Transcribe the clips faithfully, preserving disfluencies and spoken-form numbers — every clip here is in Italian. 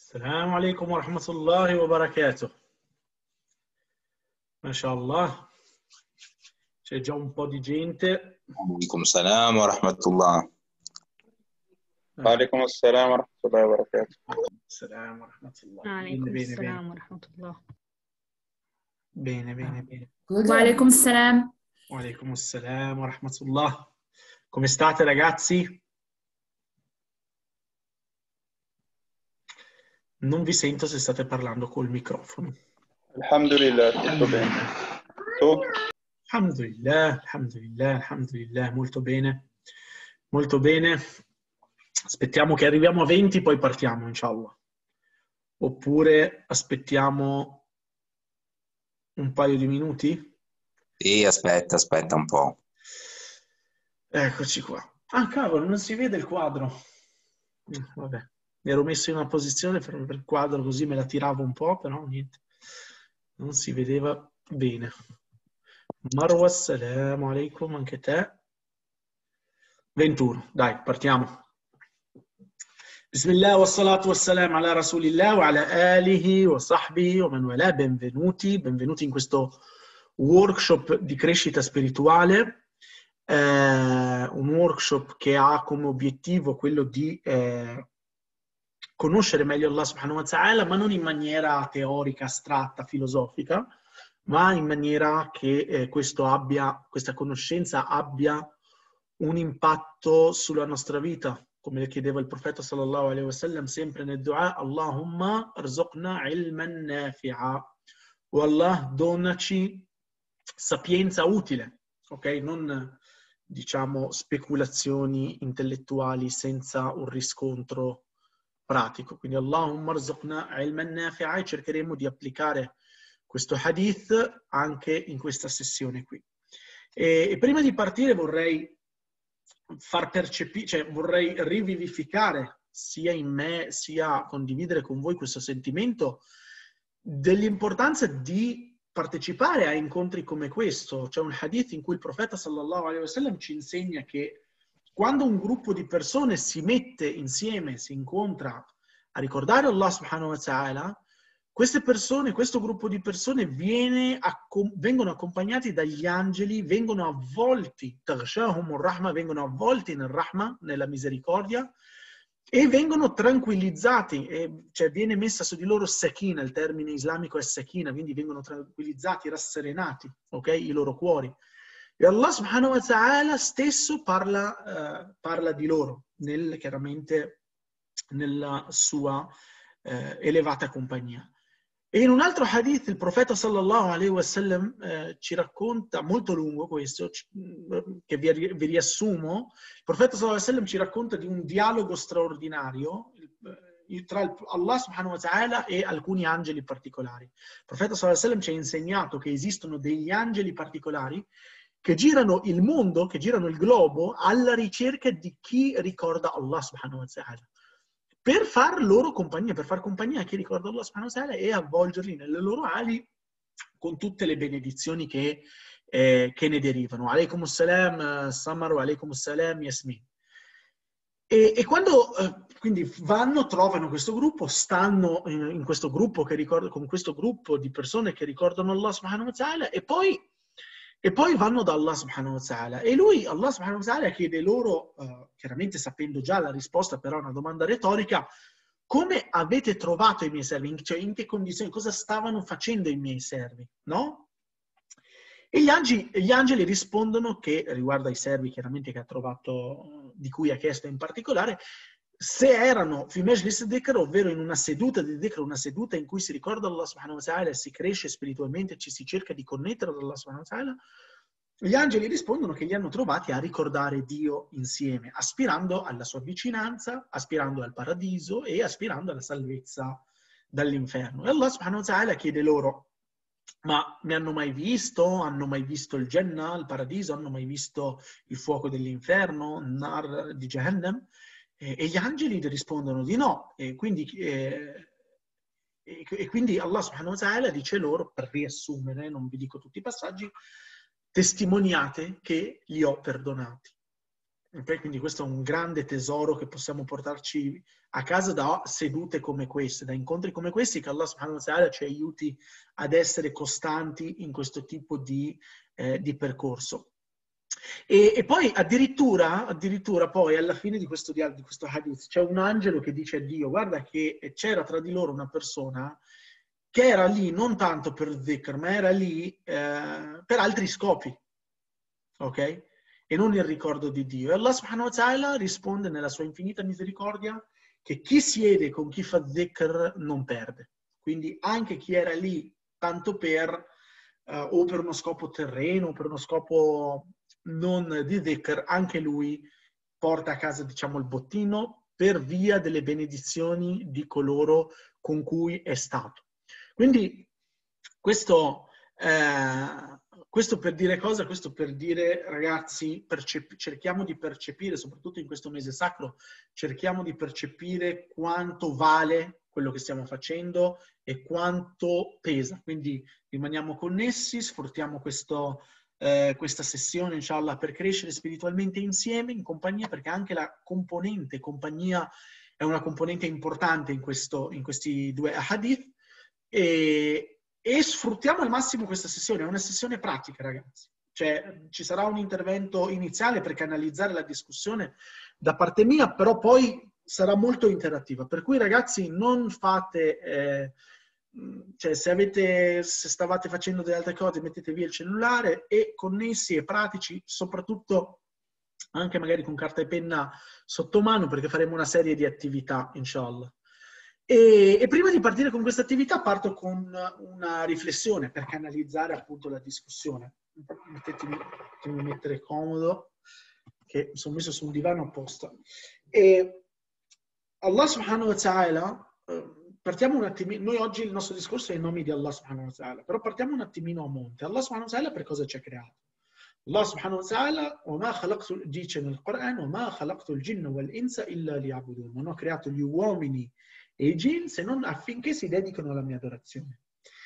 Assalamu alaikum wa rahmatullahi wa barakatuh. MashaAllah, c'è già un po' di gente. Alaikum salam wa rahmatullah. Alaikum assalam wa rahmatullahi wa barakatuh. Assalamu wa rahmatullah. Alaikum Bene, bene, assalam bene. wa rahmatullah. Bene, bene, bene. Wa alaikum assalam. Wa alaikum assalam wa rahmatullah. Come state, ragazzi? Non vi sento se state parlando col microfono. Alhamdulillah, tutto bene. Tu? Alhamdulillah, alhamdulillah, alhamdulillah, molto bene. Molto bene. Aspettiamo che arriviamo a venti, poi partiamo, inshallah. Oppure aspettiamo un paio di minuti? Sì, aspetta, aspetta un po'. Eccoci qua. Ah, cavolo, non si vede il quadro. Vabbè, mi ero messo in una posizione per, per il quadro, così me la tiravo un po', però niente. Non si vedeva bene. Marwa, assalamu alaikum, anche te. ventuno, dai, partiamo. Bismillah wa salatu wa salam ala rasulillah wa ala alihi wa sahbihi wa man wala. Benvenuti, benvenuti in questo workshop di crescita spirituale. Eh, un workshop che ha come obiettivo quello di eh, conoscere meglio Allah subhanahu wa ta'ala, ma non in maniera teorica, astratta, filosofica, ma in maniera che eh, questo abbia, questa conoscenza abbia un impatto sulla nostra vita, come le chiedeva il profeta sallallahu alaihi wasallam sempre nel dua: Allahumma arzuqna ilman nafi'a, o Allah donaci sapienza utile, ok? Non diciamo speculazioni intellettuali senza un riscontro pratico. Quindi Allahumma arzuqna ilman nafi'a, e cercheremo di applicare questo hadith anche in questa sessione qui. E, e prima di partire vorrei far percepire, cioè vorrei rivivificare sia in me sia condividere con voi questo sentimento dell'importanza di partecipare a incontri come questo. C'è un hadith in cui il profeta sallallahu alaihi wasallam ci insegna che quando un gruppo di persone si mette insieme, si incontra a ricordare Allah subhanahu wa ta'ala, queste persone, questo gruppo di persone viene, vengono accompagnati dagli angeli, vengono avvolti, taghshahumur rahma, vengono avvolti nel rahma, nella misericordia, e vengono tranquillizzati, e, cioè viene messa su di loro sakina, il termine islamico è sakina, quindi vengono tranquillizzati, rasserenati, ok, i loro cuori. E Allah subhanahu wa ta'ala stesso parla, uh, parla di loro, nel, chiaramente nella sua uh, elevata compagnia. E in un altro hadith il profeta sallallahu alaihi wasallam eh, ci racconta, molto lungo questo, che vi, vi riassumo, il profeta sallallahu alaihi wasallam ci racconta di un dialogo straordinario eh, tra il, Allah subhanahu wa ta'ala e alcuni angeli particolari. Il profeta sallallahu alaihi wasallam ci ha insegnato che esistono degli angeli particolari che girano il mondo, che girano il globo alla ricerca di chi ricorda Allah subhanahu wa ta'ala, per far loro compagnia, per far compagnia a chi ricorda Allah subhanahu wa ta'ala e avvolgerli nelle loro ali con tutte le benedizioni che, eh, che ne derivano. Alaikum assalam, Samar, wa alaikum assalam, Yasmin. E, e quando eh, quindi vanno, trovano questo gruppo, stanno in, in questo gruppo che ricorda, con questo gruppo di persone che ricordano Allah subhanahu wa ta'ala, e poi E poi vanno da Allah subhanahu wa ta'ala. E lui, Allah subhanahu wa ta'ala, chiede loro, uh, chiaramente sapendo già la risposta, però è una domanda retorica: come avete trovato i miei servi? Cioè, in che condizioni? Cosa stavano facendo i miei servi? No? E gli angeli, gli angeli rispondono che, riguardo ai servi chiaramente che ha trovato, di cui ha chiesto in particolare, se erano fi majlis dhikr, ovvero in una seduta di dhikr, una seduta in cui si ricorda Allah subhanahu wa ta'ala e si cresce spiritualmente, ci si cerca di connettere ad Allah subhanahu wa ta'ala, gli angeli rispondono che li hanno trovati a ricordare Dio insieme, aspirando alla sua vicinanza, aspirando al paradiso e aspirando alla salvezza dall'inferno. E Allah subhanahu wa ta'ala chiede loro: ma mi hanno mai visto? Hanno mai visto il Jannah, il paradiso? Hanno mai visto il fuoco dell'inferno, Nar di Jahannam? E gli angeli rispondono di no, e quindi, eh, e quindi Allah subhanahu wa ta'ala dice loro, per riassumere, non vi dico tutti i passaggi: testimoniate che li ho perdonati. Okay? Quindi questo è un grande tesoro che possiamo portarci a casa da sedute come queste, da incontri come questi, che Allah subhanahu wa ta'ala ci aiuti ad essere costanti in questo tipo di, eh, di percorso. E, e poi addirittura, addirittura poi alla fine di questo, di questo hadith c'è un angelo che dice a Dio: guarda che c'era tra di loro una persona che era lì non tanto per dhikr, ma era lì eh, per altri scopi, ok? E non il ricordo di Dio. E Allah subhanahu wa ta'ala risponde nella sua infinita misericordia che chi siede con chi fa dhikr non perde. Quindi anche chi era lì tanto per, uh, o per uno scopo terreno, per uno scopo non di dhikr, anche lui porta a casa, diciamo, il bottino per via delle benedizioni di coloro con cui è stato. Quindi questo... Eh, Questo per dire cosa? Questo per dire, ragazzi, cerchiamo di percepire, soprattutto in questo mese sacro, cerchiamo di percepire quanto vale quello che stiamo facendo e quanto pesa. Quindi rimaniamo connessi, sfruttiamo questo, eh, questa sessione, inshallah, per crescere spiritualmente insieme, in compagnia, perché anche la componente compagnia è una componente importante in, questo, in questi due hadith. E, E sfruttiamo al massimo questa sessione, è una sessione pratica, ragazzi. Cioè, ci sarà un intervento iniziale per canalizzare la discussione da parte mia, però poi sarà molto interattiva. Per cui, ragazzi, non fate... Eh, cioè, se, avete, se stavate facendo delle altre cose, mettete via il cellulare e connessi e pratici, soprattutto anche magari con carta e penna sotto mano, perché faremo una serie di attività, inshallah. E, e prima di partire con questa attività parto con una riflessione per canalizzare appunto la discussione. Mettetemi, mettetemi mettere comodo, che mi sono messo su un divano apposta. E Allah subhanahu wa ta'ala, partiamo un attimino, noi oggi il nostro discorso è in nome di Allah subhanahu wa ta'ala, però partiamo un attimino a monte. Allah subhanahu wa ta'ala per cosa ci ha creato? Allah subhanahu wa ta'ala وَمَا خَلَقْتُ dice nel Corano وَمَا خَلَقْتُ الْجِنَّ وَالْإِنسَ إِلَّا لِيَعْبُدُونَ. Non ho creato gli uomini e i jinn se non affinché si dedicano alla mia adorazione.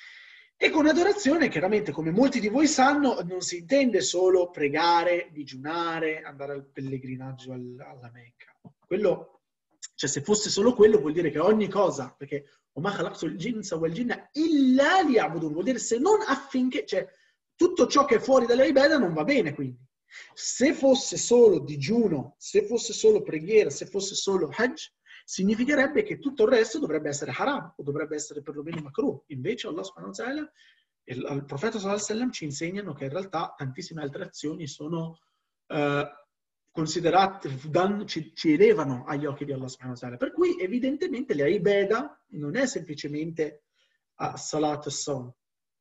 E con adorazione, chiaramente, come molti di voi sanno, non si intende solo pregare, digiunare, andare al pellegrinaggio al, alla Mecca. Quello, cioè se fosse solo quello vuol dire che ogni cosa, perché وَمَا خَلَقْتُ الْجِنَّ وَالْجِنَّ إِلَّا لِيَعْبُدُونَ vuol dire se non affinché, cioè tutto ciò che è fuori dalle ibada non va bene, quindi. Se fosse solo digiuno, se fosse solo preghiera, se fosse solo hajj, significherebbe che tutto il resto dovrebbe essere haram o dovrebbe essere perlomeno makruh. Invece Allah subhanahu wa ta'ala e il profeta sallallahu alaihi wasallam ci insegnano che in realtà tantissime altre azioni sono eh, considerate, dan, ci, ci elevano agli occhi di Allah subhanahu wa ta'ala. Per cui evidentemente la ibada non è semplicemente uh, salat e som.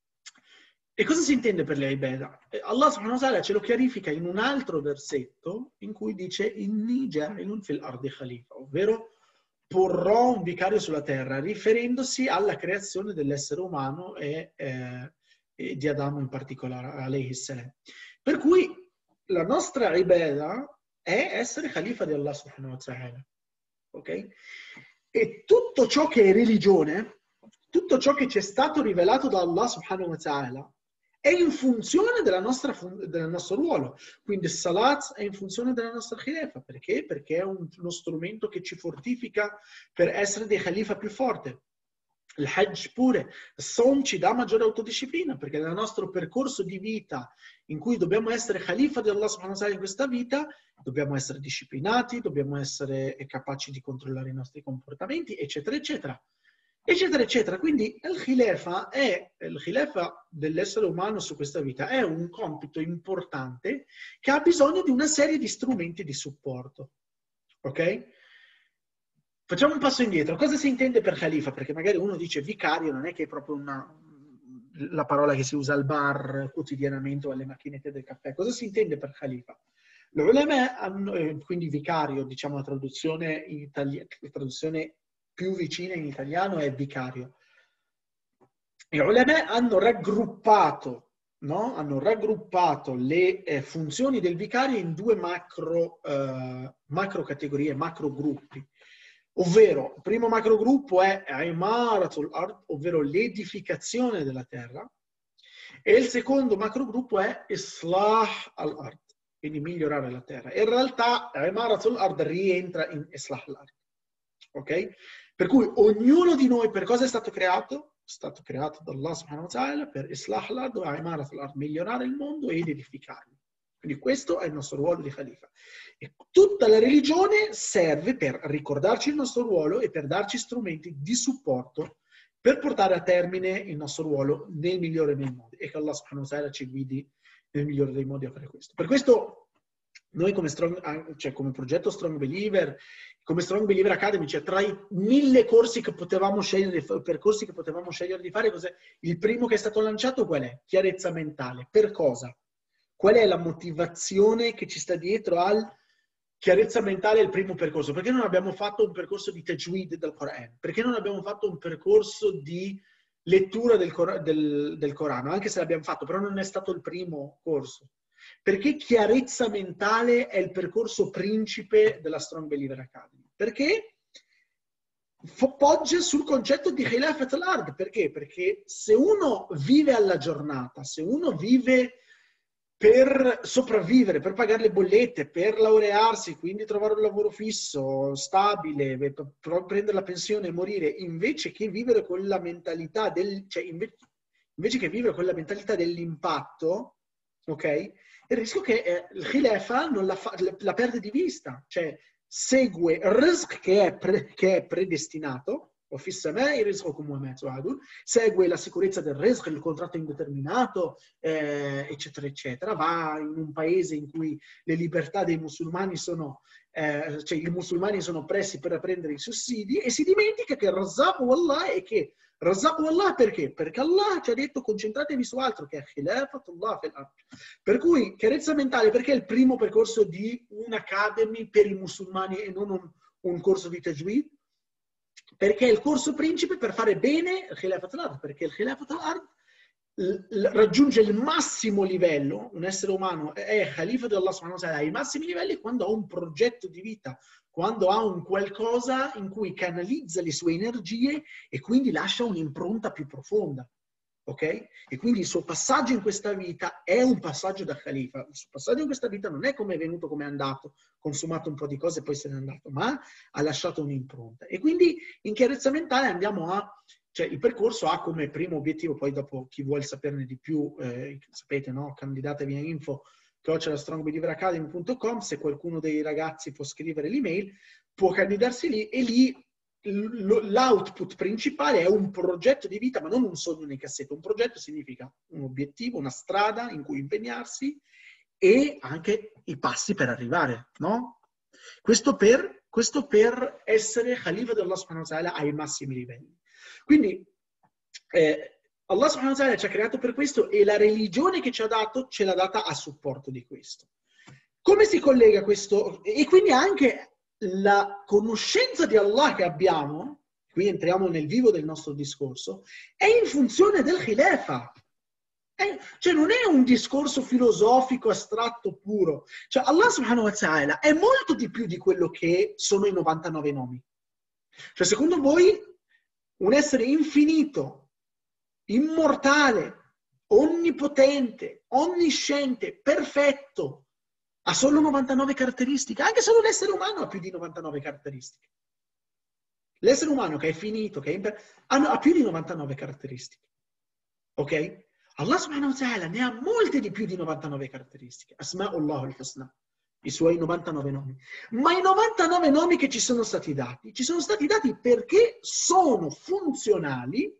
E cosa si intende per la ibada? Allah subhanahu wa ta'ala ce lo chiarifica in un altro versetto in cui dice inni ja'ilun fil ardi khalifa, ovvero porrò un vicario sulla terra, riferendosi alla creazione dell'essere umano e, eh, e di Adamo in particolare, alayhi salam. Per cui la nostra ibada è essere khalifa di Allah subhanahu wa ta'ala. Ok? E tutto ciò che è religione, tutto ciò che ci è stato rivelato da Allah subhanahu wa ta'ala, è in funzione della nostra, del nostro ruolo. Quindi il salat è in funzione della nostra khilafa. Perché? Perché è un, uno strumento che ci fortifica per essere dei khalifa più forti. Il hajj pure. Il som ci dà maggiore autodisciplina, perché nel nostro percorso di vita in cui dobbiamo essere khalifa di Allah subhanahu wa ta'ala in questa vita, dobbiamo essere disciplinati, dobbiamo essere capaci di controllare i nostri comportamenti, eccetera, eccetera. eccetera, eccetera. Quindi il khilafa, è, il khilafa dell'essere umano su questa vita è un compito importante che ha bisogno di una serie di strumenti di supporto. Ok? Facciamo un passo indietro. Cosa si intende per khalifa? Perché magari uno dice vicario, non è che è proprio una, la parola che si usa al bar quotidianamente o alle macchinette del caffè. Cosa si intende per khalifa? L'ulema hanno, quindi vicario, diciamo la traduzione in italiano, la traduzione più vicina in italiano è vicario. Gli ulema hanno raggruppato, no? hanno raggruppato le eh, funzioni del vicario in due macro, eh, macro categorie, macro gruppi. Ovvero, il primo macro gruppo è Imaratul Ard, ovvero l'edificazione della terra, e il secondo macro gruppo è Islah al-Ard, quindi migliorare la terra. In realtà Imaratul Ard rientra in Islah al-Ard. Ok? Per cui ognuno di noi per cosa è stato creato? È stato creato da Allah subhanahu wa ta'ala per Islah al-Ard wa Imaratul Ard, migliorare il mondo ed edificarlo. Quindi questo è il nostro ruolo di Khalifa. E tutta la religione serve per ricordarci il nostro ruolo e per darci strumenti di supporto per portare a termine il nostro ruolo nel migliore dei modi. E che Allah subhanahu wa ta'ala ci guidi nel migliore dei modi a fare questo. Per questo noi come, strong, cioè come progetto Strong Believer, come Strong Believer Academy, cioè tra i mille corsi che potevamo scegliere, percorsi che potevamo scegliere di fare, cos'è? Il primo che è stato lanciato qual è? Chiarezza mentale. Per cosa? Qual è la motivazione che ci sta dietro al chiarezza mentale il primo percorso? Perché non abbiamo fatto un percorso di tajweed del Corano? Perché non abbiamo fatto un percorso di lettura del, Cor del, del Corano? Anche se l'abbiamo fatto, però non è stato il primo corso. Perché chiarezza mentale è il percorso principe della Strong Believer Academy? Perché poggia sul concetto di Khilafat al-Ard. Perché? Perché se uno vive alla giornata, se uno vive per sopravvivere, per pagare le bollette, per laurearsi, quindi trovare un lavoro fisso, stabile, per prendere la pensione e morire, invece che vivere con la mentalità del, cioè invece, invece che vivere con la mentalità dell'impatto, ok? Il rischio che eh, il Khilafa non la, fa, la perde di vista, cioè segue il rizq che è, pre, che è predestinato, segue la sicurezza del rizq, il contratto indeterminato, eh, eccetera, eccetera. Va in un paese in cui le libertà dei musulmani sono, eh, cioè i musulmani sono oppressi per prendere i sussidi e si dimentica che Razzaq Wallah è che Razzaq Wallah perché? Perché Allah ci ha detto concentratevi su altro che è Khilafatullah fil ard. Per cui chiarezza mentale perché è il primo percorso di un'academy per i musulmani e non un, un corso di tajweed? Perché è il corso principe per fare bene il Khilafat al-Ard, perché il Khilafat al-Ard raggiunge il massimo livello, un essere umano è Khalifa di Allah subhanahu wa ta'ala ai massimi livelli quando ha un progetto di vita, quando ha un qualcosa in cui canalizza le sue energie e quindi lascia un'impronta più profonda. Ok? E quindi il suo passaggio in questa vita è un passaggio da Khalifa. Il suo passaggio in questa vita non è come è venuto, come è andato, consumato un po' di cose e poi se n'è andato, ma ha lasciato un'impronta. E quindi in chiarezza mentale andiamo a... Cioè il percorso ha come primo obiettivo, poi dopo chi vuole saperne di più, eh, sapete, no? Candidatevi a info chiocciola strong believer academy punto com, se qualcuno dei ragazzi può scrivere l'email, può candidarsi lì e lì l'output principale è un progetto di vita, ma non un sogno nei cassetto. Un progetto significa un obiettivo, una strada in cui impegnarsi e anche i passi per arrivare, no? Questo per, questo per essere Khalifa di Allah subhanahu wa ta'ala ai massimi livelli. Quindi eh, Allah subhanahu wa ta'ala ci ha creato per questo e la religione che ci ha dato ce l'ha data a supporto di questo. Come si collega questo? E quindi anche la conoscenza di Allah che abbiamo, qui entriamo nel vivo del nostro discorso, è in funzione del Khilafa. È, cioè non è un discorso filosofico astratto puro. Cioè Allah subhanahu wa ta'ala è molto di più di quello che sono i novantanove nomi. Cioè secondo voi un essere infinito, immortale, onnipotente, onnisciente, perfetto, ha solo novantanove caratteristiche? Anche solo l'essere umano ha più di novantanove caratteristiche. L'essere umano che è finito, che è imper... ha più di novantanove caratteristiche. Ok? Allah subhanahu wa ta'ala ne ha molte di più di novantanove caratteristiche. Asma'ullah al-Husna, i suoi novantanove nomi. Ma i novantanove nomi che ci sono stati dati, ci sono stati dati perché sono funzionali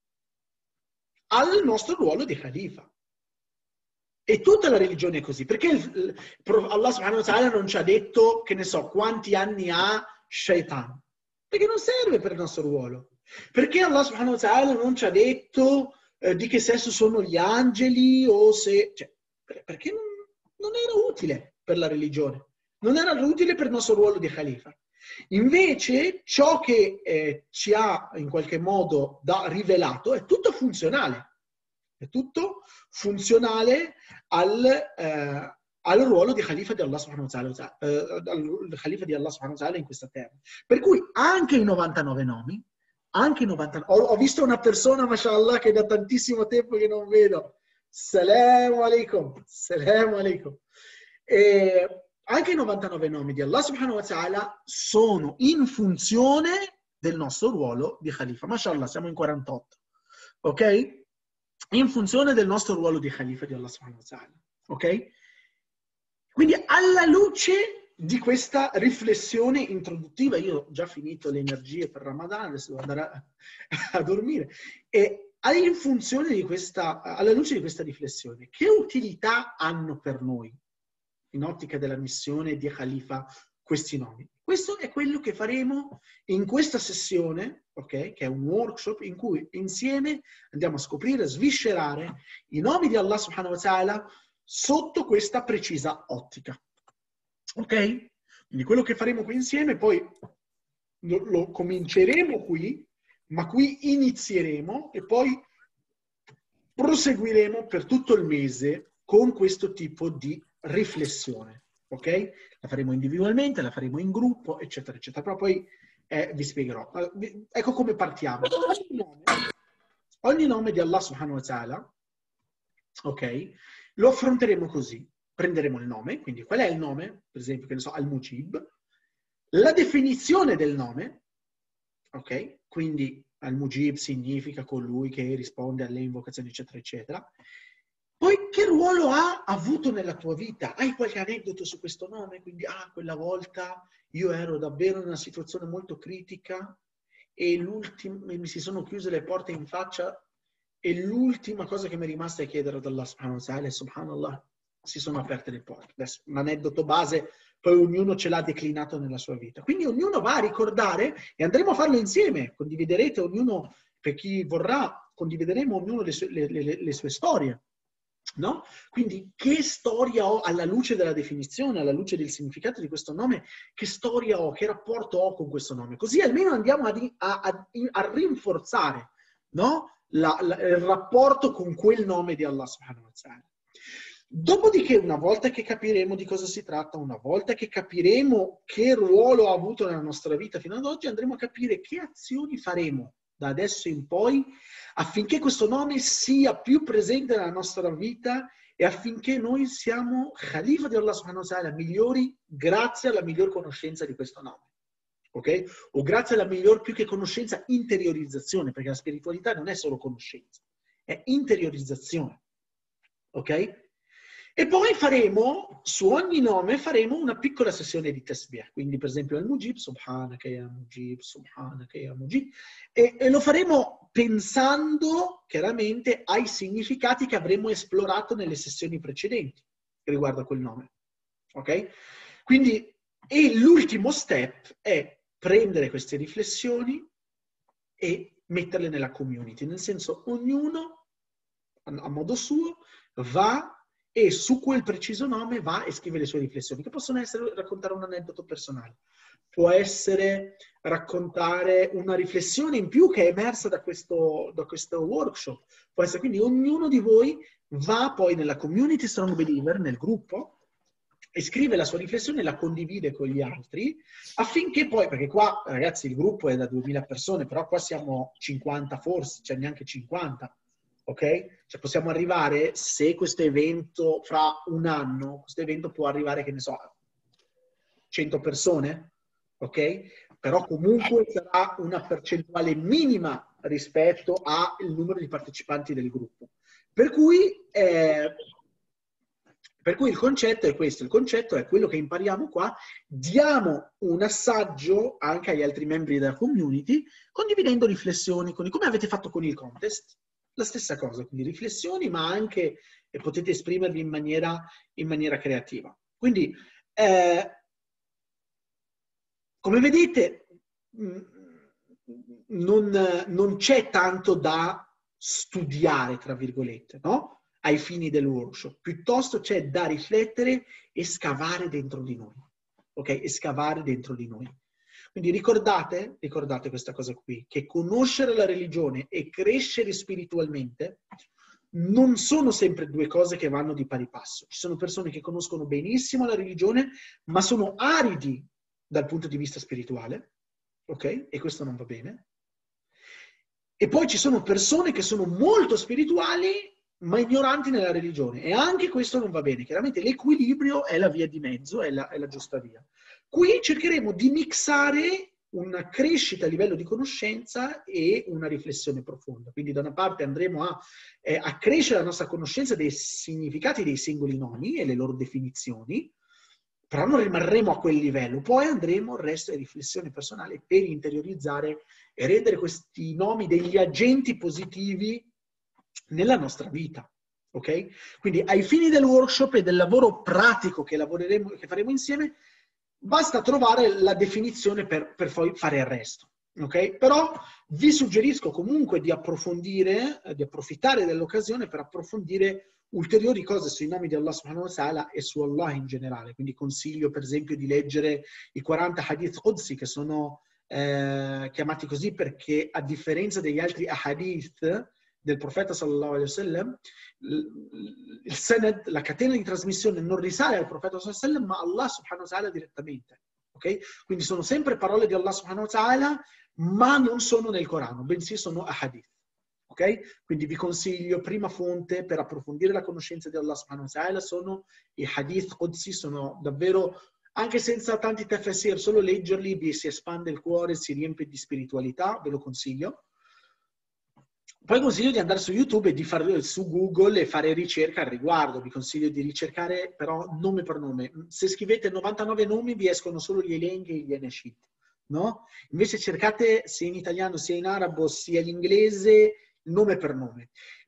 al nostro ruolo di Khalifa. E tutta la religione è così. Perché Allah subhanahu wa ta'ala non ci ha detto, che ne so, quanti anni ha Shaitan? Perché non serve per il nostro ruolo. Perché Allah subhanahu wa ta'ala non ci ha detto eh, di che sesso sono gli angeli o se... Cioè, perché non, non era utile per la religione. Non era utile per il nostro ruolo di Khalifa. Invece, ciò che eh, ci ha in qualche modo da rivelato è tutto funzionale. È tutto funzionale al, eh, al ruolo di Khalifa di Allah subhanahu wa ta'ala, eh, al Khalifa di Allah subhanahu wa ta'ala in questa terra. Per cui anche i novantanove nomi, anche i novantanove... Ho, ho visto una persona, mashallah, che da tantissimo tempo che non vedo. Assalamu alaikum. Assalamu alaikum. E anche i novantanove nomi di Allah subhanahu wa ta'ala sono in funzione del nostro ruolo di Khalifa. Mashallah, siamo in quarantotto. Ok? In funzione del nostro ruolo di Khalifa di Allah subhanahu wa ta'ala. Ok? Quindi alla luce di questa riflessione introduttiva, io ho già finito le energie per Ramadan, adesso devo andare a, a dormire, e in funzione di questa, alla luce di questa riflessione, che utilità hanno per noi, in ottica della missione di Khalifa, questi nomi? Questo è quello che faremo in questa sessione, ok? Che è un workshop in cui insieme andiamo a scoprire, a sviscerare i nomi di Allah subhanahu wa ta'ala sotto questa precisa ottica. Ok? Quindi quello che faremo qui insieme, poi lo, lo cominceremo qui, ma qui inizieremo e poi proseguiremo per tutto il mese con questo tipo di riflessione. Ok? La faremo individualmente, la faremo in gruppo, eccetera, eccetera. Però poi eh, vi spiegherò. Ecco come partiamo. Ogni nome, ogni nome di Allah subhanahu wa ta'ala, ok? Lo affronteremo così. Prenderemo il nome, quindi qual è il nome? Per esempio, che ne so, Al-Mujib. La definizione del nome, ok? Quindi Al-Mujib significa colui che risponde alle invocazioni, eccetera, eccetera. Poi che ruolo ha avuto nella tua vita? Hai qualche aneddoto su questo nome? Quindi, ah, quella volta io ero davvero in una situazione molto critica e mi si sono chiuse le porte in faccia e l'ultima cosa che mi è rimasta è chiedere ad Allah subhanahu wa ta'ala, subhanallah, si sono aperte le porte. Adesso, un aneddoto base, poi ognuno ce l'ha declinato nella sua vita. Quindi ognuno va a ricordare e andremo a farlo insieme. Condividerete ognuno, per chi vorrà, condivideremo ognuno le sue, le, le, le sue storie. No? Quindi che storia ho alla luce della definizione, alla luce del significato di questo nome, che storia ho, che rapporto ho con questo nome? Così almeno andiamo a, a, a, a rinforzare, no? la, la, il rapporto con quel nome di Allah subhanahu wa ta'ala. Dopodiché, una volta che capiremo di cosa si tratta, una volta che capiremo che ruolo ha avuto nella nostra vita fino ad oggi, andremo a capire che azioni faremo da adesso in poi affinché questo nome sia più presente nella nostra vita e affinché noi siamo Khalifa di Allah subhanahu wa ta'ala migliori grazie alla miglior conoscenza di questo nome. Ok? O grazie alla miglior, più che conoscenza, interiorizzazione, perché la spiritualità non è solo conoscenza, è interiorizzazione. Ok? E poi faremo, su ogni nome, faremo una piccola sessione di tasbih. Quindi, per esempio, Al-Mujib, Subhanaka ya Mujib, Subhanaka ya Mujib. E, e lo faremo pensando, chiaramente, ai significati che avremmo esplorato nelle sessioni precedenti riguardo a quel nome. Ok? Quindi, e l'ultimo step è prendere queste riflessioni e metterle nella community. Nel senso, ognuno, a modo suo, va e su quel preciso nome va e scrive le sue riflessioni, che possono essere raccontare un aneddoto personale, può essere raccontare una riflessione in più che è emersa da questo, da questo workshop, può essere, quindi ognuno di voi va poi nella community Strong Believer, nel gruppo, e scrive la sua riflessione e la condivide con gli altri, affinché poi, perché qua ragazzi il gruppo è da duemila persone, però qua siamo cinquanta forse, cioè neanche cinquanta. Ok? Cioè possiamo arrivare, se questo evento fra un anno, questo evento può arrivare, che ne so, cento persone, ok? Però comunque sarà una percentuale minima rispetto al numero di partecipanti del gruppo. Per cui, eh, per cui il concetto è questo, il concetto è quello che impariamo qua, diamo un assaggio anche agli altri membri della community, condividendo riflessioni, come avete fatto con il contest. La stessa cosa, quindi riflessioni, ma anche eh, potete esprimervi in maniera, in maniera creativa. Quindi, eh, come vedete, non, non c'è tanto da studiare, tra virgolette, no? Ai fini del workshop. Piuttosto c'è da riflettere e scavare dentro di noi. Ok? E scavare dentro di noi. Quindi ricordate, ricordate questa cosa qui, che conoscere la religione e crescere spiritualmente non sono sempre due cose che vanno di pari passo. Ci sono persone che conoscono benissimo la religione, ma sono aridi dal punto di vista spirituale, ok? E questo non va bene. E poi ci sono persone che sono molto spirituali, ma ignoranti nella religione. E anche questo non va bene. Chiaramente l'equilibrio è la via di mezzo, è la, è la giusta via. Qui cercheremo di mixare una crescita a livello di conoscenza e una riflessione profonda. Quindi da una parte andremo a, eh, a crescere la nostra conoscenza dei significati dei singoli nomi e le loro definizioni, però non rimarremo a quel livello. Poi andremo al resto di riflessione personale per interiorizzare e rendere questi nomi degli agenti positivi nella nostra vita. Ok? Quindi ai fini del workshop e del lavoro pratico che lavoreremo, che faremo insieme, basta trovare la definizione per, per poi fare il resto. Ok? Però vi suggerisco comunque di approfondire, di approfittare dell'occasione per approfondire ulteriori cose sui nomi di Allah subhanahu wa ta'ala e su Allah in generale. Quindi consiglio per esempio di leggere i quaranta hadith Qudsi, che sono eh, chiamati così perché a differenza degli altri hadith del profeta sallallahu alaihi wasallam, il sanad, la catena di trasmissione non risale al profeta sallallahu alaihi wasallam, ma Allah subhanahu wa ta'ala direttamente. Okay? Quindi sono sempre parole di Allah subhanahu wa ta'ala, ma non sono nel Corano, bensì sono hadith. Okay? Quindi vi consiglio, prima fonte per approfondire la conoscenza di Allah subhanahu wa ta'ala sono i hadith Qudsi, sono davvero, anche senza tanti tafsir, solo leggerli vi si espande il cuore, si riempie di spiritualità, ve lo consiglio. Poi consiglio di andare su YouTube e di fare su Google e fare ricerca al riguardo. Vi consiglio di ricercare però nome per nome. Se scrivete novantanove nomi vi escono solo gli elenchi e gli anashid, no? Invece cercate sia in italiano sia in arabo sia in inglese nome per nome.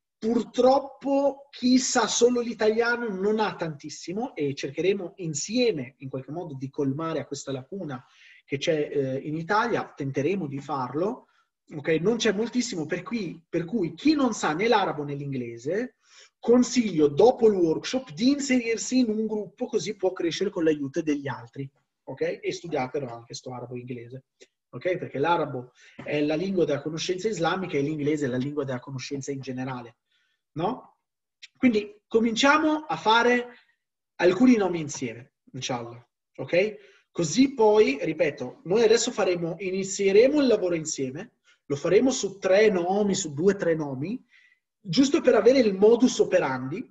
Purtroppo chi sa solo l'italiano non ha tantissimo e cercheremo insieme in qualche modo di colmare a questa lacuna che c'è eh, in Italia. Tenteremo di farlo. Okay, non c'è moltissimo, per cui, per cui chi non sa né l'arabo né l'inglese, consiglio dopo il workshop di inserirsi in un gruppo, così può crescere con l'aiuto degli altri, ok? E studiatelo anche sto arabo e inglese, ok? Perché l'arabo è la lingua della conoscenza islamica e l'inglese è la lingua della conoscenza in generale, no? Quindi cominciamo a fare alcuni nomi insieme, inshallah, ok? Così poi, ripeto, noi adesso faremo, inizieremo il lavoro insieme. Lo faremo su tre nomi, su due o tre nomi, giusto per avere il modus operandi.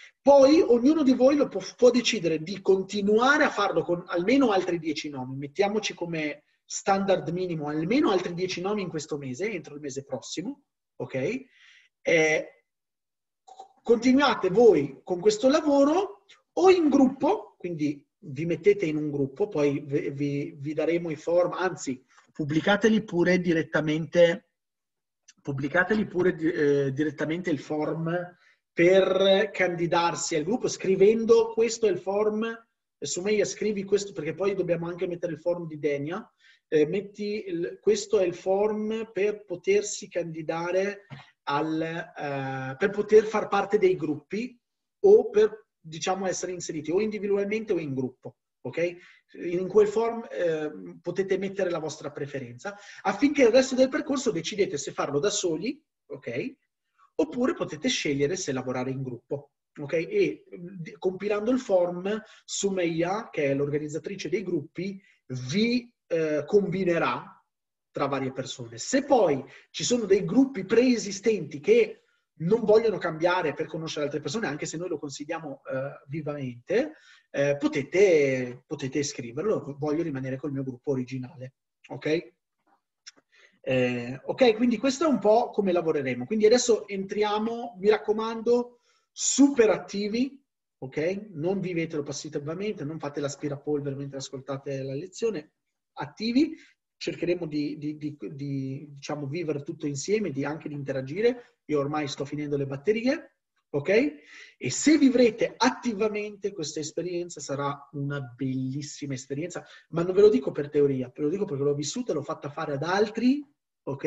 Poi ognuno di voi lo può, può decidere di continuare a farlo con almeno altri dieci nomi. Mettiamoci come standard minimo almeno altri dieci nomi in questo mese, entro il mese prossimo. Ok? Eh, continuate voi con questo lavoro o in gruppo, quindi vi mettete in un gruppo, poi vi, vi, vi daremo i form, anzi, pubblicateli pure direttamente, pubblicateli pure eh, direttamente il form per candidarsi al gruppo, scrivendo questo è il form, Sumeia scrivi questo perché poi dobbiamo anche mettere il form di Denia, eh, metti il, questo è il form per potersi candidare al, eh, per poter far parte dei gruppi o per, diciamo, essere inseriti o individualmente o in gruppo. Ok? In quel form eh, potete mettere la vostra preferenza affinché il resto del percorso decidete se farlo da soli, ok? Oppure potete scegliere se lavorare in gruppo, ok? E d- compilando il form, Sumeia, che è l'organizzatrice dei gruppi, vi eh, combinerà tra varie persone. Se poi ci sono dei gruppi preesistenti che non vogliono cambiare per conoscere altre persone, anche se noi lo consigliamo eh, vivamente, eh, potete, potete scriverlo, voglio rimanere col mio gruppo originale, ok? Eh, ok, quindi questo è un po' come lavoreremo. Quindi adesso entriamo, mi raccomando, super attivi, ok? Non vivetelo passivamente, non fate l'aspirapolvere mentre ascoltate la lezione, attivi. Cercheremo di, di, di, di diciamo, vivere tutto insieme, di anche di interagire. Io ormai sto finendo le batterie, ok? E se vivrete attivamente questa esperienza sarà una bellissima esperienza, ma non ve lo dico per teoria, ve lo dico perché l'ho vissuta, l'ho fatta fare ad altri, ok?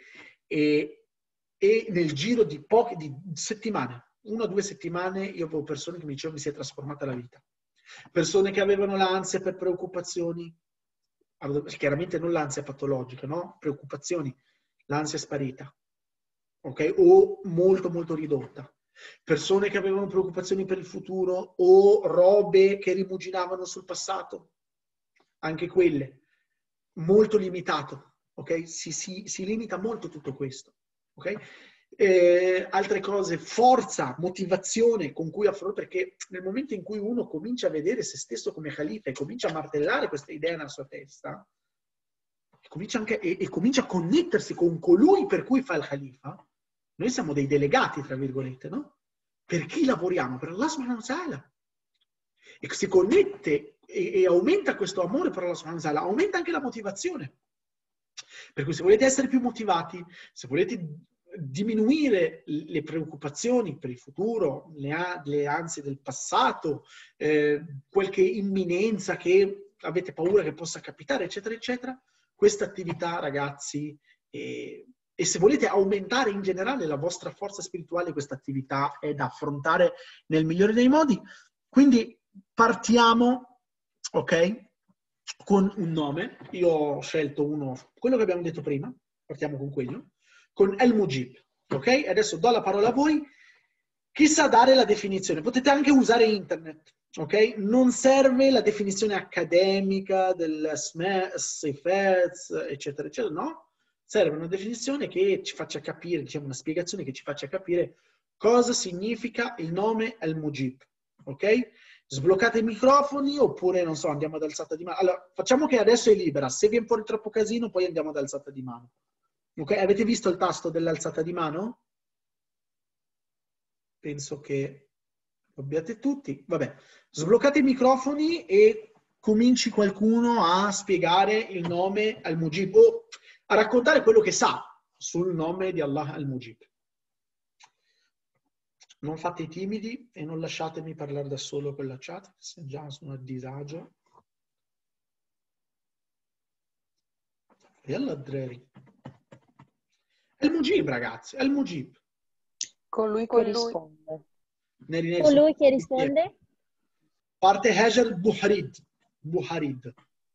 E, e nel giro di poche di settimane, una o due settimane, io avevo persone che mi dicevano mi si è trasformata la vita. Persone che avevano l'ansia per preoccupazioni, chiaramente non l'ansia patologica, no? Preoccupazioni, l'ansia è sparita, ok? O molto molto ridotta. Persone che avevano preoccupazioni per il futuro o robe che rimuginavano sul passato, anche quelle, molto limitato, ok? Si, si, si limita molto tutto questo, ok? Eh, altre cose, forza, motivazione con cui affrontare, perché nel momento in cui uno comincia a vedere se stesso come califa e comincia a martellare questa idea nella sua testa, e comincia, anche, e, e comincia a connettersi con colui per cui fa il califa, noi siamo dei delegati, tra virgolette, no? Per chi lavoriamo? Per Allah subhanahu wa ta'ala. E si connette e, e aumenta questo amore per Allah subhanahu wa ta'ala, aumenta anche la motivazione. Per cui se volete essere più motivati, se volete diminuire le preoccupazioni per il futuro, le, le ansie del passato, eh, qualche imminenza che avete paura che possa capitare, eccetera, eccetera, questa attività, ragazzi, eh, e se volete aumentare in generale la vostra forza spirituale, questa attività è da affrontare nel migliore dei modi. Quindi partiamo, ok, con un nome. Io ho scelto uno, quello che abbiamo detto prima, partiamo con quello, con El Mujib, ok? Adesso do la parola a voi. Chi sa dare la definizione? Potete anche usare internet, ok? Non serve la definizione accademica del sifat, eccetera, eccetera, no? Serve una definizione che ci faccia capire, diciamo una spiegazione che ci faccia capire cosa significa il nome El Mujib, ok? Sbloccate i microfoni oppure, non so, andiamo ad alzata di mano. Allora, facciamo che adesso è libera. Se viene fuori troppo casino, poi andiamo ad alzata di mano. Ok? Avete visto il tasto dell'alzata di mano? Penso che lo abbiate tutti. Vabbè, sbloccate i microfoni e cominci qualcuno a spiegare il nome Al-Mujib o a raccontare quello che sa sul nome di Allah Al-Mujib. Non fate i timidi e non lasciatemi parlare da solo con la chat, se già sono a disagio. E alla Dreri. Al-Mujib, ragazzi, Al-Mujib. Colui che risponde. Colui che risponde? Parte Hajar Buharid. Buharid.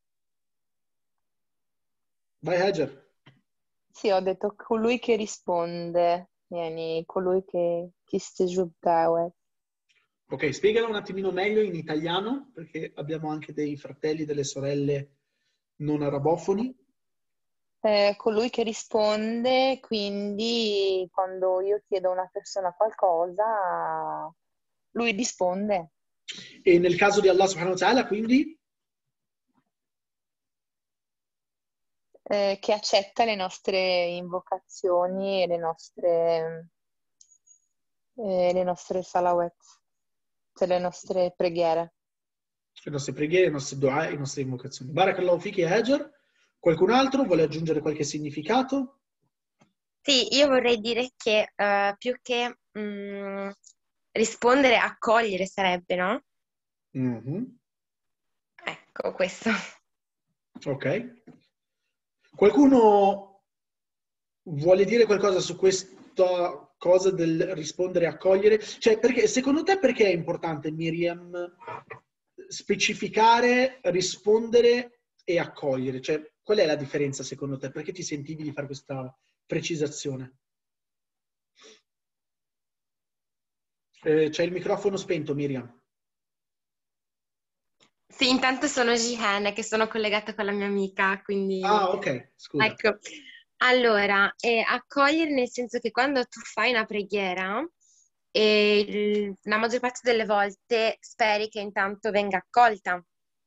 Vai Hajar. Sì, ho detto colui che risponde, yani colui che يستجيب دعوات. Ok, spiegalo un attimino meglio in italiano, perché abbiamo anche dei fratelli e delle sorelle non arabofoni. Eh, colui che risponde, quindi quando io chiedo a una persona qualcosa, lui risponde. E nel caso di Allah subhanahu wa ta'ala, quindi? Eh, che accetta le nostre invocazioni e le nostre, eh, le nostre salawat, cioè le nostre preghiere. Le nostre preghiere, le nostre dua e le nostre invocazioni. Barakallahu fiki Hajar. Qualcun altro vuole aggiungere qualche significato? Sì, io vorrei dire che uh, più che mm, rispondere, accogliere sarebbe, no? Mm-hmm. Ecco, questo. Ok. Qualcuno vuole dire qualcosa su questa cosa del rispondere e accogliere? Cioè, perché, secondo te perché è importante, Miriam, specificare, rispondere e accogliere? Cioè, qual è la differenza secondo te? Perché ti sentivi di fare questa precisazione? Eh, c'è il microfono spento, Miriam. Sì, intanto sono Jihan, che sono collegata con la mia amica, quindi... Ah, ok, scusa. Ecco, allora, eh, accogliere nel senso che quando tu fai una preghiera, e il- la maggior parte delle volte speri che intanto venga accolta,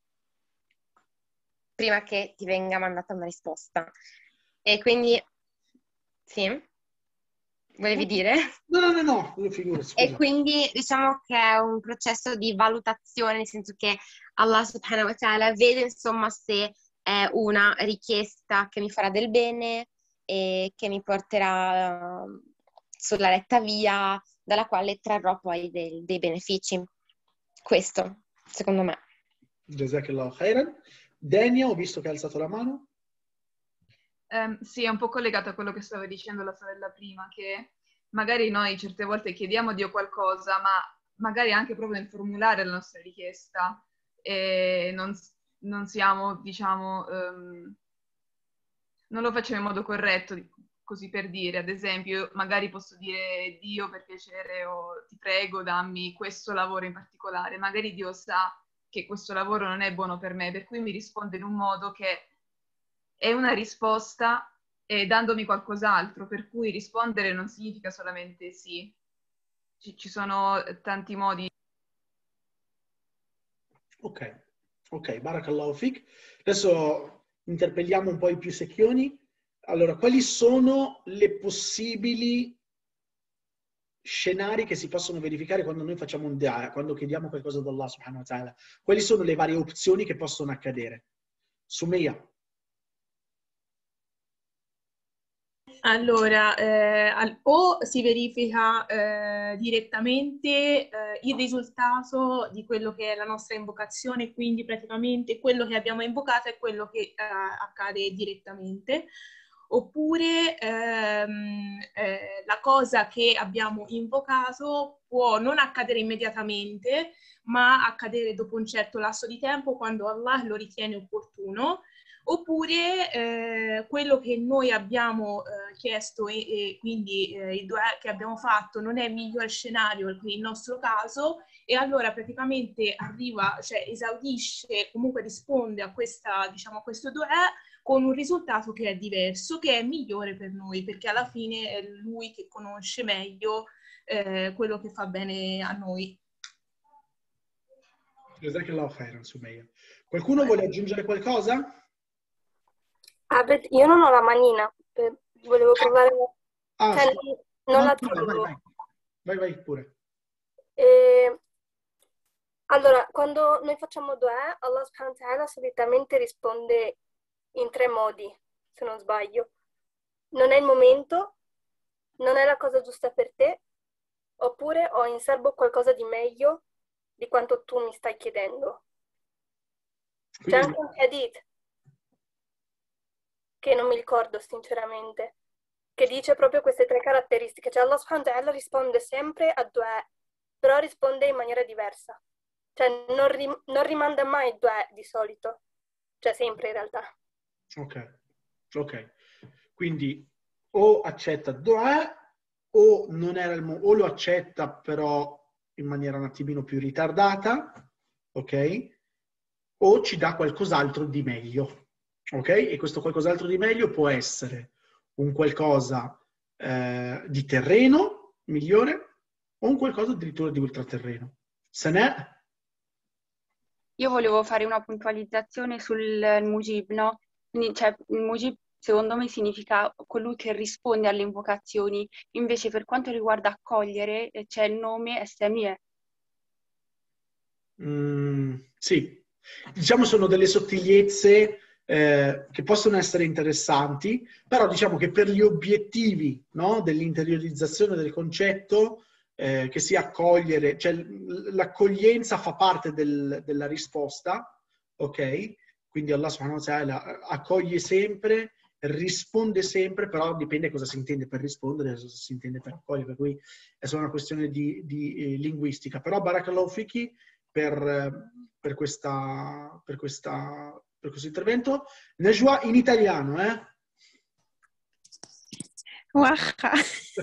prima che ti venga mandata una risposta. E quindi, sì? Volevi dire? No, no, no, no, no, figura, scusa. E quindi diciamo che è un processo di valutazione, nel senso che Allah subhanahu wa ta'ala vede insomma se è una richiesta che mi farà del bene e che mi porterà uh, sulla retta via dalla quale trarrò poi dei, dei benefici. Questo, secondo me. Jazakallah khairan. Denia, ho visto che ha alzato la mano. Um, sì, è un po' collegato a quello che stava dicendo la sorella prima, che magari noi certe volte chiediamo a Dio qualcosa, ma magari anche proprio nel formulare la nostra richiesta e non, non siamo, diciamo, um, non lo facciamo in modo corretto, così per dire. Ad esempio, magari posso dire Dio per piacere o ti prego dammi questo lavoro in particolare. Magari Dio sa che questo lavoro non è buono per me, per cui mi risponde in un modo che è una risposta e dandomi qualcos'altro, per cui rispondere non significa solamente sì. Ci, ci sono tanti modi. Ok, ok, barakallahu fik. Adesso interpelliamo un po' i più secchioni. Allora, quali sono le possibili scenari che si possono verificare quando noi facciamo un dua, quando chiediamo qualcosa da Allah subhanahu wa ta'ala? Quali sono le varie opzioni che possono accadere? Sumeya. Allora, eh, al- o si verifica eh, direttamente eh, il risultato di quello che è la nostra invocazione, quindi praticamente quello che abbiamo invocato è quello che eh, accade direttamente, oppure ehm, eh, la cosa che abbiamo invocato può non accadere immediatamente, ma accadere dopo un certo lasso di tempo quando Allah lo ritiene opportuno. Oppure eh, quello che noi abbiamo eh, chiesto e, e quindi eh, il dua che abbiamo fatto non è il miglior scenario per il nostro caso, e allora praticamente arriva, cioè esaudisce, comunque risponde a questa, diciamo, a questo dua con un risultato che è diverso, che è migliore per noi, perché alla fine è lui che conosce meglio eh, quello che fa bene a noi. Jazakallahu khairan, Sumeya. Qualcuno vuole aggiungere qualcosa? Abed, io non ho la manina, per- volevo provare, Ah, cioè, sì. non No, la vai, vai, trovo. vai. Vai, vai pure. E, allora, quando noi facciamo dua, Allah subhanahu wa ta'ala solitamente risponde in tre modi, se non sbaglio. Non è il momento, non è la cosa giusta per te, oppure ho in serbo qualcosa di meglio di quanto tu mi stai chiedendo. C'è Quindi, anche un hadith che non mi ricordo sinceramente, che dice proprio queste tre caratteristiche. Cioè Allah subhanahu wa ta'ala risponde sempre a dua, però risponde in maniera diversa. Cioè non, rim- non rimanda mai dua di solito, cioè sempre in realtà. ok, ok. Quindi o accetta dua o non era il mo- o lo accetta però in maniera un attimino più ritardata, ok? O ci dà qualcos'altro di meglio. Ok? E questo qualcos'altro di meglio può essere un qualcosa eh, di terreno migliore o un qualcosa addirittura di ultraterreno. Se n'è? Io volevo fare una puntualizzazione sul Mujib, no? Quindi, cioè, il Mujib secondo me significa colui che risponde alle invocazioni, invece per quanto riguarda accogliere eh, c'è il nome Samie. Mm, sì. Diciamo sono delle sottigliezze eh, che possono essere interessanti, però diciamo che per gli obiettivi, no, dell'interiorizzazione del concetto, eh, che sia accogliere, cioè l'accoglienza fa parte del- della risposta, ok? Quindi Allah subhanahu wa ta'ala accoglie sempre, risponde sempre, però dipende cosa si intende per rispondere, cosa si intende per accogliere, per cui è solo una questione di, di eh, linguistica. Però Barakallahu Fiki per, per, questa, per, questa, per questo intervento. Najwa in italiano, eh? Wahha.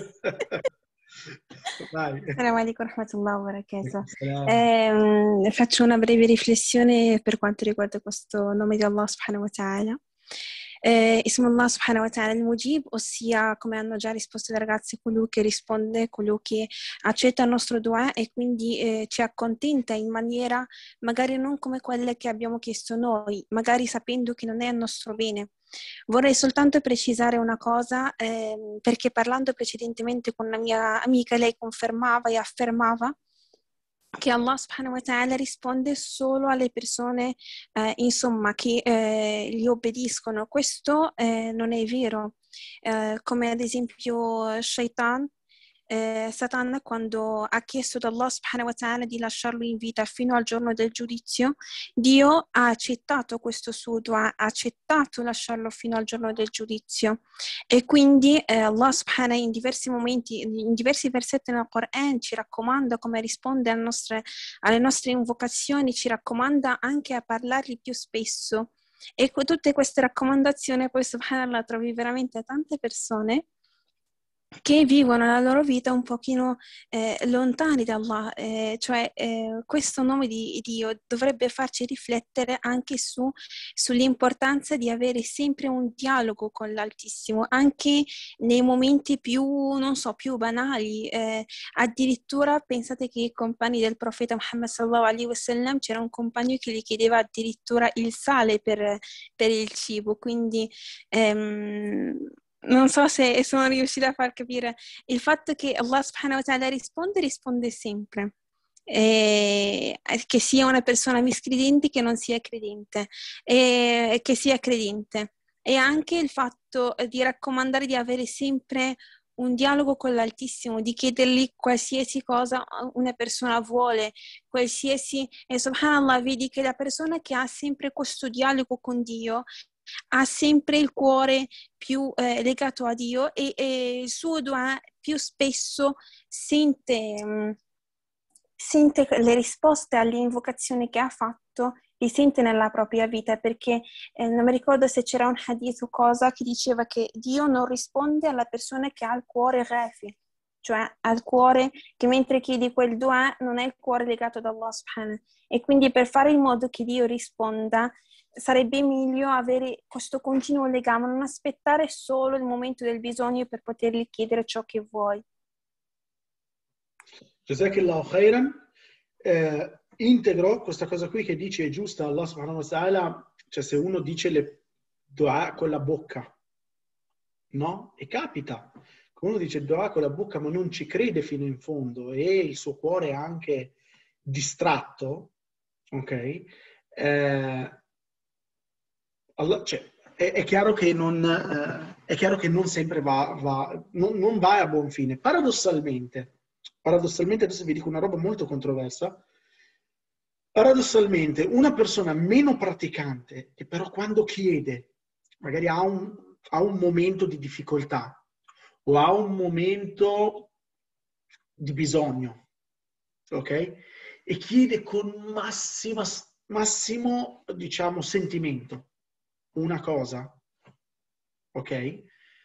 Vai. Assalamu alaikum wa rahmatullahi wa barakatuh. Salam. Ehm, faccio una breve riflessione per quanto riguarda questo nome di Allah subhanahu wa ta'ala. Eh, Ismu Allah subhanahu wa ta'ala al-Mujib, ossia, come hanno già risposto le ragazze, colui che risponde, colui che accetta il nostro dua e quindi eh, ci accontenta in maniera magari non come quelle che abbiamo chiesto noi, magari sapendo che non è il nostro bene. Vorrei soltanto precisare una cosa, ehm, perché parlando precedentemente con una mia amica, lei confermava e affermava che Allah subhanahu wa ta'ala risponde solo alle persone eh, insomma che eh, gli obbediscono. Questo eh, non è vero, eh, come ad esempio Shaitan, eh, Satan, quando ha chiesto ad Allah subhanahu wa ta'ala di lasciarlo in vita fino al giorno del giudizio, Dio ha accettato questo suo dua, ha accettato lasciarlo fino al giorno del giudizio, e quindi eh, Allah subhanahu in diversi momenti, in diversi versetti nel Coran ci raccomanda come risponde alle nostre, alle nostre invocazioni, ci raccomanda anche a parlargli più spesso. E con tutte queste raccomandazioni poi subhanallah trovi veramente tante persone che vivono la loro vita un pochino eh, lontani da Allah, eh, cioè eh, questo nome di Dio dovrebbe farci riflettere anche su, sull'importanza di avere sempre un dialogo con l'Altissimo, anche nei momenti più, non so, più banali. Eh, addirittura pensate che i compagni del profeta Muhammad sallallahu alaihi wasallam, c'era un compagno che gli chiedeva addirittura il sale per, per il cibo, quindi ehm, non so se sono riuscita a far capire il fatto che Allah subhanahu wa ta'ala risponde, risponde sempre. E che sia una persona miscredente, che non sia credente, e che sia credente. E anche il fatto di raccomandare di avere sempre un dialogo con l'Altissimo, di chiedergli qualsiasi cosa una persona vuole, qualsiasi... E subhanallah, vedi che la persona che ha sempre questo dialogo con Dio ha sempre il cuore più eh, legato a Dio, e, e il suo dua più spesso sente, mh, sente le risposte alle invocazioni che ha fatto, li sente nella propria vita, perché eh, non mi ricordo se c'era un hadith o cosa che diceva che Dio non risponde alla persona che ha il cuore ghafi, cioè al cuore che mentre chiedi quel dua non è il cuore legato ad Allah subhanahu. E quindi per fare in modo che Dio risponda sarebbe meglio avere questo continuo legame, non aspettare solo il momento del bisogno per potergli chiedere ciò che vuoi. Jazakallahu khairan. Eh, integro questa cosa qui che dice è giusta. Allah subhanahu wa ta'ala, cioè se uno dice le dua con la bocca, no? E capita che uno dice dua con la bocca ma non ci crede fino in fondo e il suo cuore è anche distratto, ok? Eh, Allah, cioè, è, è, chiaro che non, eh, è chiaro che non sempre va, va non, non va a buon fine. Paradossalmente, paradossalmente, adesso vi dico una roba molto controversa, paradossalmente una persona meno praticante, che però quando chiede, magari ha un, ha un momento di difficoltà o ha un momento di bisogno, ok? E chiede con massima, massimo, diciamo, sentimento una cosa, ok?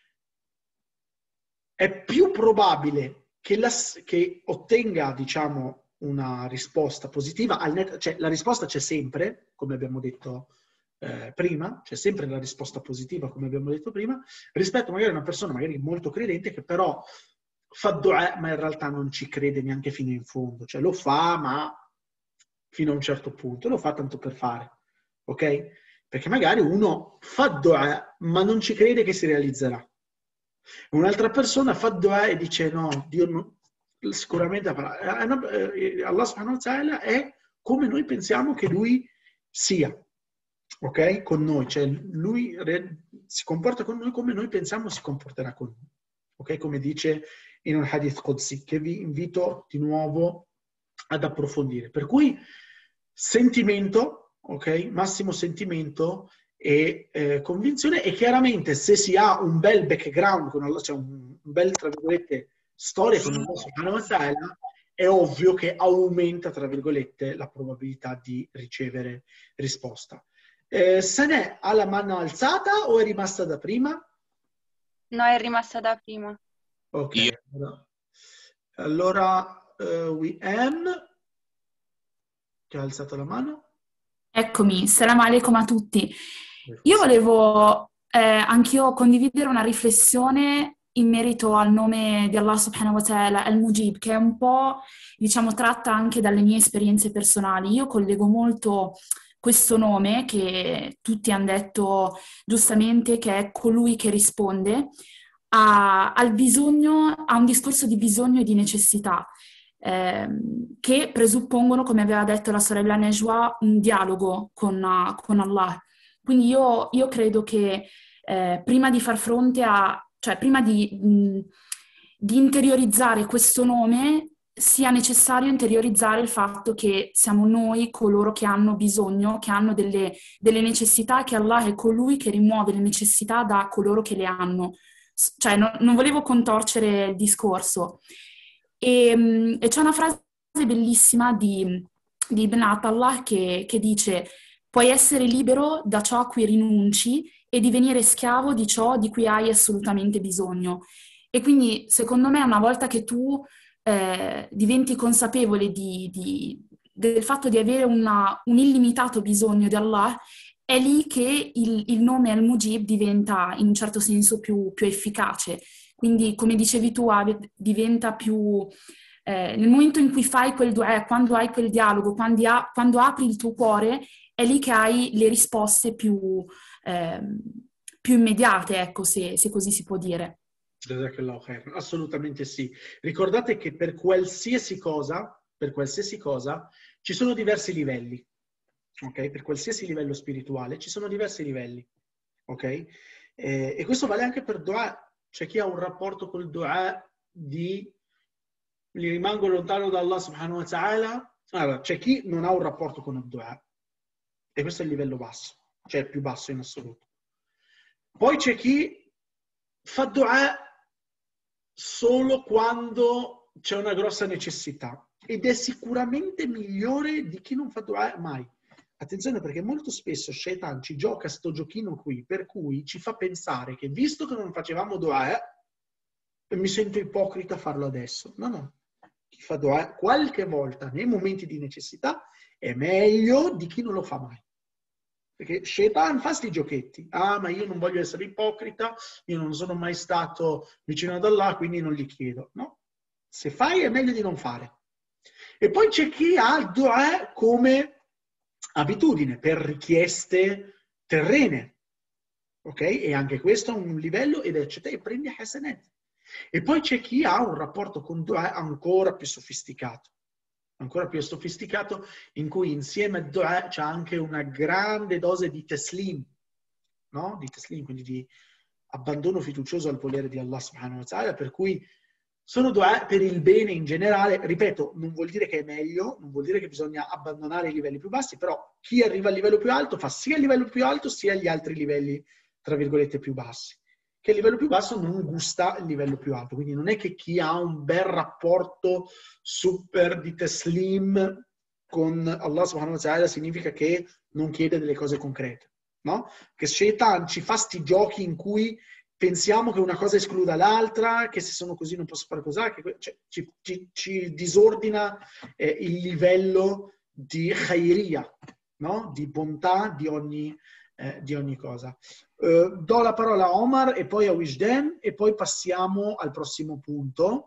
È più probabile che, la, che ottenga, diciamo, una risposta positiva, al net, cioè la risposta c'è sempre, come abbiamo detto eh, prima, c'è sempre la risposta positiva, come abbiamo detto prima, rispetto magari a una persona magari molto credente che però fa dua, ma in realtà non ci crede neanche fino in fondo, cioè lo fa, ma fino a un certo punto, lo fa tanto per fare, ok? Perché magari uno fa dua, ma non ci crede che si realizzerà. Un'altra persona fa dua e dice no, Dio non, sicuramente Allah subhanahu wa ta'ala è come noi pensiamo che lui sia, ok? Con noi, cioè lui si comporta con noi come noi pensiamo si comporterà con noi, ok? Come dice in un hadith Qudsi, che vi invito di nuovo ad approfondire. Per cui sentimento, ok? Massimo sentimento e eh, convinzione, e chiaramente se si ha un bel background, con Allah, cioè un, un bel, tra virgolette, storia con Allah subhanahu wa ta'ala, è ovvio che aumenta, tra virgolette, la probabilità di ricevere risposta. Eh, Sanè ha la mano alzata o è rimasta da prima? No, è rimasta da prima. Ok. Io. Allora, uh, we am, che ha alzato la mano. Eccomi, salam alaikum a tutti. Io volevo eh, anch'io condividere una riflessione in merito al nome di Allah subhanahu wa ta'ala, al-Mujib, che è un po', diciamo, tratta anche dalle mie esperienze personali. Io collego molto questo nome, che tutti hanno detto giustamente che è colui che risponde, a, al bisogno, a un discorso di bisogno e di necessità. Eh, che presuppongono, come aveva detto la sorella Nejwa, un dialogo con, uh, con Allah. Quindi io, io credo che eh, prima di far fronte a, cioè prima di, mh, di interiorizzare questo nome, sia necessario interiorizzare il fatto che siamo noi coloro che hanno bisogno, che hanno delle, delle necessità, che Allah è colui che rimuove le necessità da coloro che le hanno. Cioè no, non volevo contorcere il discorso. E, e c'è una frase bellissima di, di Ibn Atallah che, che dice: puoi essere libero da ciò a cui rinunci e divenire schiavo di ciò di cui hai assolutamente bisogno. E quindi secondo me una volta che tu eh, diventi consapevole di, di, del fatto di avere una, un illimitato bisogno di Allah, è lì che il, il nome Al-Mujib diventa in un certo senso più, più efficace. Quindi, come dicevi tu, diventa più... Eh, nel momento in cui fai quel dua, quando hai quel dialogo, quando, ha, quando apri il tuo cuore, è lì che hai le risposte più, eh, più immediate, ecco, se, se così si può dire. Assolutamente sì. Ricordate che per qualsiasi cosa, per qualsiasi cosa, ci sono diversi livelli. Ok? Per qualsiasi livello spirituale ci sono diversi livelli. Ok? Eh, e questo vale anche per dua. C'è chi ha un rapporto col dua di li rimango lontano da Allah subhanahu wa ta'ala. Allora, c'è chi non ha un rapporto con il dua e questo è il livello basso, cioè il più basso in assoluto. Poi c'è chi fa dua solo quando c'è una grossa necessità ed è sicuramente migliore di chi non fa dua mai. Attenzione, perché molto spesso Shaitan ci gioca sto giochino qui, per cui ci fa pensare che visto che non facevamo dua, mi sento ipocrita a farlo adesso. No, no. Chi fa dua qualche volta nei momenti di necessità è meglio di chi non lo fa mai. Perché Shaitan fa sti giochetti. Ah, ma io non voglio essere ipocrita, io non sono mai stato vicino ad Allah, quindi non gli chiedo. No. Se fai è meglio di non fare. E poi c'è chi ha il dua come abitudine, per richieste terrene. Ok? E anche questo è un livello ed è e prendi hasanat. E poi c'è chi ha un rapporto con dua ancora più sofisticato, ancora più sofisticato, in cui insieme al dua c'è anche una grande dose di teslim, no? Di teslim, quindi di abbandono fiducioso al volere di Allah subhanahu wa ta'ala, per cui sono dua per il bene in generale. Ripeto, non vuol dire che è meglio, non vuol dire che bisogna abbandonare i livelli più bassi, però chi arriva al livello più alto fa sia il livello più alto sia gli altri livelli, tra virgolette, più bassi. Che il livello più basso non gusta il livello più alto. Quindi non è che chi ha un bel rapporto super di teslim con Allah subhanahu wa ta'ala significa che non chiede delle cose concrete, no? Che Shaitan ci fa sti giochi in cui pensiamo che una cosa escluda l'altra, che se sono così non posso fare così, che cioè, ci, ci, ci disordina eh, il livello di khayriya, no? Di bontà di ogni, eh, di ogni cosa. Uh, do la parola a Omar e poi a Wijden e poi passiamo al prossimo punto,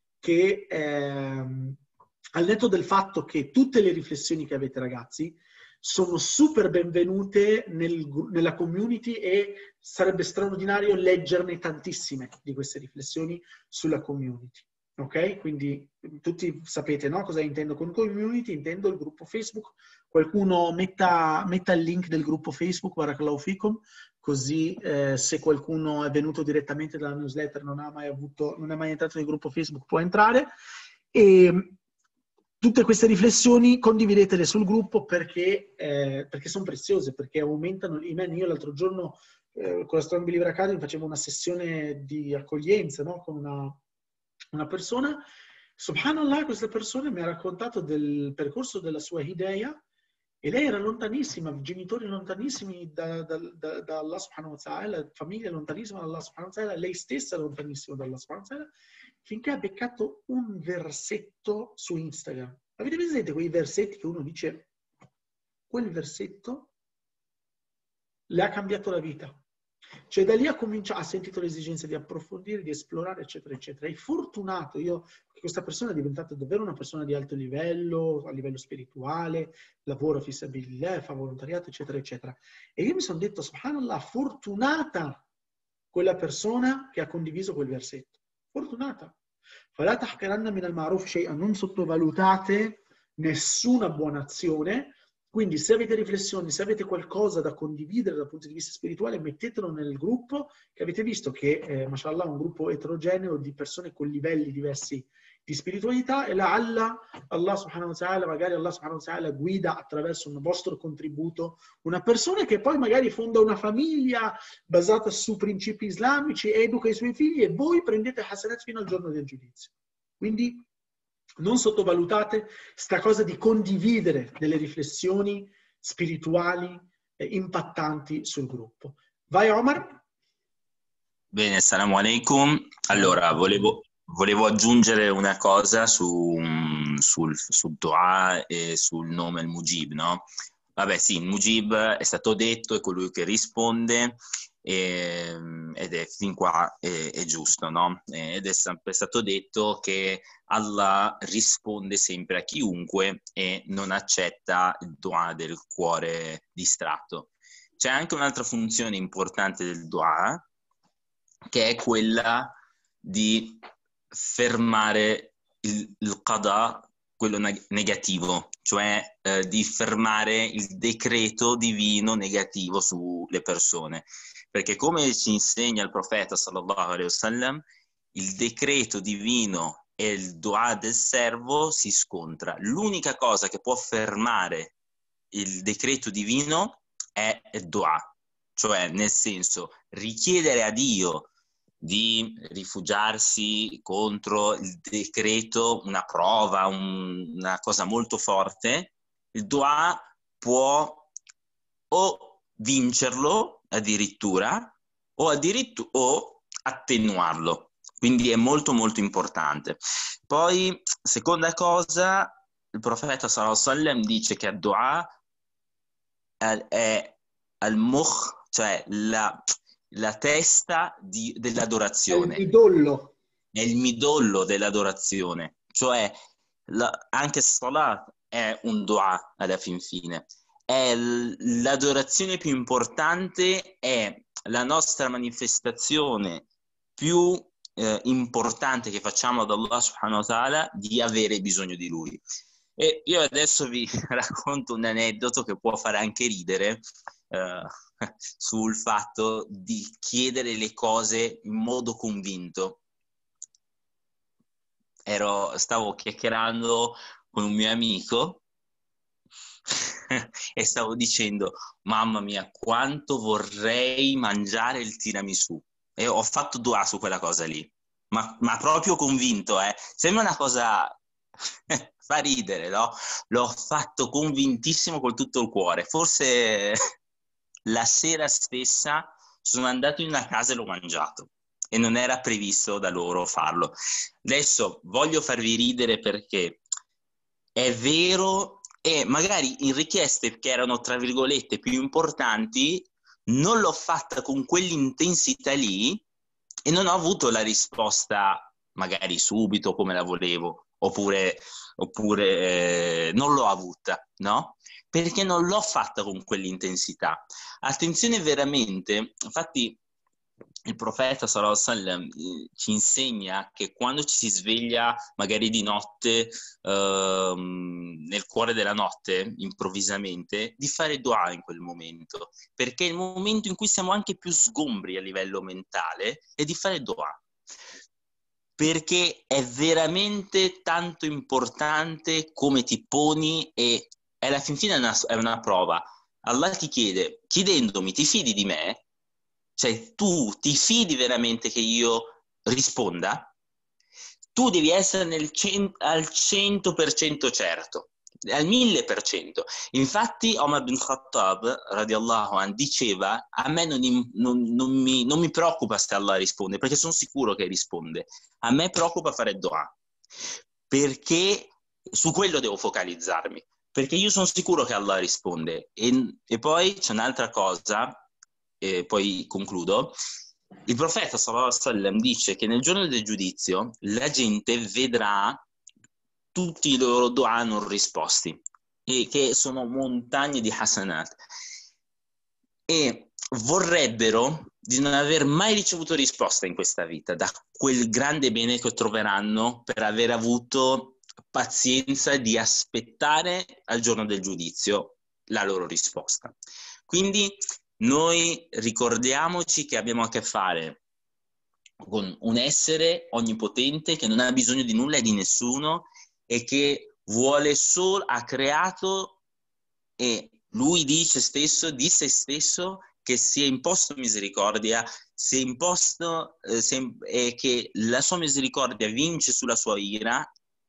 che ehm, al netto del fatto che tutte le riflessioni che avete, ragazzi, sono super benvenute nel, nella community e sarebbe straordinario leggerne tantissime di queste riflessioni sulla community. Ok? Quindi tutti sapete, no? Cosa intendo con community? Intendo il gruppo Facebook. Qualcuno metta, metta il link del gruppo Facebook, barakallahu fikum, così eh, se qualcuno è venuto direttamente dalla newsletter, non ha mai avuto, non è mai entrato nel gruppo Facebook, può entrare. E tutte queste riflessioni condividetele sul gruppo perché, eh, perché sono preziose, perché aumentano l'iman. Io l'altro giorno eh, con la Strong Believer Academy facevo una sessione di accoglienza, no? Con una, una persona. Subhanallah, questa persona mi ha raccontato del percorso della sua hidayah e lei era lontanissima, genitori lontanissimi da, da, da, da Allah subhanahu wa ta'ala, famiglia lontanissima da Allah subhanahu wa ta'ala, lei stessa lontanissima da Allah subhanahu wa ta'ala, finché ha beccato un versetto su Instagram. Avete presente quei versetti che uno dice, quel versetto le ha cambiato la vita? Cioè da lì ha cominciato, ha sentito l'esigenza di approfondire, di esplorare, eccetera, eccetera. È fortunato io, che questa persona è diventata davvero una persona di alto livello, a livello spirituale, lavora fi sabilillah, fa volontariato, eccetera, eccetera. E io mi sono detto, subhanallah, fortunata quella persona che ha condiviso quel versetto. Fortunata. فَلَا تَحْقِرَنَّ مِنَ الْمَعْرُوفِ شَيْئًا. Non sottovalutate nessuna buona azione. Quindi se avete riflessioni, se avete qualcosa da condividere dal punto di vista spirituale, mettetelo nel gruppo, che avete visto che, eh, mashallah, è un gruppo eterogeneo di persone con livelli diversi di spiritualità, e la Allah, Allah subhanahu wa ta'ala, magari Allah subhanahu wa ta'ala guida attraverso un vostro contributo una persona che poi magari fonda una famiglia basata su principi islamici, educa i suoi figli e voi prendete hasanat fino al giorno del giudizio. Quindi non sottovalutate sta cosa di condividere delle riflessioni spirituali eh, impattanti sul gruppo. Vai Omar. Bene, assalamu alaikum. Allora, volevo, volevo aggiungere una cosa su, sul, sul Dua e sul nome al-Mujib, no? Vabbè, sì, il Mujib è stato detto, è colui che risponde, e, ed è fin qua è, è giusto, no? Ed è sempre stato detto che Allah risponde sempre a chiunque e non accetta il Dua del cuore distratto. C'è anche un'altra funzione importante del Dua, che è quella di fermare il, il qada, quello neg- negativo, cioè eh, di fermare il decreto divino negativo sulle persone. Perché come ci insegna il profeta sallallahu alaihi wasallam, il decreto divino e il dua del servo si scontra. L'unica cosa che può fermare il decreto divino è il dua, cioè nel senso richiedere a Dio di rifugiarsi contro il decreto, una prova, un, una cosa molto forte. Il dua può o vincerlo addirittura o addirittura o attenuarlo, quindi è molto molto importante. Poi, seconda cosa, il profeta sallallahu alaihi wasallam dice che il dua è al-mukh, cioè la la testa di, dell'adorazione. È il midollo. È il midollo dell'adorazione. Cioè, la, anche salat è un dua alla fin fine. È l, l'adorazione più importante, è la nostra manifestazione più eh, importante che facciamo ad Allah subhanahu wa ta'ala di avere bisogno di Lui. E io adesso vi racconto un aneddoto che può fare anche ridere, eh, sul fatto di chiedere le cose in modo convinto. Ero, stavo chiacchierando con un mio amico e stavo dicendo: mamma mia, quanto vorrei mangiare il tiramisù. E ho fatto dua su quella cosa lì, ma, ma proprio convinto, eh. Sembra una cosa fa ridere, no? L'ho fatto convintissimo con tutto il cuore. Forse la sera stessa sono andato in una casa e l'ho mangiato e non era previsto da loro farlo. Adesso voglio farvi ridere perché è vero, e magari in richieste che erano tra virgolette più importanti non l'ho fatta con quell'intensità lì e non ho avuto la risposta magari subito come la volevo, oppure, oppure eh, non l'ho avuta, no? Perché non l'ho fatta con quell'intensità. Attenzione veramente, infatti il profeta sallallahu alaihi wasallam ci insegna che quando ci si sveglia magari di notte, ehm, nel cuore della notte, improvvisamente, di fare dua in quel momento, perché è il momento in cui siamo anche più sgombri a livello mentale, e di fare dua. Perché è veramente tanto importante come ti poni, e alla fin fine è una, è una prova. Allah ti chiede, chiedendomi, ti fidi di me? Cioè, tu ti fidi veramente che io risponda? Tu devi essere nel cent- al cento per cento certo, al mille per cento. Infatti Omar bin Khattab radiallahu anh diceva: a me non, non, non, mi, non mi preoccupa se Allah risponde, perché sono sicuro che risponde. A me preoccupa fare dua, perché su quello devo focalizzarmi, perché io sono sicuro che Allah risponde. E, e poi c'è un'altra cosa, e poi concludo. Il profeta sallallahu alaihi wasallam dice che nel giorno del giudizio la gente vedrà tutti i loro dua non risposti, e che sono montagne di hasanat, e vorrebbero di non aver mai ricevuto risposta in questa vita da quel grande bene che troveranno per aver avuto pazienza di aspettare al giorno del giudizio la loro risposta. Quindi noi ricordiamoci che abbiamo a che fare con un essere onnipotente che non ha bisogno di nulla e di nessuno, e che vuole solo, ha creato, e lui dice stesso, di se stesso, che si è imposto misericordia, si è imposto, eh, si è, e che la sua misericordia vince sulla sua ira,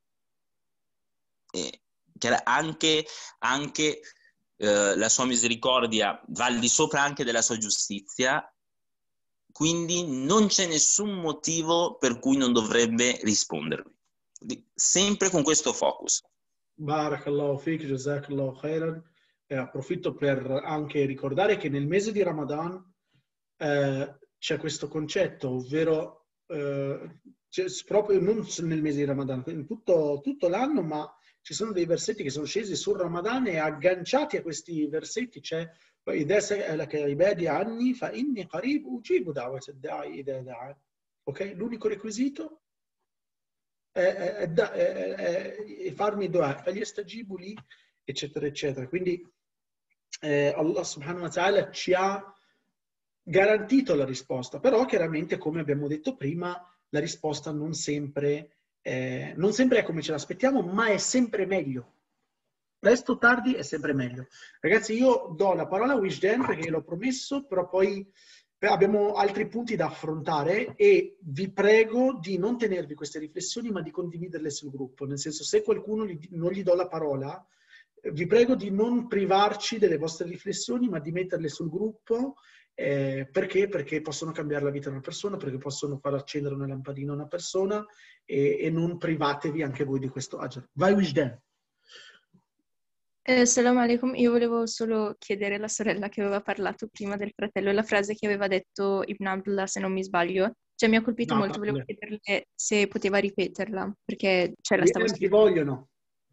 e che anche, anche eh, la sua misericordia va al di sopra anche della sua giustizia, quindi non c'è nessun motivo per cui non dovrebbe rispondermi. Sempre con questo focus. Barakallahu fik, jazakallahu khairan. Eh, approfitto per anche ricordare che nel mese di Ramadan eh, c'è questo concetto, ovvero eh, c'è proprio non nel mese di Ramadan, in tutto, tutto l'anno, ma ci sono dei versetti che sono scesi sul Ramadan e agganciati a questi versetti c'è وَإِذَا سَأَلَكَ عِبَادِي عَنِّي فَإِنِّي قَرِيبٌ أُجِيبُ دَعْوَةَ الدَّاعِ إِذَا دَعَانِ. Ok? L'unico requisito è, è, è, è, è farmi dua, فَلْيَسْتَجِيبُوا لِي, eccetera, eccetera. Quindi eh, Allah subhanahu wa ta'ala ci ha garantito la risposta, però chiaramente, come abbiamo detto prima, la risposta non sempre, eh, non sempre è come ce l'aspettiamo, ma è sempre meglio. Presto o tardi è sempre meglio. Ragazzi, io do la parola a Wijden perché l'ho promesso, però poi abbiamo altri punti da affrontare e vi prego di non tenervi queste riflessioni, ma di condividerle sul gruppo. Nel senso, se qualcuno gli, non gli do la parola, vi prego di non privarci delle vostre riflessioni, ma di metterle sul gruppo. Eh, perché? Perché possono cambiare la vita di una persona, perché possono far accendere una lampadina a una persona e, e non privatevi anche voi di questo ajar. Vai Wijden. Eh, Assalamu alaikum, io volevo solo chiedere alla sorella che aveva parlato prima del fratello la frase che aveva detto Ibn Abdullah, se non mi sbaglio. Cioè mi ha colpito No, molto, volevo no. chiederle se poteva ripeterla, perché cioè, la stavo We am ti scrivendo. vogliono.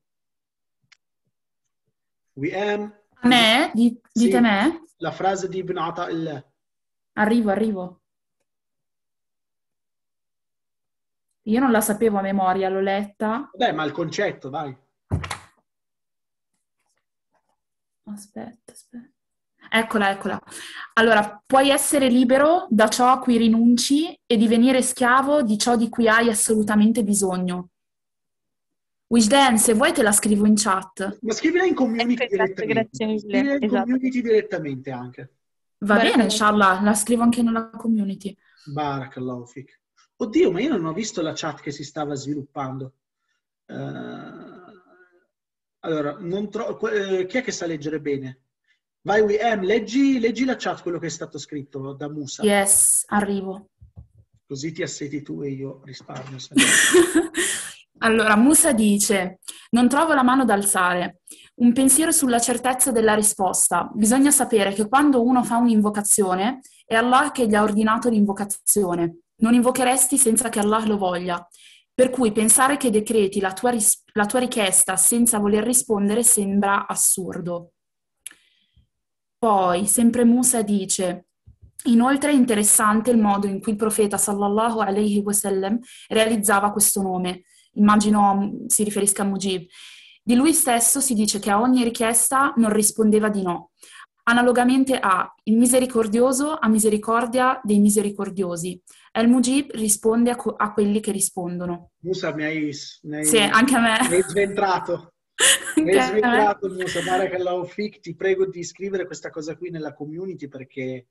We am. A me? Di- dite Sì, me? la frase di Ibn Ata'illah. Arrivo, arrivo. Io non la sapevo a memoria, l'ho letta. Vabbè, ma il concetto, dai. Aspetta, aspetta. Eccola, eccola. Allora, puoi essere libero da ciò a cui rinunci e divenire schiavo di ciò di cui hai assolutamente bisogno. Wijden, se vuoi te la scrivo in chat. Ma scrivila in community Ecco, esatto, direttamente. grazie mille. Scrivila in Esatto. community direttamente anche. Va bene, Barakallahu. inshallah, la scrivo anche nella community. Barakallahu fik. Oddio, ma io non ho visto la chat che si stava sviluppando. Eh, allora, non tro- que- chi è che sa leggere bene? Vai, We Am, leggi, leggi la chat, quello che è stato scritto da Musa. Yes, arrivo. Così ti asseti tu e io risparmio. se Allora, Musa dice, non trovo la mano da alzare. Un pensiero sulla certezza della risposta. Bisogna sapere che quando uno fa un'invocazione, è Allah che gli ha ordinato l'invocazione. Non invocheresti senza che Allah lo voglia. Per cui pensare che decreti la tua, ris- la tua richiesta senza voler rispondere sembra assurdo. Poi, sempre Musa dice, inoltre è interessante il modo in cui il profeta sallallahu alaihi wasallam realizzava questo nome. Immagino si riferisca a Mujib. Di lui stesso si dice che a ogni richiesta non rispondeva di no. Analogamente a il misericordioso a misericordia dei misericordiosi. El Mujib risponde a, co- a quelli che rispondono. Musa, mi hai, mi hai- Sì, anche a me. mi hai sventrato. Mi Anche hai a me. sventrato, Musa. Barakallahu fik. Ti prego di scrivere questa cosa qui nella community perché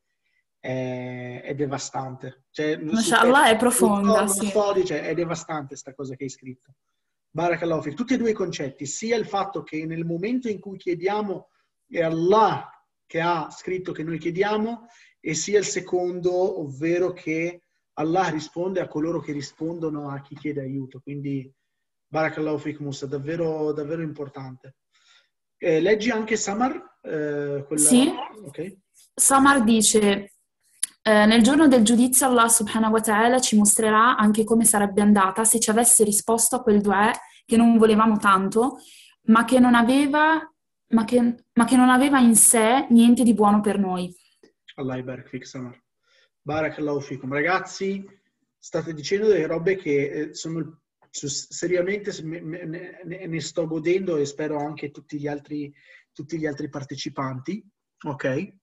è, è devastante. Cioè, Mashallah, è profonda, non so, sì. non so, dice, è devastante questa cosa che hai scritto. Barakallahu fik. Tutti e due i concetti, sia il fatto che nel momento in cui chiediamo è Allah che ha scritto che noi chiediamo, e sia il secondo, ovvero che Allah risponde a coloro che rispondono a chi chiede aiuto. Quindi, Barakallahu fik Musa, davvero, davvero importante. Eh, leggi anche Samar? Eh, quella... Sì. Ok. Samar dice, eh, nel giorno del giudizio Allah subhanahu wa ta'ala ci mostrerà anche come sarebbe andata se ci avesse risposto a quel dua che non volevamo tanto, ma che non aveva, ma che, ma che non aveva in sé niente di buono per noi. Allah ibarak fik Samar. Barakallahu fikum. Ragazzi, state dicendo delle robe che eh, sono su, seriamente me, me, ne, ne sto godendo e spero anche tutti gli altri, tutti gli altri partecipanti. Ok?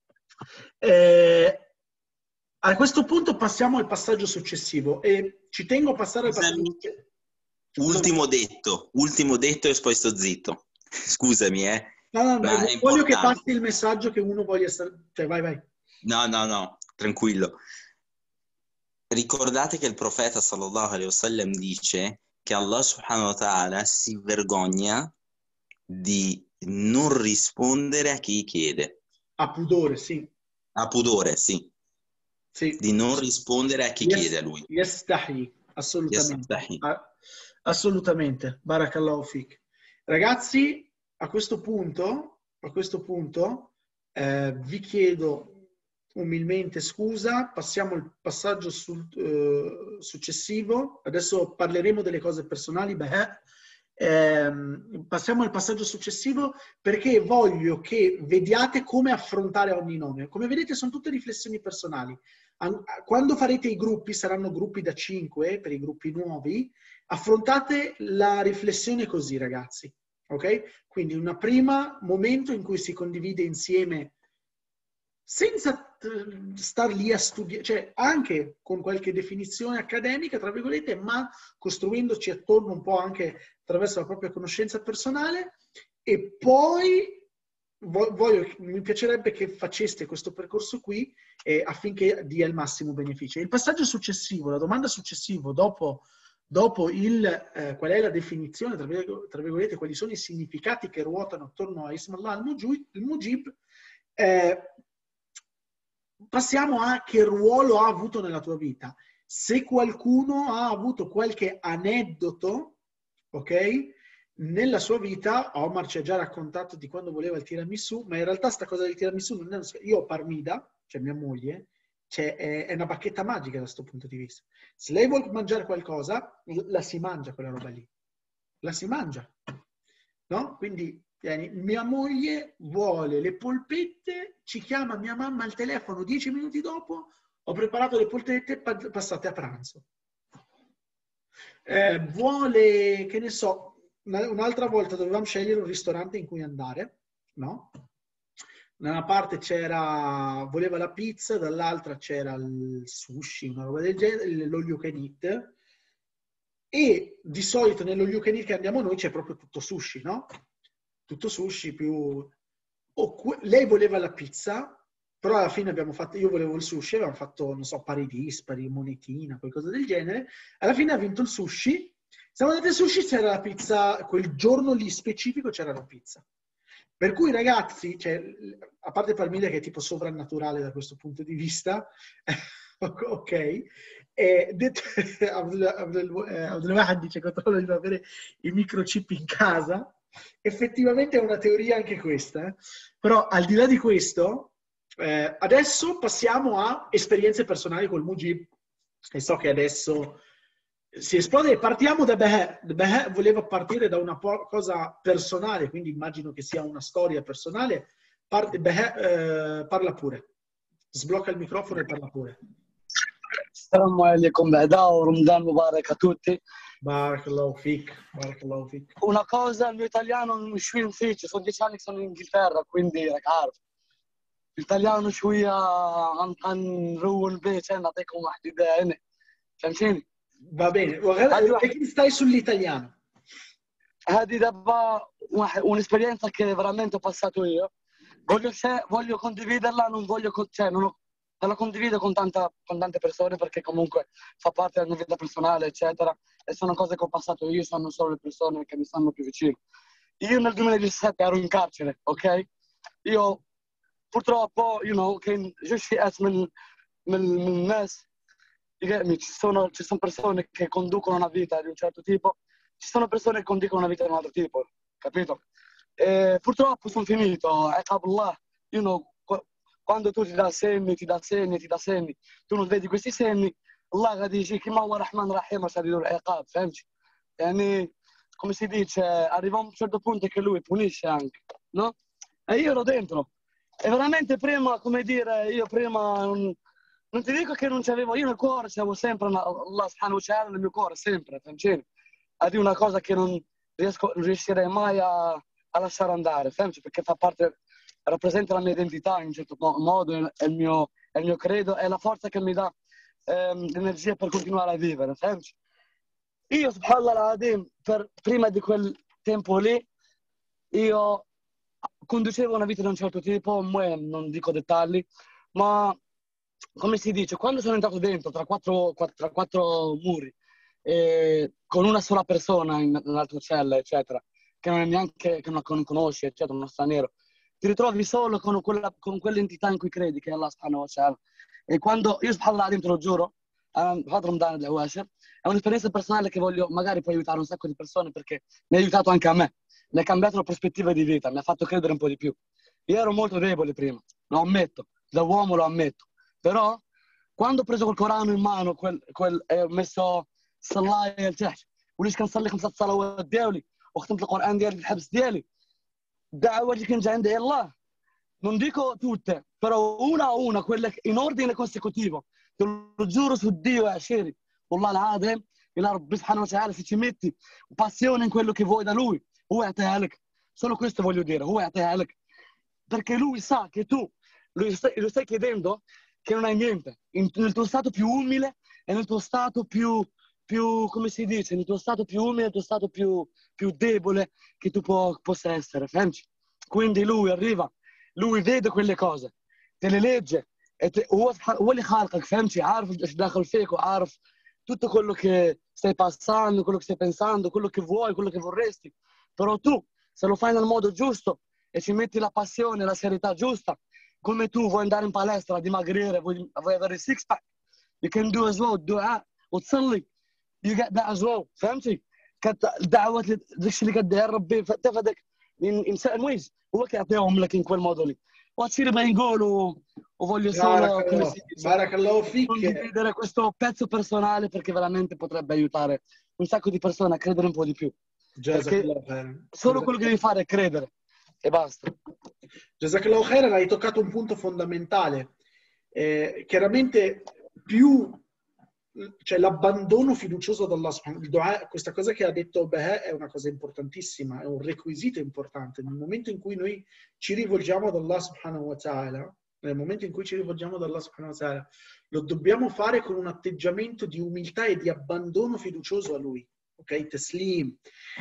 Eh, a questo punto passiamo al passaggio successivo e ci tengo a passare al passaggio successivo. Ultimo detto, ultimo detto e poi sto zitto. Scusami, eh. No, no, Ma no, è voglio che importante. passi il messaggio che uno voglia stare... Cioè, vai, vai. No, no, no, tranquillo. Ricordate che il profeta sallallahu alaihi wasallam dice che Allah subhanahu wa ta'ala si vergogna di non rispondere a chi chiede. A pudore, sì. A pudore, sì. Sì. di non rispondere a chi Yes, chiede a lui. yastahi, assolutamente. Yastahi. A- assolutamente. Barakallahu fik. Ragazzi, a questo punto, a questo punto eh, vi chiedo umilmente scusa, passiamo al passaggio sul, eh, successivo. Adesso parleremo delle cose personali, beh, ehm, passiamo al passaggio successivo perché voglio che vediate come affrontare ogni nome. Come vedete sono tutte riflessioni personali. Quando farete i gruppi, saranno gruppi da cinque per i gruppi nuovi, affrontate la riflessione così, ragazzi. Ok? Quindi un primo momento in cui si condivide insieme senza star lì a studiare, cioè anche con qualche definizione accademica, tra virgolette, ma costruendoci attorno un po' anche attraverso la propria conoscenza personale. E poi voglio, mi piacerebbe che faceste questo percorso qui eh, affinché dia il massimo beneficio. Il passaggio successivo, la domanda successiva, dopo, dopo il eh, qual è la definizione, tra virgolette, tra virgolette, quali sono i significati che ruotano attorno a Ismallah al-Mujib, eh, passiamo a che ruolo ha avuto nella tua vita. Se qualcuno ha avuto qualche aneddoto, ok? Nella sua vita, Omar ci ha già raccontato di quando voleva il tiramisù, ma in realtà sta cosa del tiramisù non è una... Io ho Parmida, cioè mia moglie, cioè è, è una bacchetta magica da questo punto di vista. Se lei vuole mangiare qualcosa, la si mangia quella roba lì. La si mangia. No? Quindi eh, mia moglie vuole le polpette, ci chiama mia mamma al telefono dieci minuti dopo, ho preparato le polpette passate a pranzo. Eh, vuole, che ne so, un'altra volta dovevamo scegliere un ristorante in cui andare, no? Da una parte c'era, voleva la pizza, dall'altra c'era il sushi, una roba del genere, lo you can eat. E di solito nello you can eat che andiamo noi c'è proprio tutto sushi, no? Tutto sushi più... Oh, lei voleva la pizza, però alla fine abbiamo fatto, io volevo il sushi, avevamo fatto, non so, pari dispari, monetina, qualcosa del genere. Alla fine ha vinto il sushi. Siamo andati al sushi, c'era la pizza, quel giorno lì specifico c'era la pizza. Per cui ragazzi, cioè, a parte Palmira che è tipo sovrannaturale da questo punto di vista, ok, e detto, Abdul dice controllo di avere i microchip in casa, effettivamente è una teoria anche questa, eh? Però al di là di questo, eh, adesso passiamo a esperienze personali col Mujib, e so che adesso si esplode. Partiamo da Behe. Behe voleva partire da una cosa personale, quindi immagino che sia una storia personale. Parte, Behe, eh, parla pure. Sblocca il microfono e parla pure. Assalamu alaikum, Ramadan Mubarak a tutti. Barakallahu fik, barakallahu fik. Una cosa, il mio italiano non شوي نسيت, sono dieci anni che sono in Inghilterra, quindi ragazzi, الإيطاليano شوية هنروح البيت نعطيكم واحد إذا فهمتيني؟ Va bene, guarda, che stai sull'italiano. هذه دابا un'esperienza che veramente ho passato io. Voglio, se, voglio condividerla, non voglio, cioè, non, ho, non la condivido con, tanta, con tante persone perché comunque fa parte della mia vita personale, eccetera. E sono cose che ho passato io, sanno solo le persone che mi stanno più vicino. Io nel duemiladiciassette ero in carcere, ok? Io purtroppo, you know, che giusti من من الناس ci sono, ci sono persone che conducono una vita di un certo tipo, ci sono persone che conducono una vita di un altro tipo, capito? E purtroppo sono finito, è Allah, you know, quando tu ti dà segni, ti dà segni, ti dà segni, tu non vedi questi segni, Allah قاعد يجيك ما هو رحمن رحيم عشان يدور عقاب, فهمت? Yani, come si dice, arriva a un certo punto che lui punisce anche, no? E io ero dentro. E veramente prima, come dire, io prima... Non, non ti dico che non c'avevo, io nel cuore c'avevo sempre una, Allah subhanahu wa ta'ala nel mio cuore, sempre, fahmtini? È una cosa che non, riesco, non riuscirei mai a, a lasciare andare, fahmti? Perché fa parte, rappresenta la mia identità in un certo modo, è il mio, è il mio credo, è la forza che mi dà ehm, l'energia per continuare a vivere, fahmti? Io, subhanallah al-Adim, per prima di quel tempo lì, io conducevo una vita di un certo tipo, non dico dettagli, ma come si dice, quando sono entrato dentro tra quattro, tra quattro muri, eh, con una sola persona in, nell'altra cella, eccetera, che non è neanche, che non conosci, eccetera, uno straniero, ti ritrovi solo con, quella, con quell'entità in cui credi, che è Allah subhanahu wa ta'ala. E quando, io subhanallah te lo giuro, um, è un'esperienza personale che voglio, magari può aiutare un sacco di persone, perché mi ha aiutato anche a me, mi ha cambiato la prospettiva di vita, mi ha fatto credere un po' di più. Io ero molto debole prima, lo ammetto, da uomo lo ammetto, però quando ho preso quel Corano in mano, quel, quel, e ho messo صلاة تحت وليش كنصلي خمسة صلوات ديالي وختمت القرآن ديالي في الحبس ديالي الدعوة اللي كانت عندي الله non dico tutte però una a una quelle in ordine consecutivo te lo giuro su Dio Asheri والله العظيم إلى ربي سبحانه وتعالى se ci metti passione in quello che vuoi da lui هو يعطيها لك solo questo voglio dire هو يعطيها لك perché lui sa che tu lo stai, lo stai chiedendo che non hai niente in, nel tuo stato più umile e nel tuo stato più più, come si dice, nel tuo stato più umile, nel tuo stato più, più debole che tu può, possa essere, fahmci? Quindi lui arriva, lui vede quelle cose, te le legge, e te, هو هو اللي خالقك, فهمتي? عارف ايش داخل فيك وعارف tutto quello che stai passando, quello che stai pensando, quello che vuoi, quello che vorresti. Però tu, se lo fai nel modo giusto e ci metti la passione, la serietà giusta, come tu vuoi andare in palestra, dimagrire, vuoi, vuoi avere il six pack, you can do as well, dua وتصلي. You get that as well, فهمتي؟ الدعوات داكشي اللي كدير ربي حتى في هذاك الانسان مويز هو كيعطيهم لك in quel modo lì. وهادشي اللي بغا نقول و voglio solo Barakallahu fik condividere questo pezzo personale perché veramente potrebbe aiutare un sacco di persone a credere un po' di più. Perché solo quello che devi fare è credere e basta. Jazakallahu khairan, hai toccato un punto fondamentale. Eh, chiaramente più cioè l'abbandono fiducioso ad Allah subhanahu wa ta'ala, questa cosa che ha detto Baha è una cosa importantissima, è un requisito importante. Nel momento in cui noi ci rivolgiamo ad Allah subhanahu wa ta'ala, nel momento in cui ci rivolgiamo ad Allah subhanahu wa ta'ala, lo dobbiamo fare con un atteggiamento di umiltà e di abbandono fiducioso a Lui, ok? Taslim.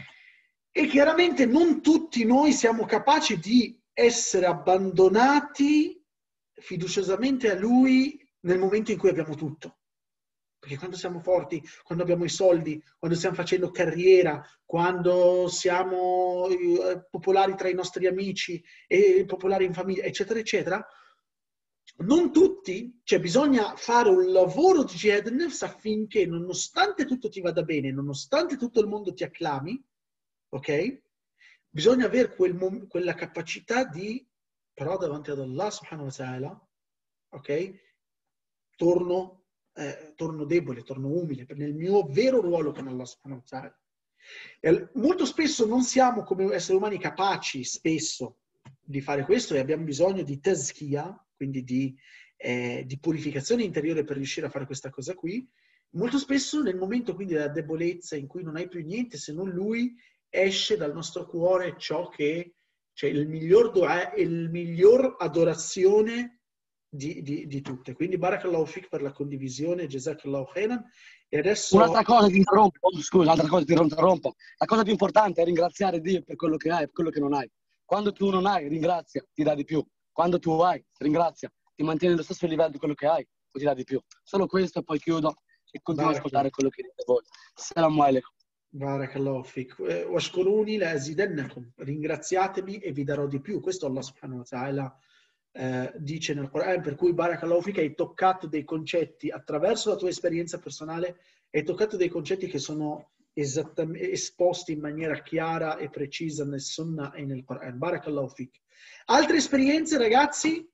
E chiaramente non tutti noi siamo capaci di essere abbandonati fiduciosamente a Lui nel momento in cui abbiamo tutto. Perché quando siamo forti, quando abbiamo i soldi, quando stiamo facendo carriera, quando siamo eh, popolari tra i nostri amici e popolari in famiglia, eccetera, eccetera, non tutti, cioè bisogna fare un lavoro di jihad nafs affinché nonostante tutto ti vada bene, nonostante tutto il mondo ti acclami, ok? Bisogna avere quel quella capacità di, però davanti ad Allah subhanahu wa ta'ala, ok? Torno Eh, torno debole, torno umile, nel mio vero ruolo con Allah subhanahu wa ta'ala. E molto spesso non siamo come esseri umani capaci spesso di fare questo e abbiamo bisogno di tazkiyah, quindi di, eh, di purificazione interiore per riuscire a fare questa cosa qui. Molto spesso nel momento quindi della debolezza in cui non hai più niente se non Lui, esce dal nostro cuore ciò che, cioè il miglior dua e il miglior adorazione Di, di, di tutte. Quindi barakallahu fik per la condivisione, jazakallahu khairan. E adesso un'altra cosa ti interrompo, scusa, un'altra cosa ti interrompo. La cosa più importante è ringraziare Dio per quello che hai e per quello che non hai. Quando tu non hai, ringrazia, ti dà di più. Quando tu hai, ringrazia, ti mantieni allo stesso livello di quello che hai, o ti dà di più. Solo questo e poi chiudo e continuo ad ascoltare quello che dite voi. Assalamu alaikum. Barakallahu fik. Washkuruni la azidannakum. Ringraziatemi e vi darò di più. Questo Allah subhanahu wa ta'ala Eh, dice nel Corano, per cui barakallahu fik, hai toccato dei concetti attraverso la tua esperienza personale, hai toccato dei concetti che sono esattamente esposti in maniera chiara e precisa nel Sunnah e nel Corano. Barakallahu fik. Altre esperienze, ragazzi,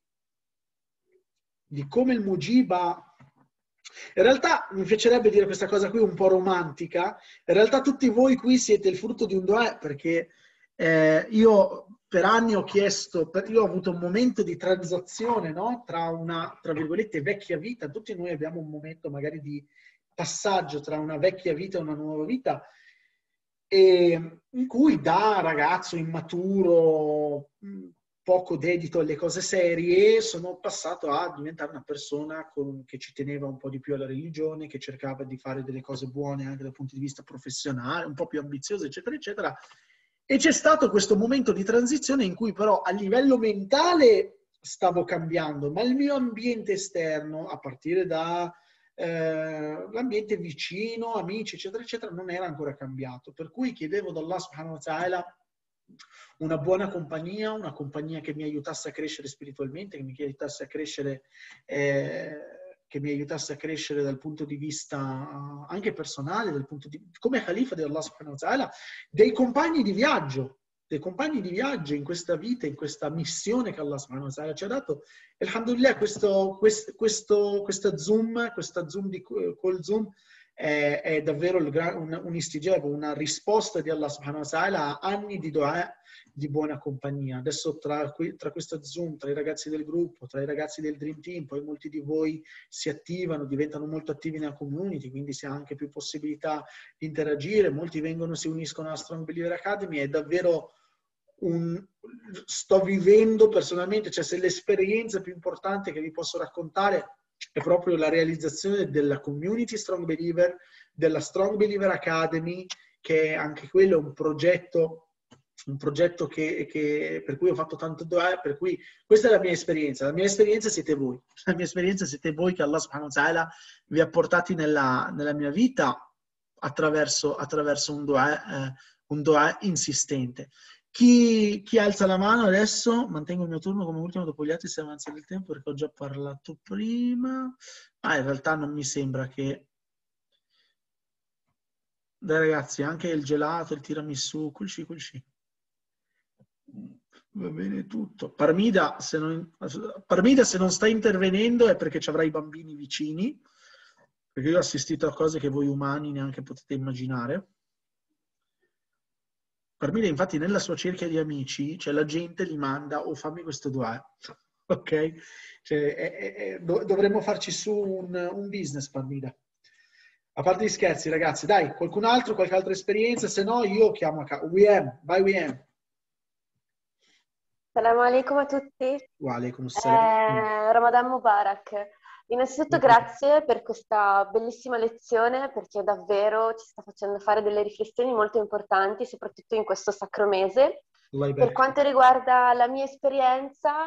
di come il Mujiba. In realtà mi piacerebbe dire questa cosa qui un po' romantica. In realtà tutti voi qui siete il frutto di un dua, perché eh, io per anni ho chiesto, per, io ho avuto un momento di transazione, no? Tra una, tra virgolette, vecchia vita. Tutti noi abbiamo un momento magari di passaggio tra una vecchia vita e una nuova vita, e in cui da ragazzo immaturo, poco dedito alle cose serie, sono passato a diventare una persona con, che ci teneva un po' di più alla religione, che cercava di fare delle cose buone anche dal punto di vista professionale, un po' più ambizioso, eccetera, eccetera. E c'è stato questo momento di transizione in cui però a livello mentale stavo cambiando, ma il mio ambiente esterno, a partire da eh, l'ambiente vicino, amici, eccetera, eccetera, non era ancora cambiato. Per cui chiedevo ad Allah subhanahu wa ta'ala una buona compagnia, una compagnia che mi aiutasse a crescere spiritualmente, che mi aiutasse a crescere, eh, che mi aiutasse a crescere dal punto di vista anche personale, dal punto di, come Khalifa di Allah subhanahu wa ta'ala, dei compagni di viaggio, dei compagni di viaggio in questa vita, in questa missione che Allah subhanahu wa ta'ala ci ha dato. E alhamdulillah, questo, questo, questo, questa Zoom, questa Zoom di call Zoom è, è davvero un, un istijab, una risposta di Allah subhanahu wa ta'ala a anni di dua di buona compagnia. Adesso tra, tra questa Zoom, tra i ragazzi del gruppo, tra i ragazzi del Dream Team, poi molti di voi si attivano, diventano molto attivi nella community, quindi si ha anche più possibilità di interagire, molti vengono, si uniscono alla Strong Believer Academy, è davvero un... sto vivendo personalmente, cioè se l'esperienza più importante che vi posso raccontare è proprio la realizzazione della community Strong Believer, della Strong Believer Academy, che anche quello è un progetto un progetto che, che, per cui ho fatto tanto dua, per cui questa è la mia esperienza. La mia esperienza siete voi. La mia esperienza siete voi che Allah subhanahu wa ta'ala vi ha portati nella, nella mia vita attraverso, attraverso un dua, eh, un dua insistente. Chi, chi alza la mano adesso? Mantengo il mio turno come ultimo dopo gli altri se avanza del tempo perché ho già parlato prima. Ah, in realtà non mi sembra che... Dai ragazzi, anche il gelato, il tiramisù, culci, culci. Va bene tutto. Parmida se, non, Parmida, se non sta intervenendo è perché ci avrà i bambini vicini, perché io ho assistito a cose che voi umani neanche potete immaginare. Parmida, infatti, nella sua cerchia di amici, cioè la gente gli manda, oh fammi questo dua, ok? Cioè, è, è, è, dovremmo farci su un, un business, Parmida. A parte gli scherzi, ragazzi, dai, qualcun altro, qualche altra esperienza? Se no io chiamo a casa. W M, vai W M. Assalamu alaikum a tutti. Wa alaikum assalam. Eh, Ramadan Mubarak. Innanzitutto grazie per questa bellissima lezione perché davvero ci sta facendo fare delle riflessioni molto importanti, soprattutto in questo sacro mese. Per quanto riguarda la mia esperienza,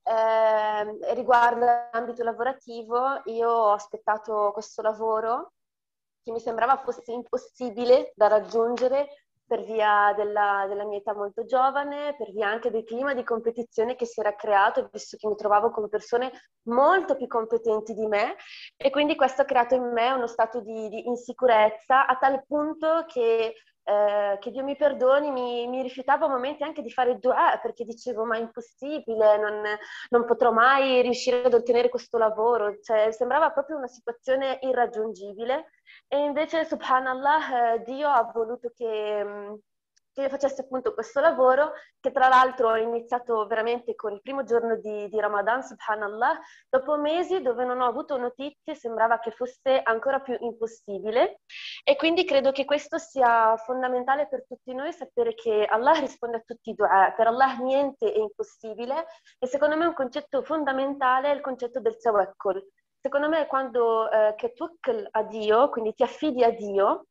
eh, riguardo l'ambito lavorativo, io ho aspettato questo lavoro che mi sembrava fosse impossibile da raggiungere per via della, della mia età molto giovane, per via anche del clima di competizione che si era creato, visto che mi trovavo con persone molto più competenti di me, e quindi questo ha creato in me uno stato di, di insicurezza a tal punto che, eh, che Dio mi perdoni, mi, mi rifiutavo a momenti anche di fare dua, perché dicevo ma è impossibile, non, non potrò mai riuscire ad ottenere questo lavoro, cioè sembrava proprio una situazione irraggiungibile. E invece, subhanallah, eh, Dio ha voluto che, che io facessi appunto questo lavoro, che tra l'altro ho iniziato veramente con il primo giorno di, di Ramadan, subhanallah, dopo mesi dove non ho avuto notizie, sembrava che fosse ancora più impossibile. E quindi credo che questo sia fondamentale per tutti noi, sapere che Allah risponde a tutti i dua, per Allah niente è impossibile, e secondo me un concetto fondamentale è il concetto del tawakkul. Secondo me quando eh, che tawakkal a Dio, quindi ti affidi a Dio,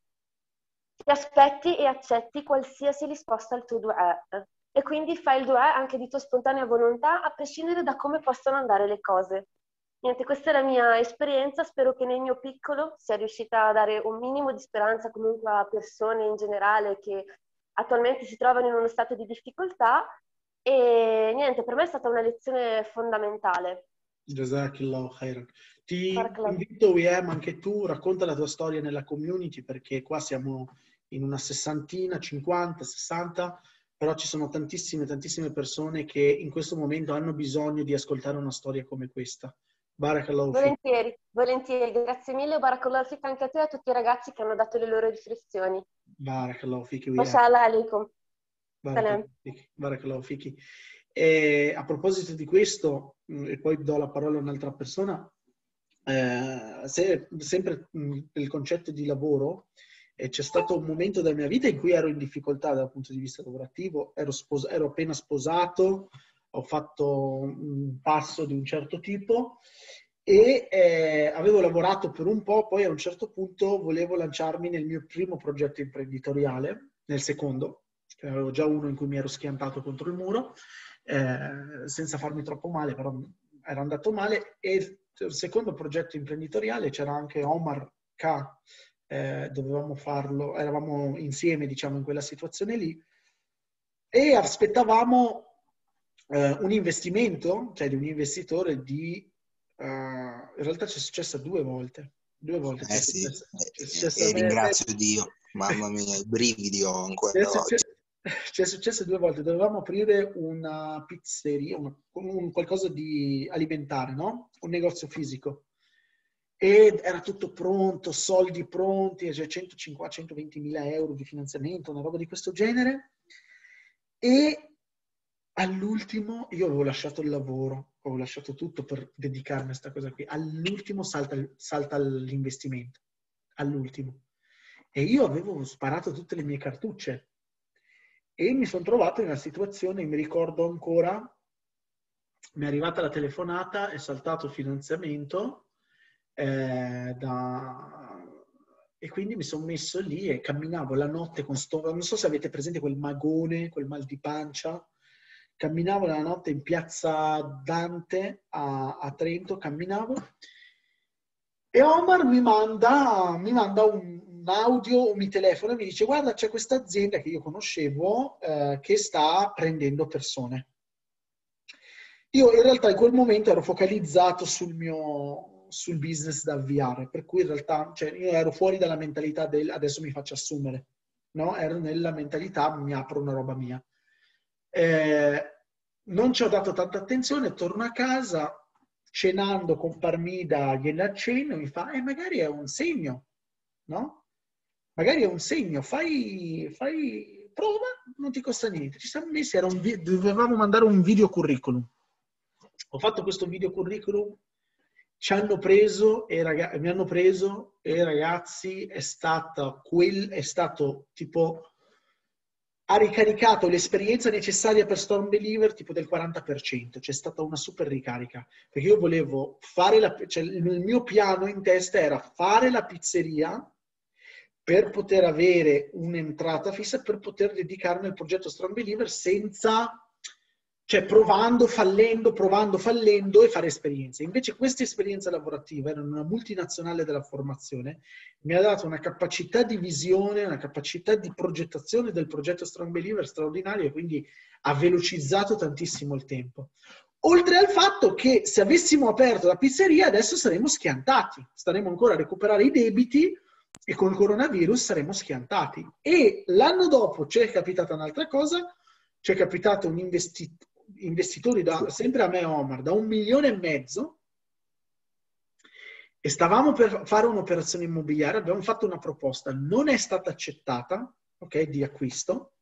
ti aspetti e accetti qualsiasi risposta al tuo dua. E quindi fai il dua anche di tua spontanea volontà, a prescindere da come possano andare le cose. Niente, questa è la mia esperienza, spero che nel mio piccolo sia riuscita a dare un minimo di speranza comunque a persone in generale che attualmente si trovano in uno stato di difficoltà. E niente, per me è stata una lezione fondamentale. Jazakallahu khairan. Ti invito, Wiem, anche tu, racconta la tua storia nella community, perché qua siamo in una sessantina, cinquanta, sessanta, però ci sono tantissime, tantissime persone che in questo momento hanno bisogno di ascoltare una storia come questa. Barakallahu fik. Volentieri, volentieri, grazie mille, barakallahu fik anche a te e a tutti i ragazzi che hanno dato le loro riflessioni. Barakallahu fik. Mashallah alaikum. Barakallahu fik. Barakallahu fik. E a proposito di questo, e poi do la parola a un'altra persona, eh, se, sempre il concetto di lavoro, eh, c'è stato un momento della mia vita in cui ero in difficoltà dal punto di vista lavorativo, ero, spos- ero appena sposato, ho fatto un passo di un certo tipo e eh, avevo lavorato per un po', poi a un certo punto volevo lanciarmi nel mio primo progetto imprenditoriale, nel secondo, che avevo già uno in cui mi ero schiantato contro il muro, Eh, senza farmi troppo male, però era andato male, e il secondo progetto imprenditoriale c'era anche Omar K, eh, dovevamo farlo, eravamo insieme diciamo in quella situazione lì, e aspettavamo eh, un investimento, cioè di un investitore di... Uh, in realtà c'è successo due volte. Due volte. Eh c'è sì, successo, c'è e, successo e a me- ringrazio Dio, mamma mia, i brividi ho ancora C'è oggi. successo, c'è successo due volte. Dovevamo aprire una pizzeria, una- un qualcosa di alimentare, no? Un negozio fisico. Ed era tutto pronto, soldi pronti, cioè centocinquanta centoventi mila euro di finanziamento, una roba di questo genere. E all'ultimo io avevo lasciato il lavoro, avevo lasciato tutto per dedicarmi a questa cosa qui. All'ultimo salta, salta l'investimento. All'ultimo. E io avevo sparato tutte le mie cartucce. E mi sono trovato in una situazione, mi ricordo ancora, mi è arrivata la telefonata, è saltato il finanziamento, eh, da... e quindi mi sono messo lì e camminavo la notte con sto... Non so se avete presente quel magone, quel mal di pancia. Camminavo la notte in piazza Dante a, a Trento, camminavo, e Omar mi manda, mi manda un, un audio, mi telefona e mi dice: guarda, c'è questa azienda che io conoscevo eh, che sta prendendo persone. Io in realtà in quel momento ero focalizzato sul mio sul business da avviare, per cui in realtà cioè, io ero fuori dalla mentalità del adesso mi faccio assumere, no? Ero nella mentalità mi apro una roba mia. Eh, non ci ho dato tanta attenzione, torno a casa, cenando con Parmida gliene accenno, mi fa, eh magari è un segno, no? Magari è un segno, fai, fai prova, non ti costa niente. Ci siamo messi, era un vi- dovevamo mandare un video curriculum. Ho fatto questo video curriculum, ci hanno preso e raga- mi hanno preso e ragazzi è stata quel, è stato tipo ha ricaricato l'esperienza necessaria per Storm Believer tipo del quaranta per cento, c'è stata una super ricarica, perché io volevo fare la, cioè il mio piano in testa era fare la pizzeria per poter avere un'entrata fissa, per poter dedicarmi al progetto Storm Believer senza, cioè provando, fallendo, provando, fallendo e fare esperienze. Invece questa esperienza lavorativa era una multinazionale della formazione, mi ha dato una capacità di visione, una capacità di progettazione del progetto Strong Believer straordinaria e quindi ha velocizzato tantissimo il tempo. Oltre al fatto che se avessimo aperto la pizzeria adesso saremmo schiantati, staremmo ancora a recuperare i debiti e col coronavirus saremmo schiantati. E l'anno dopo c'è capitata un'altra cosa, c'è capitato un investitore, investitori da, sempre a me Omar, da un milione e mezzo, e stavamo per fare un'operazione immobiliare, abbiamo fatto una proposta, non è stata accettata, ok, di acquisto.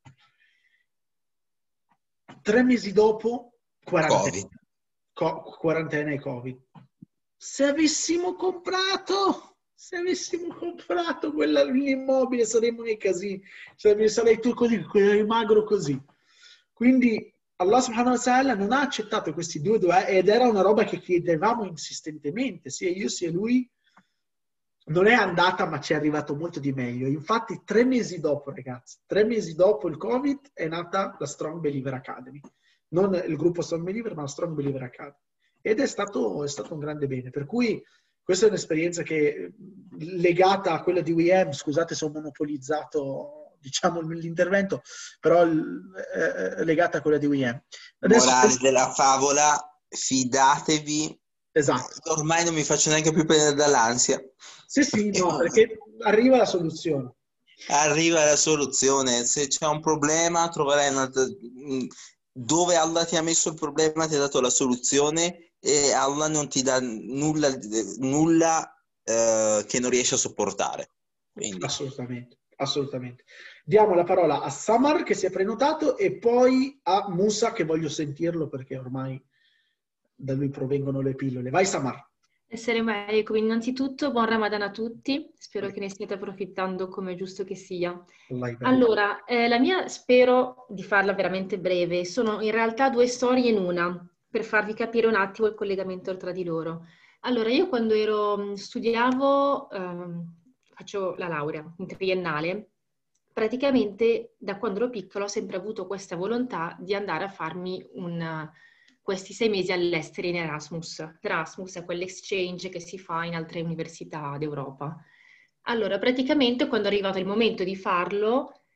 Tre mesi dopo, quarantena, co- quarantena e Covid. Se avessimo comprato, se avessimo comprato quell'immobile saremmo nei casini, cioè, sarei tu così, magro così. Quindi Allah subhanahu wa ta'ala non ha accettato questi due due ed era una roba che chiedevamo insistentemente, sia io sia lui. Non è andata, ma ci è arrivato molto di meglio. Infatti tre mesi dopo, ragazzi, tre mesi dopo il Covid è nata la Strong Believer Academy. Non il gruppo Strong Believer, ma la Strong Believer Academy. Ed è stato, è stato un grande bene. Per cui questa è un'esperienza che legata a quella di U E M, scusate se ho monopolizzato diciamo l'intervento, però è legata a quella di U E M. Adesso, morale della favola, fidatevi. Esatto. Ormai non mi faccio neanche più prendere dall'ansia. Sì, sì, no, perché arriva la soluzione. Arriva la soluzione. Se c'è un problema, troverai una... dove Allah ti ha messo il problema, ti ha dato la soluzione e Allah non ti dà nulla, nulla eh, che non riesci a sopportare. Quindi. Assolutamente. Assolutamente. Diamo la parola a Samar che si è prenotato e poi a Musa che voglio sentirlo perché ormai da lui provengono le pillole. Vai Samar. Assalamu alaikum. Innanzitutto buon Ramadan a tutti, spero che ne stiate approfittando come è giusto che sia. Allora, eh, la mia spero di farla veramente breve, sono in realtà due storie in una, per farvi capire un attimo il collegamento tra di loro. Allora, io quando ero, studiavo... Ehm, faccio la laurea in triennale, praticamente da quando ero piccola ho sempre avuto questa volontà di andare a farmi un, questi sei mesi all'estero in Erasmus. Erasmus è quell'exchange che si fa in altre università d'Europa. Allora, praticamente quando è arrivato il momento di farlo,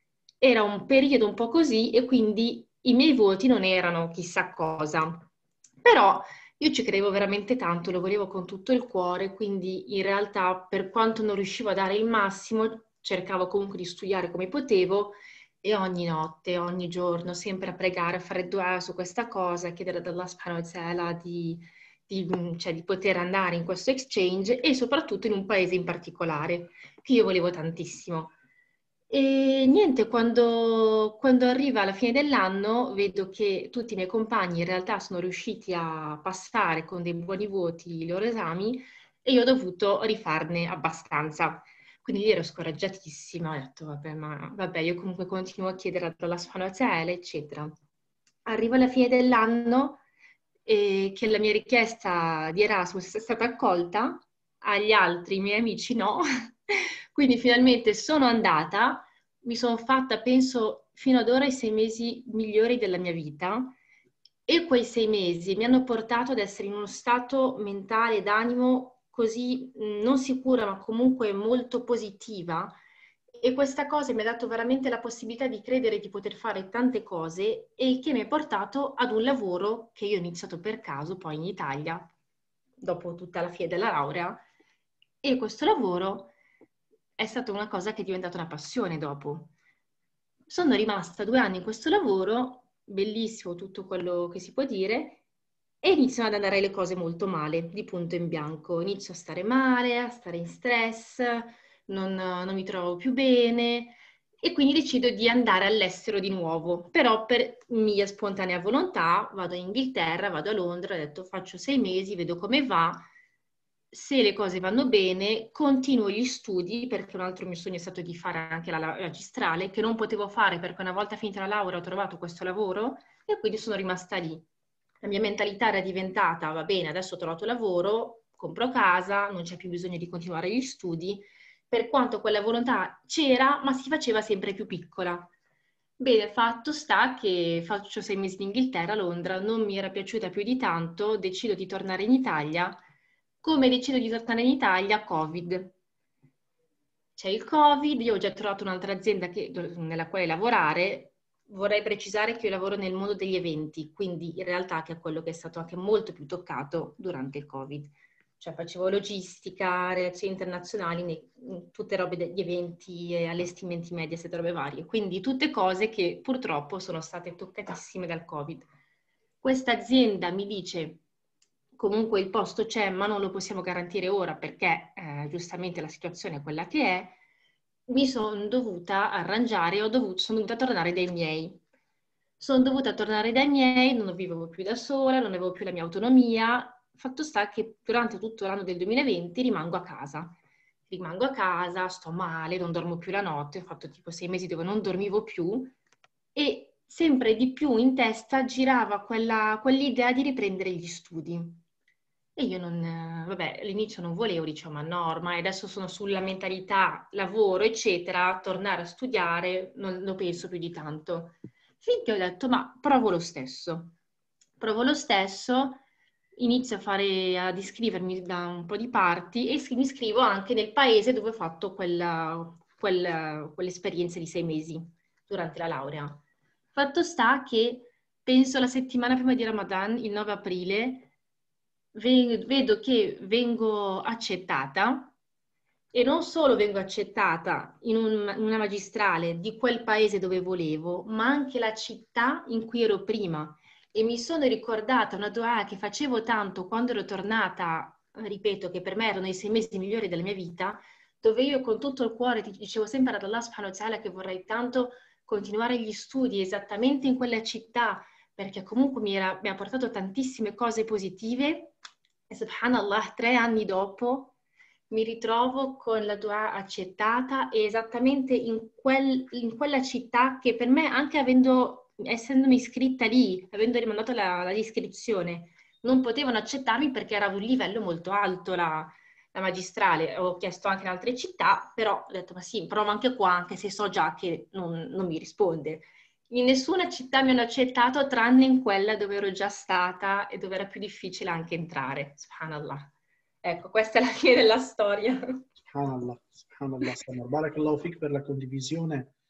era un periodo un po' così e quindi i miei voti non erano chissà cosa. Però io ci credevo veramente tanto, lo volevo con tutto il cuore, quindi in realtà per quanto non riuscivo a dare il massimo, cercavo comunque di studiare come potevo e ogni notte, ogni giorno, sempre a pregare, a fare dua su questa cosa, a chiedere ad Allah subhanahu wa ta'ala di, di, cioè, di poter andare in questo exchange e soprattutto in un paese in particolare, che io volevo tantissimo. E niente, quando, quando arriva la fine dell'anno vedo che tutti i miei compagni in realtà sono riusciti a passare con dei buoni voti i loro esami e io ho dovuto rifarne abbastanza. Quindi io ero scoraggiatissima, ho detto vabbè, ma vabbè, io comunque continuo a chiedere ad Allah subhanahu wa ta'ala, eccetera. Arrivo alla fine dell'anno e che la mia richiesta di Erasmus è stata accolta, agli altri miei amici no. Quindi finalmente sono andata, mi sono fatta, penso, fino ad ora i sei mesi migliori della mia vita e quei sei mesi mi hanno portato ad essere in uno stato mentale ed animo così non sicura ma comunque molto positiva e questa cosa mi ha dato veramente la possibilità di credere di poter fare tante cose e che mi ha portato ad un lavoro che io ho iniziato per caso poi in Italia, dopo tutta la fine della laurea, e questo lavoro è stata una cosa che è diventata una passione dopo. Sono rimasta due anni in questo lavoro, bellissimo tutto quello che si può dire, e iniziano ad andare le cose molto male, di punto in bianco. Inizio a stare male, a stare in stress, non, non mi trovo più bene e quindi decido di andare all'estero di nuovo. Però per mia spontanea volontà vado in Inghilterra, vado a Londra, ho detto faccio sei mesi, vedo come va. Se le cose vanno bene, continuo gli studi, perché un altro mio sogno è stato di fare anche la magistrale, che non potevo fare perché una volta finita la laurea ho trovato questo lavoro e quindi sono rimasta lì. La mia mentalità era diventata, va bene, adesso ho trovato lavoro, compro casa, non c'è più bisogno di continuare gli studi, per quanto quella volontà c'era, ma si faceva sempre più piccola. Bene, fatto sta che faccio sei mesi in Inghilterra, a Londra, non mi era piaciuta più di tanto, decido di tornare in Italia. Come decido di tornare in Italia? Covid. C'è il Covid, io ho già trovato un'altra azienda che, nella quale lavorare. Vorrei precisare che io lavoro nel mondo degli eventi, quindi in realtà che è quello che è stato anche molto più toccato durante il Covid. Cioè facevo logistica, relazioni internazionali, nei, tutte robe degli eventi e allestimenti Mediaset, robe varie. Quindi tutte cose che purtroppo sono state toccatissime dal Covid. Questa azienda mi dice comunque il posto c'è ma non lo possiamo garantire ora perché eh, giustamente la situazione è quella che è, mi sono dovuta arrangiare, ho dovuto, sono dovuta tornare dai miei. Sono dovuta tornare dai miei, non vivevo più da sola, non avevo più la mia autonomia. Fatto sta che durante tutto l'anno del duemilaventi rimango a casa. Rimango a casa, sto male, non dormo più la notte, ho fatto tipo sei mesi dove non dormivo più e sempre di più in testa girava quella, quell'idea di riprendere gli studi. E io non, vabbè, all'inizio non volevo, dicevo, ma no, ormai adesso sono sulla mentalità, lavoro, eccetera, tornare a studiare, non lo penso più di tanto. Finché ho detto, ma provo lo stesso. Provo lo stesso, inizio a fare, ad iscrivermi da un po' di parti e mi iscrivo anche nel paese dove ho fatto quella, quella, quell'esperienza di sei mesi durante la laurea. Fatto sta che, penso la settimana prima di Ramadan, il nove aprile, vedo che vengo accettata e non solo vengo accettata in, un, in una magistrale di quel paese dove volevo, ma anche la città in cui ero prima. E mi sono ricordata una dua che facevo tanto quando ero tornata, ripeto, che per me erano i sei mesi migliori della mia vita, dove io con tutto il cuore ti dicevo sempre ad Allah subhanahu wa ta'ala che vorrei tanto continuare gli studi esattamente in quella città, perché comunque mi, era, mi ha portato tantissime cose positive. E subhanallah, tre anni dopo mi ritrovo con la dua accettata e esattamente in, quel, in quella città che per me, anche avendo, essendomi iscritta lì, avendo rimandato la, la iscrizione, non potevano accettarmi perché era ad un livello molto alto la, la magistrale. Ho chiesto anche in altre città, però ho detto ma sì, provo anche qua, anche se so già che non, non mi risponde. In nessuna città mi hanno accettato tranne in quella dove ero già stata e dove era più difficile anche entrare. Subhanallah. Ecco, questa è la fine della storia. Subhanallah, subhanallah. Barakallahu fik per la condivisione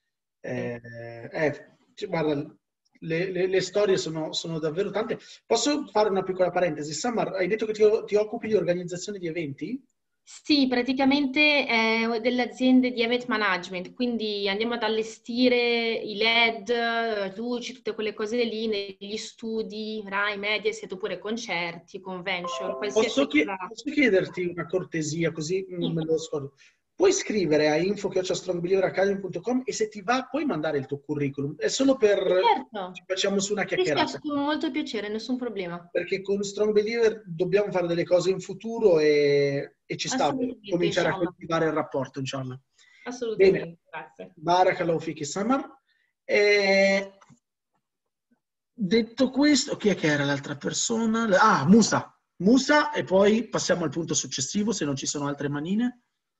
Eh, eh, guarda, le, le, le storie sono, sono davvero tante. Posso fare una piccola parentesi? Samar, hai detto che ti, ti occupi di organizzazione di eventi? Sì, praticamente è delle aziende di event management, quindi andiamo ad allestire i L E D, luci, tutte quelle cose lì negli studi, Rai, Mediaset, oppure concerti, convention, qualsiasi Posso, chie- cosa. posso chiederti una cortesia, così non me lo scordo? Puoi scrivere a info chiocciola strong believer academy punto com e se ti va puoi mandare il tuo curriculum. È solo per... Certo. Ci facciamo su una Sì, sì, chiacchierata. con molto piacere, nessun problema. Perché con Strong Believer dobbiamo fare delle cose in futuro e, e ci sta per Assolutamente, cominciare a inshallah. coltivare il rapporto, inshallah. Assolutamente, Bene. grazie. Barakallahu fiki Samar. E... Detto questo, chi è che era l'altra persona? Ah, Musa. Musa e poi passiamo al punto successivo se non ci sono altre manine.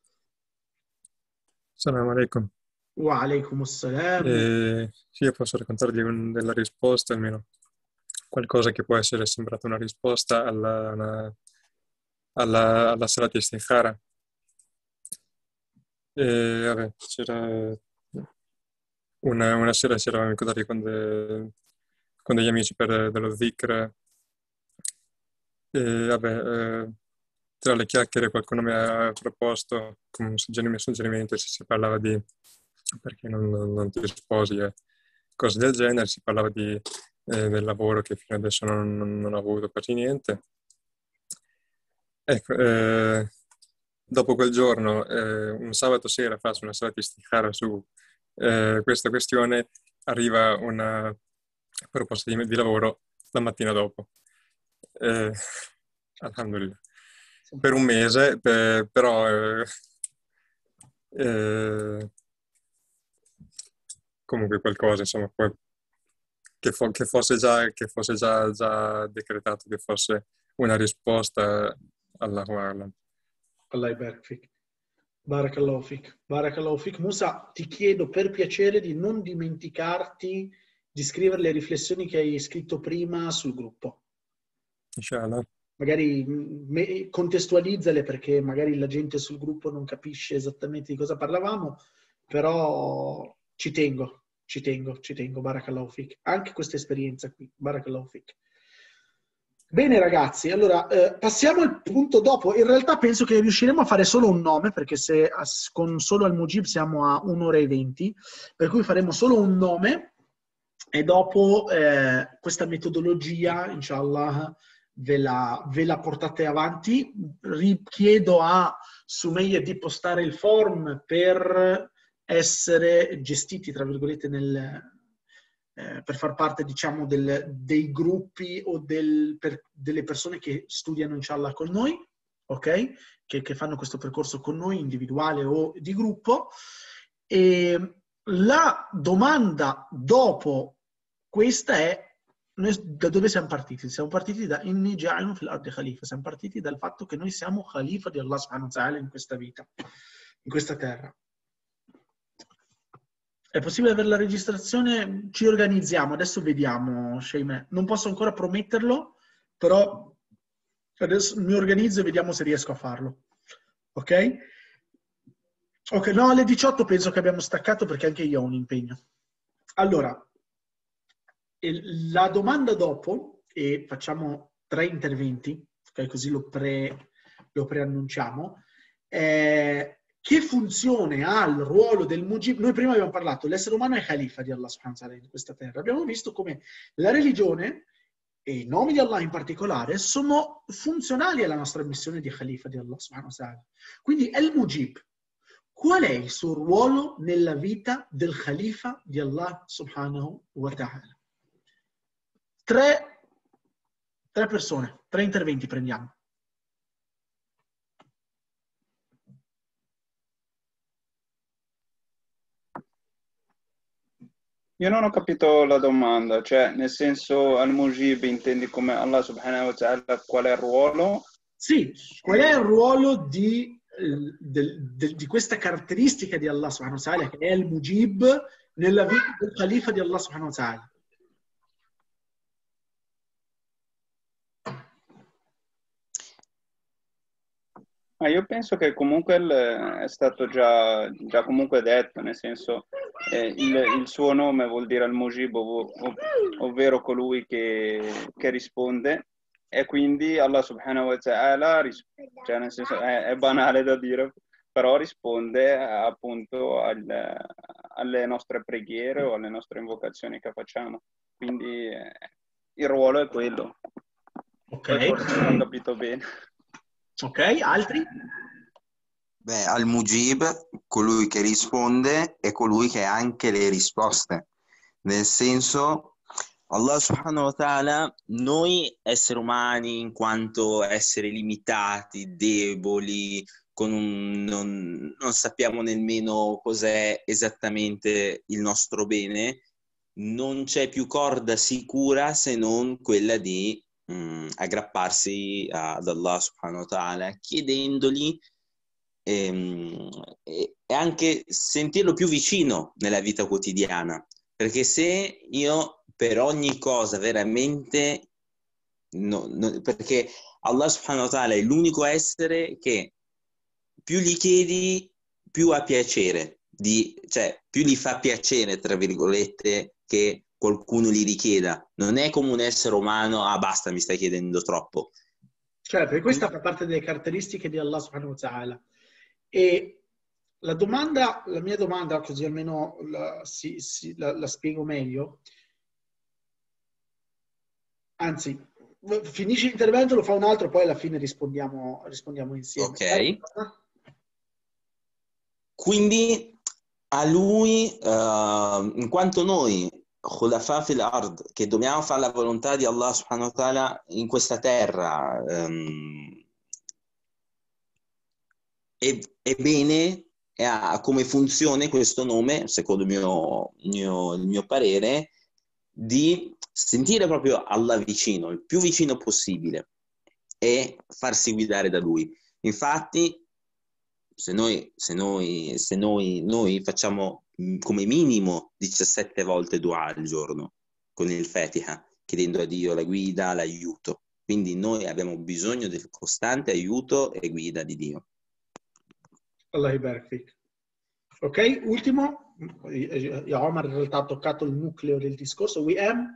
Assalamu alaikum. Wa alaikum assalam. Eh, sì, io posso raccontarvi un- della risposta, almeno qualcosa che può essere sembrata una risposta alla, una, alla, alla Salat Istikhara. E vabbè, c'era una, una sera ci eravamo incontrati con, de- con degli amici per dello Dhikr e vabbè, eh, tra le chiacchiere qualcuno mi ha proposto come un suggerimento, suggerimento se si parlava di perché non, non- non ti sposi e cose del genere, si parlava di, eh, del lavoro che fino adesso non, non- non ho avuto quasi niente. Ecco, eh, dopo quel giorno, eh, un sabato sera faccio una serata istikhara su eh, questa questione, arriva una proposta di, di lavoro la mattina dopo. Eh, alhamdulillah. Per un mese, per- però eh, eh, comunque qualcosa, insomma, poi- che, fo- che fosse già, che fosse già, già decretato, che fosse una risposta alla A'lam. Allah ibarak fik. Barakallahu fik. Barakallahu fik. Musa, ti chiedo per piacere di non dimenticarti di scrivere le riflessioni che hai scritto prima sul gruppo. Inshallah. Magari me- contestualizzale perché magari la gente sul gruppo non capisce esattamente di cosa parlavamo, però ci tengo, ci tengo, ci tengo. Barakallahu fik. Anche questa esperienza qui. Barakallahu fik. Bene ragazzi, allora eh, passiamo al punto dopo. In realtà penso che riusciremo a fare solo un nome, perché se as- con solo al Mujib siamo a un'ora e venti, per cui faremo solo un nome e dopo eh, questa metodologia, inshallah, ve la, ve la portate avanti. Richiedo a Sumeyya di postare il form per essere gestiti, tra virgolette, nel... Eh, per far parte, diciamo, del, dei gruppi o del, per, delle persone che studiano, inshallah, con noi, ok? Che, che fanno questo percorso con noi, individuale o di gruppo. E la domanda dopo questa è: noi da dove siamo partiti? Siamo partiti da Inni ja'ilun fil ardi khalifa, siamo partiti dal fatto che noi siamo khalifa di Allah subhanahu wa ta'ala in questa vita, in questa terra. È possibile avere la registrazione? Ci organizziamo, adesso vediamo, Sheimeh. Non posso ancora prometterlo, però adesso mi organizzo e vediamo se riesco a farlo. Ok? Ok, no, alle diciotto penso che abbiamo staccato perché anche io ho un impegno. Allora, la domanda dopo, e facciamo tre interventi, ok? Così lo, pre, lo preannunciamo, è... Che funzione ha il ruolo del Mujib? Noi prima abbiamo parlato, l'essere umano è Khalifa di Allah subhanahu wa ta'ala in questa terra. Abbiamo visto come la religione e i nomi di Allah in particolare sono funzionali alla nostra missione di Khalifa di Allah subhanahu wa ta'ala. Quindi il Mujib, qual è il suo ruolo nella vita del Khalifa di Allah subhanahu wa ta'ala? Tre, tre persone, tre interventi prendiamo. Io non ho capito la domanda, cioè nel senso al-Mujib intendi come Allah subhanahu wa ta'ala qual è il ruolo? Sì, qual è il ruolo di, eh, del, del, di questa caratteristica di Allah subhanahu wa ta'ala che è il Mujib nella vita del Khalifa di Allah subhanahu wa ta'ala? Ah, io penso che comunque il- è stato già, già comunque detto, nel senso eh, il, il suo nome vuol dire al-Mujib, ov- ov- ovvero colui che, che risponde, e quindi Allah subhanahu wa ta'ala, ris- cioè nel senso è, è banale da dire, però risponde appunto al, alle nostre preghiere o alle nostre invocazioni che facciamo. Quindi eh, il ruolo è quello. Ok. Poi forse non ho capito bene. Ok, altri? Beh, al-Mujib, colui che risponde, è colui che ha anche le risposte. Nel senso, Allah subhanahu wa ta'ala, noi esseri umani, in quanto esseri limitati, deboli, con un, non, non sappiamo nemmeno cos'è esattamente il nostro bene, non c'è più corda sicura se non quella di mh, aggrapparsi ad Allah subhanahu wa ta'ala, chiedendogli e, e anche sentirlo più vicino nella vita quotidiana, perché se io per ogni cosa veramente no, no, perché Allah subhanahu wa ta'ala è l'unico essere che più gli chiedi più ha piacere di, cioè più gli fa piacere tra virgolette che qualcuno gli richieda, non è come un essere umano, ah basta mi stai chiedendo troppo. Cioè, perché questa fa parte delle caratteristiche di Allah subhanahu wa ta'ala. E la domanda, la mia domanda, così almeno la, si, si, la, la spiego meglio, anzi, finisci l'intervento, lo fa un altro, poi alla fine rispondiamo, rispondiamo insieme. Ok. Quindi a lui, uh, in quanto noi, Khulafa fil ard, che dobbiamo fare la volontà di Allah subhanahu wa ta'ala in questa terra, um, ebbene, ha come funzione questo nome, secondo il mio, mio, il mio parere, di sentire proprio Allah vicino, il più vicino possibile, e farsi guidare da Lui. Infatti, se noi, se noi, se noi, noi facciamo come minimo diciassette volte dua al giorno con il Fatiha, chiedendo a Dio la guida, l'aiuto. Quindi noi abbiamo bisogno del costante aiuto e guida di Dio. Allah Ibarak Fik. Ok, ultimo, Omar in realtà ha toccato il nucleo del discorso. We am?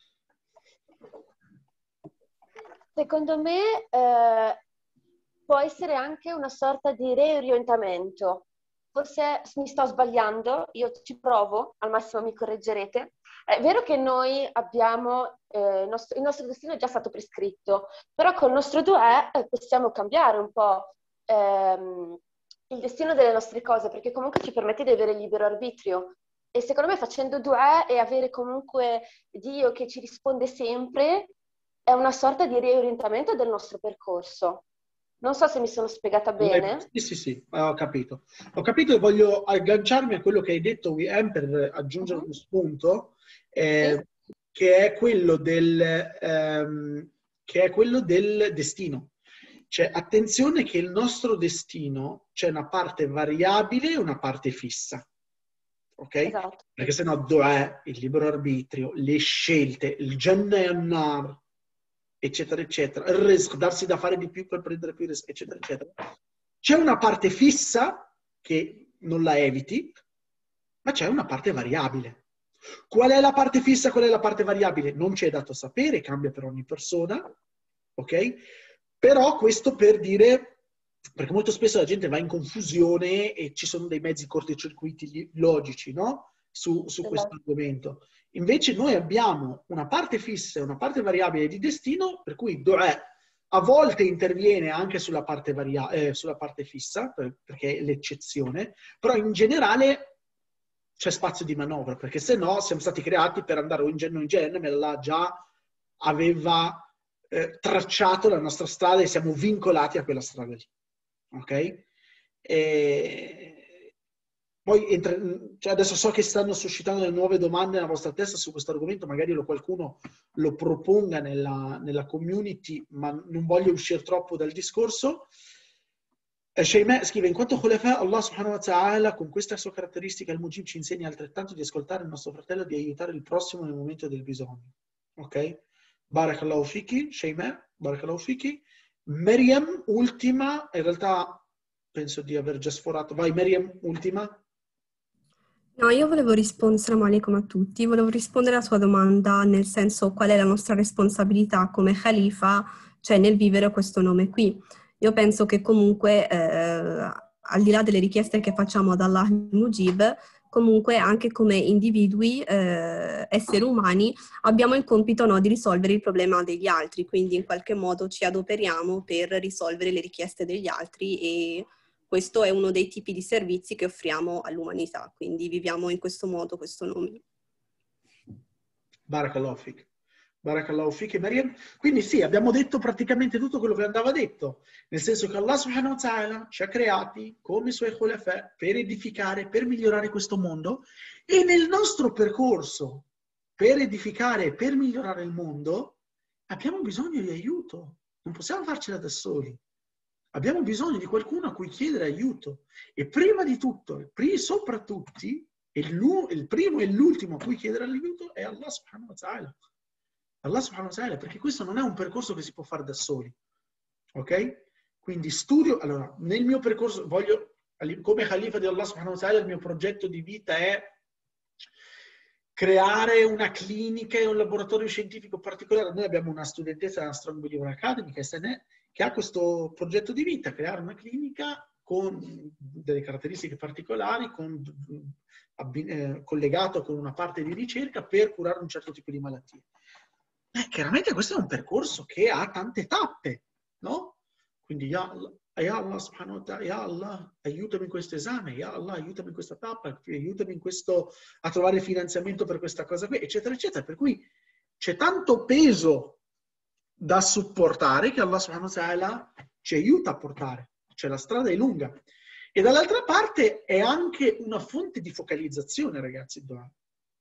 Secondo me eh, può essere anche una sorta di reorientamento. Forse mi sto sbagliando, io ci provo, al massimo mi correggerete. È vero che noi abbiamo, eh, il, nostro, il nostro destino è già stato prescritto, però con il nostro du'à eh, possiamo cambiare un po' ehm, il destino delle nostre cose, perché comunque ci permette di avere libero arbitrio. E secondo me facendo du'à e avere comunque Dio che ci risponde sempre è una sorta di riorientamento del nostro percorso. Non so se mi sono spiegata bene. Sì, sì, sì, ho capito. Ho capito e voglio agganciarmi a quello che hai detto, Wm, per aggiungere uh-huh. uno spunto, eh, sì. che è quello del, ehm, che è quello del destino. Cioè, attenzione che il nostro destino c'è una parte variabile e una parte fissa. Ok? Esatto. Perché sennò dov'è il libero arbitrio, le scelte, il Jannah e An-Nar, eccetera, eccetera, il rizq, darsi da fare di più per prendere più rizq, eccetera, eccetera. C'è una parte fissa che non la eviti, ma c'è una parte variabile. Qual è la parte fissa, qual è la parte variabile? Non ci è dato sapere, cambia per ogni persona, ok? Però questo per dire, perché molto spesso la gente va in confusione e ci sono dei mezzi cortocircuiti logici, no? Su, su questo argomento. Invece noi abbiamo una parte fissa e una parte variabile di destino, per cui du'a a volte interviene anche sulla parte, varia- eh, sulla parte fissa, per, perché è l'eccezione, però in generale c'è spazio di manovra, perché se no siamo stati creati per andare o in Jannah o in Jahannam, e Allah già aveva eh, tracciato la nostra strada e siamo vincolati a quella strada lì. Ok? E... Poi entra, cioè adesso so che stanno suscitando delle nuove domande nella vostra testa su questo argomento, magari lo, qualcuno lo proponga nella, nella community, ma non voglio uscire troppo dal discorso. Eh, Sheimeh scrive, in quanto Khulafa, Allah subhanahu wa ta'ala con questa sua caratteristica al-Mujib ci insegna altrettanto di ascoltare il nostro fratello e di aiutare il prossimo nel momento del bisogno. Ok? Barakallahu fiki, Sheimeh, Barakallahu fiki. Maryam, ultima, in realtà penso di aver già sforato. Vai Maryam, ultima. No, io volevo rispondere, Assalamu alaikum a tutti, volevo rispondere alla tua domanda, nel senso qual è la nostra responsabilità come Khalifa, cioè nel vivere questo nome qui. Io penso che comunque, eh, al di là delle richieste che facciamo ad Allah Mujib, comunque anche come individui, eh, esseri umani, abbiamo il compito, no, di risolvere il problema degli altri, quindi in qualche modo ci adoperiamo per risolvere le richieste degli altri e questo è uno dei tipi di servizi che offriamo all'umanità, quindi viviamo in questo modo questo nome. Barakallahu fik. Barakallahu fik, Mariam. Quindi sì, abbiamo detto praticamente tutto quello che andava detto, nel senso che Allah subhanahu wa ta'ala ci ha creati come i suoi khulafa per edificare, per migliorare questo mondo, e nel nostro percorso per edificare e per migliorare il mondo abbiamo bisogno di aiuto, non possiamo farcela da soli. Abbiamo bisogno di qualcuno a cui chiedere aiuto. E prima di tutto, sopra tutti, il primo e l'ultimo a cui chiedere aiuto è Allah subhanahu wa ta'ala. Allah subhanahu wa ta'ala, perché questo non è un percorso che si può fare da soli. Ok? Quindi studio, allora, nel mio percorso, voglio, come Khalifa di Allah subhanahu wa ta'ala, il mio progetto di vita è creare una clinica e un laboratorio scientifico particolare. Noi abbiamo una studentessa della Strong Believer Academy, che S N E, che ha questo progetto di vita, creare una clinica con delle caratteristiche particolari, con, eh, collegato con una parte di ricerca per curare un certo tipo di malattie. Eh, chiaramente questo è un percorso che ha tante tappe, no? Quindi, ya Allah, ya Allah subhanahu wa ta'ala, ya Allah, aiutami in questo esame, ya Allah, aiutami in questa tappa, aiutami in questo, a trovare finanziamento per questa cosa qui, eccetera, eccetera. Per cui c'è tanto peso da supportare che Allah subhanahu wa ta'ala ci aiuta a portare. Cioè la strada è lunga. E dall'altra parte è anche una fonte di focalizzazione, ragazzi, il dua.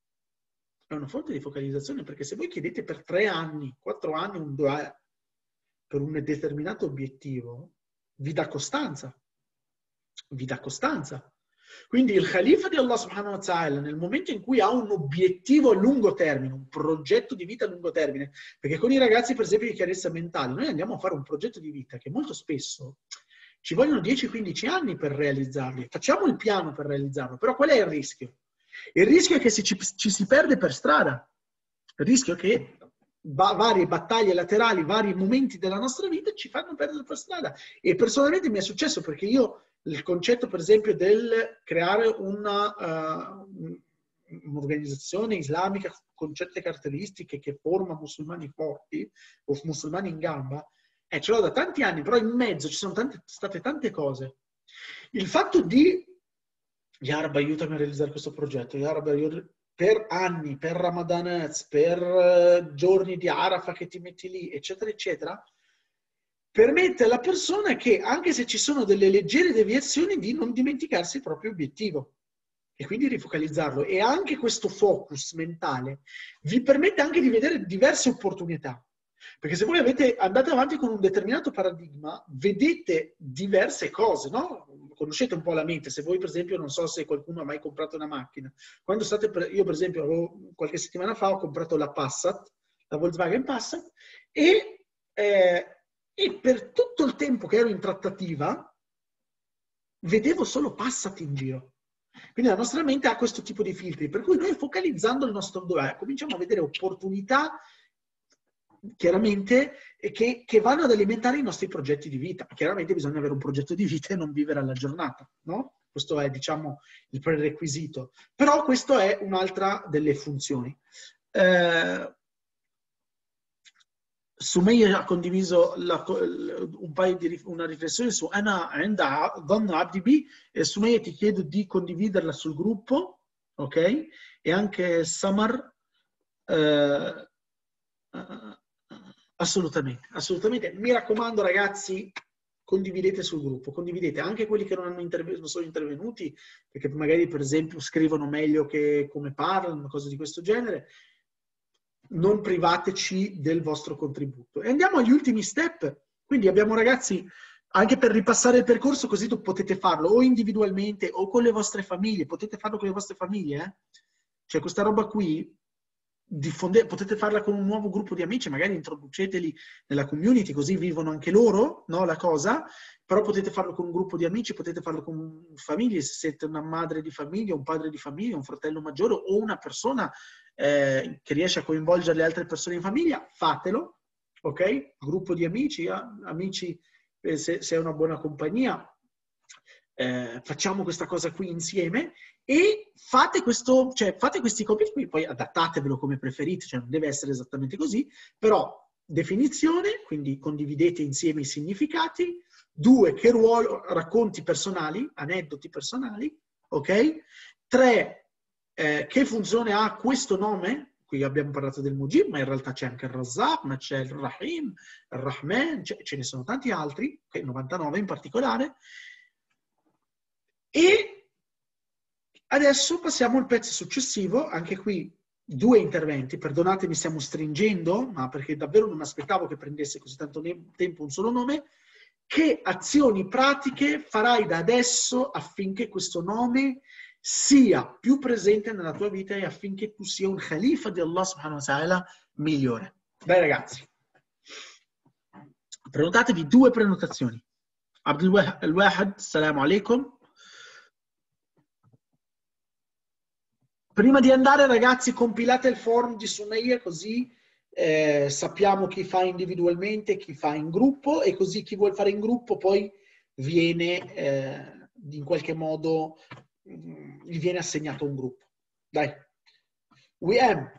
È una fonte di focalizzazione, perché se voi chiedete per tre anni, quattro anni un dua per un determinato obiettivo, vi dà costanza. Vi dà costanza. Quindi il Khalifa di Allah subhanahu wa ta'ala, nel momento in cui ha un obiettivo a lungo termine, un progetto di vita a lungo termine, perché con i ragazzi, per esempio, di chiarezza mentale, noi andiamo a fare un progetto di vita che molto spesso ci vogliono dieci quindici anni per realizzarli. Facciamo il piano per realizzarlo, però qual è il rischio? Il rischio è che se ci, ci si perde per strada. Il rischio è che va, varie battaglie laterali, vari momenti della nostra vita ci fanno perdere per strada. E personalmente mi è successo, perché io il concetto, per esempio, del creare una, uh, un'organizzazione islamica con certe caratteristiche che forma musulmani forti o musulmani in gamba, eh, ce l'ho da tanti anni, però in mezzo ci sono tante, state tante cose. Il fatto di Ya Rabbi, aiutami a realizzare questo progetto, Ya Rabbi, per anni, per Ramadanaz, per uh, giorni di Arafah che ti metti lì, eccetera, eccetera, permette alla persona che, anche se ci sono delle leggere deviazioni, di non dimenticarsi il proprio obiettivo e quindi rifocalizzarlo. E anche questo focus mentale vi permette anche di vedere diverse opportunità. Perché se voi avete, andate avanti con un determinato paradigma, vedete diverse cose, no? Conoscete un po' la mente. Se voi, per esempio, non so se qualcuno ha mai comprato una macchina. Quando state per, io, per esempio, avevo, qualche settimana fa ho comprato la Passat, la Volkswagen Passat, e... Eh, E per tutto il tempo che ero in trattativa, vedevo solo Passat in giro. Quindi la nostra mente ha questo tipo di filtri, per cui noi, focalizzando il nostro dovere, cominciamo a vedere opportunità, chiaramente, che, che vanno ad alimentare i nostri progetti di vita. Chiaramente bisogna avere un progetto di vita e non vivere alla giornata, no? Questo è, diciamo, il prerequisito. Però questo è un'altra delle funzioni. Eh, Sumeyya ha condiviso la, un paio di, una riflessione su Ana Inda Donna Abdi B. E Sumeyya, ti chiedo di condividerla sul gruppo, ok? E anche Samar, eh, assolutamente, assolutamente. Mi raccomando, ragazzi, condividete sul gruppo, condividete anche quelli che non, hanno interve- non sono intervenuti, perché magari, per esempio, scrivono meglio che come parlano, cose di questo genere. Non privateci del vostro contributo. E andiamo agli ultimi step. Quindi abbiamo, ragazzi, anche per ripassare il percorso, così tu potete farlo o individualmente o con le vostre famiglie. Potete farlo con le vostre famiglie. Eh? Cioè questa roba qui diffondere, potete farla con un nuovo gruppo di amici, magari introduceteli nella community, così vivono anche loro, no, la cosa, però potete farlo con un gruppo di amici, potete farlo con famiglie, se siete una madre di famiglia, un padre di famiglia, un fratello maggiore o una persona eh, che riesce a coinvolgere le altre persone in famiglia, fatelo, ok? Gruppo di amici, eh? amici eh, se, se è una buona compagnia, eh, facciamo questa cosa qui insieme e fate, questo, cioè, fate questi compiti qui, poi adattatevelo come preferite, cioè non deve essere esattamente così, però definizione, quindi condividete insieme i significati. Due, che ruolo, racconti personali, aneddoti personali, ok? Tre, eh, che funzione ha questo nome? Qui abbiamo parlato del Mujib, ma in realtà c'è anche il Razzaq, ma c'è il Rahim, il Rahman, ce ne sono tanti altri, okay, novantanove in particolare. E adesso passiamo al pezzo successivo, anche qui due interventi, perdonatemi stiamo stringendo, ma perché davvero non aspettavo che prendesse così tanto tempo un solo nome. Che azioni pratiche farai da adesso affinché questo nome sia più presente nella tua vita e affinché tu sia un Khalifa di Allah subhanahu wa ta'ala migliore? Dai ragazzi, prenotatevi due prenotazioni. Abdul Wahid, assalamu alaikum. Prima di andare ragazzi compilate il forum di Sumeyya così Eh, sappiamo chi fa individualmente, chi fa in gruppo e così chi vuole fare in gruppo poi viene eh, in qualche modo mh, gli viene assegnato un gruppo. Dai. W M.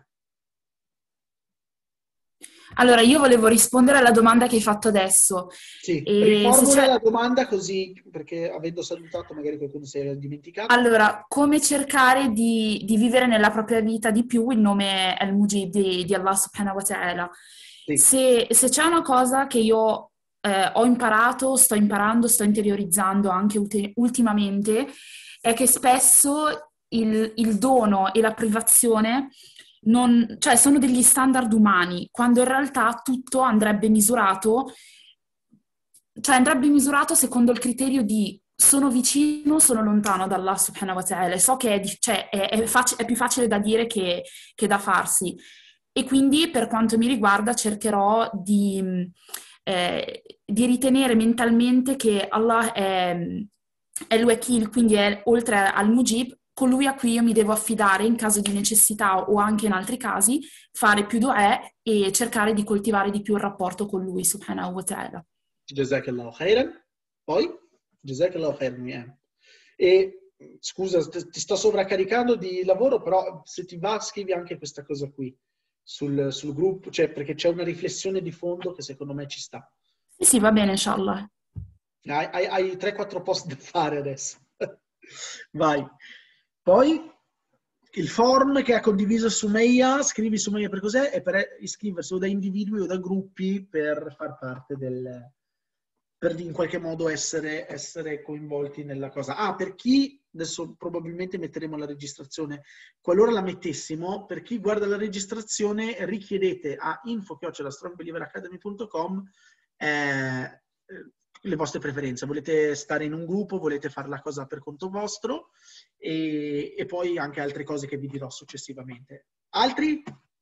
Allora, io volevo rispondere alla domanda che hai fatto adesso. Sì, E riformula se la domanda così, perché avendo salutato magari qualcuno si era dimenticato. Allora, come cercare di, di vivere nella propria vita di più il nome al-Mujib di, di Allah subhanahu wa ta'ala. Sì. Se, se c'è una cosa che io eh, ho imparato, sto imparando, sto interiorizzando anche ulti- ultimamente, è che spesso il, il dono e la privazione non, cioè sono degli standard umani, quando in realtà tutto andrebbe misurato, cioè andrebbe misurato secondo il criterio di sono vicino, sono lontano da Allah subhanahu wa ta'ala. So che è, cioè, è, è, fac- è più facile da dire che, che da farsi. E quindi per quanto mi riguarda cercherò di, eh, di ritenere mentalmente che Allah è, è il-Wakil, quindi è oltre al Mujib, colui a cui io mi devo affidare in caso di necessità o anche in altri casi, fare più du'a e cercare di coltivare di più il rapporto con lui subhanahu wa ta'ala. Jazakallahu khairan. Poi? Jazakallahu khairan. E scusa, ti sto sovraccaricando di lavoro, però se ti va scrivi anche questa cosa qui sul, sul gruppo, cioè perché c'è una riflessione di fondo che secondo me ci sta. Sì, sì, va bene, inshallah. Hai, hai, hai tre quattro post da fare adesso. Vai. Poi il forum che ha condiviso Sumeyya, scrivi Sumeyya per cos'è, e per iscriversi o da individui o da gruppi per far parte del... per in qualche modo essere, essere coinvolti nella cosa. Ah, per chi, adesso probabilmente metteremo la registrazione, qualora la mettessimo, per chi guarda la registrazione richiedete a info chiocciola strong believer academy punto com eh, le vostre preferenze. Volete stare in un gruppo, volete fare la cosa per conto vostro e, e poi anche altre cose che vi dirò successivamente. Altri?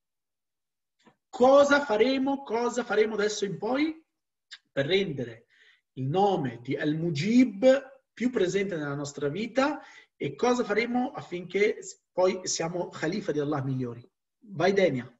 Cosa faremo, cosa faremo adesso in poi per rendere il nome di Al-Mujib più presente nella nostra vita e cosa faremo affinché poi siamo Khalifa di Allah migliori? Vai Denia.